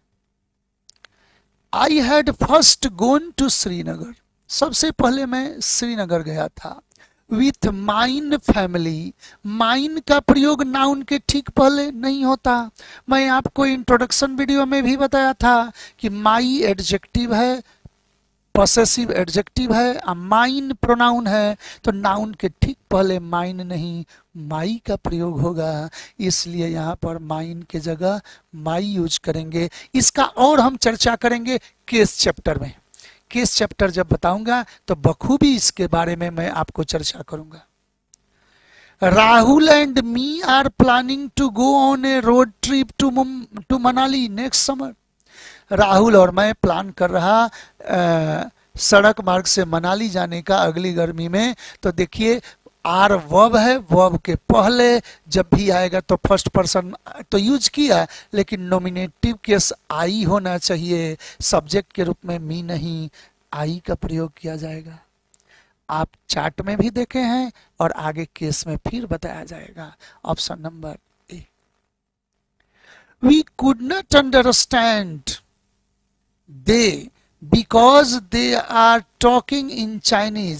I had first gone to Srinagar, सबसे पहले मैं श्रीनगर गया था। विथ माइन फैमिली, माइन का प्रयोग नाउन के ठीक पहले नहीं होता। मैं आपको इंट्रोडक्शन वीडियो में भी बताया था कि माई एडजेक्टिव है, पॉसेसिव एडजेक्टिव है, और माइन प्रोनाउन है, तो नाउन के ठीक पहले माइन नहीं माई का प्रयोग होगा। इसलिए यहाँ पर माइन के जगह माई यूज करेंगे। इसका और हम चर्चा करेंगे केस चैप्टर में। केस चैप्टर जब बताऊंगा तो बखूबी इसके बारे में मैं आपको चर्चा करूंगा। Rahul and me are planning to go on a road trip to to Manali next summer. Rahul और मैं प्लान कर रहा आ, सड़क मार्ग से मनाली जाने का अगली गर्मी में। तो देखिए आर वर्ब है, वर्ब के पहले जब भी आएगा तो फर्स्ट पर्सन तो यूज किया, लेकिन नॉमिनेटिव केस आई होना चाहिए, सब्जेक्ट के रूप में मी नहीं, आई का प्रयोग किया जाएगा। आप चार्ट में भी देखे हैं और आगे केस में फिर बताया जाएगा। Option number A. We could not understand they because they are talking in Chinese।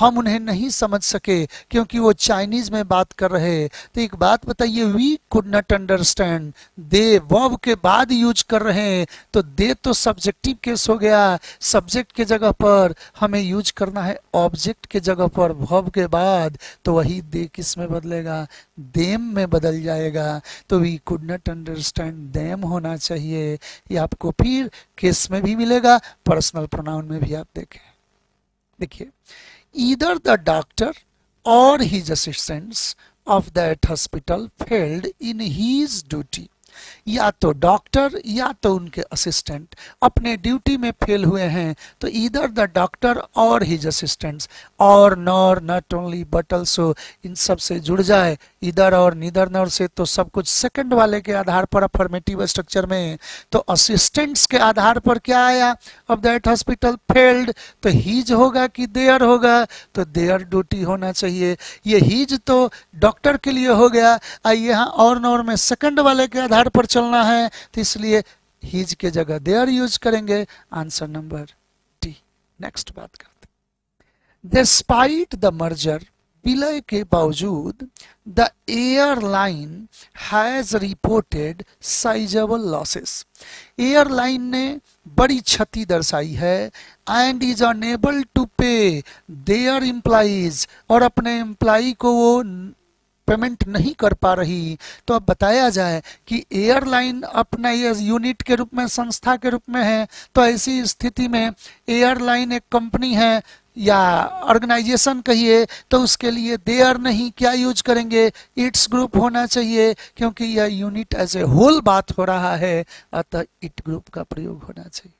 हम उन्हें नहीं समझ सके क्योंकि वो चाइनीज में बात कर रहे। तो एक बात बताइए, we could not understand, they verb के बाद यूज कर रहे हैं, तो दे तो सब्जेक्टिव केस हो गया। सब्जेक्ट के जगह पर हमें यूज करना है ऑब्जेक्ट के जगह पर वर्ब के बाद, तो वही दे किस में बदलेगा, देम में बदल जाएगा। तो we could not understand them होना चाहिए। ये आपको फिर केस में भी मिलेगा, पर्सनल प्रोनाउन में भी आप देखें। देखिए, ईदर द डॉक्टर और his assistants of that hospital failed in his duty, या तो डॉक्टर या तो उनके असिस्टेंट अपने ड्यूटी में फेल हुए हैं। तो ईदर द डॉक्टर और हिज असिस्टेंट्स, और nor, not only, but also, इन सब से जुड़ जाए। इधर और नीदर नॉर से तो सब कुछ सेकंड वाले के आधार पर अफर्मेटिव स्ट्रक्चर में। तो असिस्टेंट्स के आधार पर क्या आया, अब दैट हॉस्पिटल फेल्ड, तो हीज होगा कि देयर होगा, तो देयर ड्यूटी होना चाहिए। ये हीज तो डॉक्टर के लिए हो गया, यहाँ और नॉर में सेकंड वाले के आधार पर चलना है, तो इसलिए हीज के जगह देयर यूज करेंगे। Answer number D. नेक्स्ट बात करते हैं। डिस्पाइट द मर्जर, विलय के बावजूद, the airline has reported sizable losses, airline ने बड़ी क्षति दर्शाई है। And is unable to pay their employees, और अपने एम्प्लॉई को वो पेमेंट नहीं कर पा रही। तो अब बताया जाए कि एयरलाइन अपना ये यूनिट के रूप में, संस्था के रूप में है, तो ऐसी स्थिति में एयरलाइन एक कंपनी है या ऑर्गेनाइजेशन कहिए, तो उसके लिए देयर नहीं, क्या यूज करेंगे, इट्स ग्रुप होना चाहिए, क्योंकि यह यूनिट एज ए होल बात हो रहा है, अतः इट ग्रुप का प्रयोग होना चाहिए।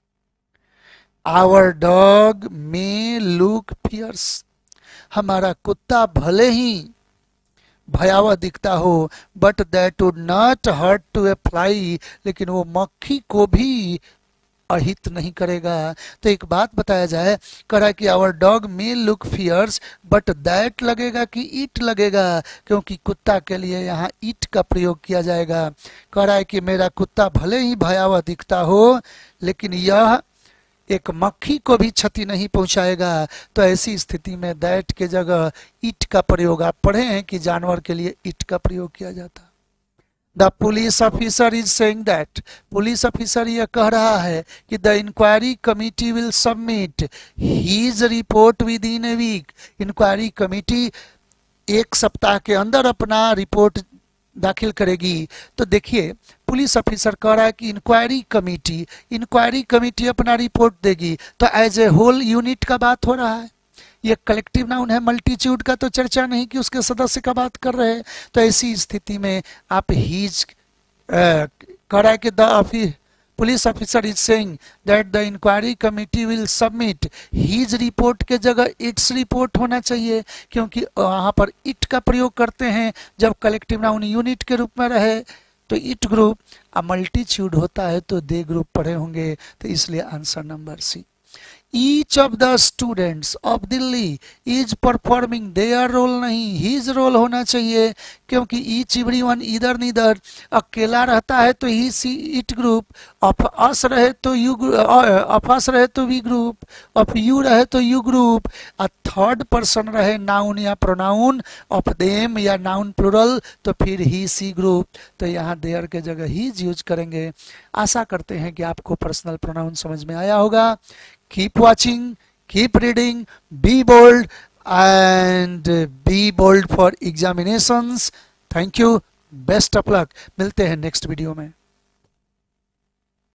Our dog may look fierce, हमारा कुत्ता भले ही भयावह दिखता हो, but that would not hurt to a fly, लेकिन वो मक्खी को भी अहित नहीं करेगा। तो एक बात बताया जाए, कह रहा है कि our dog may look fierce, but that लगेगा कि इट लगेगा, क्योंकि कुत्ता के लिए यहाँ इट का प्रयोग किया जाएगा। कह रहा है कि मेरा कुत्ता भले ही भयावह दिखता हो, लेकिन यह एक मक्खी को भी क्षति नहीं पहुंचाएगा। तो ऐसी स्थिति में दैट के जगह इट का प्रयोग, आप पढ़े हैं कि जानवर के लिए इट का प्रयोग किया जाता। The police officer is saying that, police officer यह कह रहा है कि the inquiry committee will submit his report within a week, inquiry committee एक सप्ताह के अंदर अपना रिपोर्ट दाखिल करेगी। तो देखिए, पुलिस ऑफिसर कह रहा है कि इंक्वायरी कमेटी इंक्वायरी कमेटी अपना रिपोर्ट देगी, तो एज ए होल यूनिट का बात हो रहा है। ये कलेक्टिव नाउन है, मल्टीट्यूड का तो चर्चा नहीं कि उसके सदस्य का बात कर रहे हैं। तो ऐसी स्थिति में आप हीज कह रहा है कि the police officer is saying that the inquiry committee will submit his report के जगह इट्स रिपोर्ट होना चाहिए, क्योंकि वहां पर इट का प्रयोग करते हैं जब कलेक्टिव नाउन यूनिट के रूप में रहे। तो इट ग्रुप, अब मल्टीट्यूड होता है तो दे ग्रुप पढ़े होंगे, तो इसलिए answer number C. Each of the students of Delhi is performing their role, नहीं his role होना चाहिए, क्योंकि each everyone इधर नीदर, अकेला रहता है तो he she it group, of us रहे तो यू, ऑफ अस रहे तो वी ग्रुप, ऑफ यू रहे तो you group, a third person रहे नाउन या प्रोनाउन, ऑफ देम या नाउन प्लुरल, तो फिर ही सी ग्रुप। तो यहाँ देयर के जगह ही यूज करेंगे। आशा करते हैं कि आपको पर्सनल प्रोनाउन समझ में आया होगा। Keep watching, keep reading, be bold and be bold for examinations. Thank you. Best of luck. मिलते हैं नेक्स्ट वीडियो में।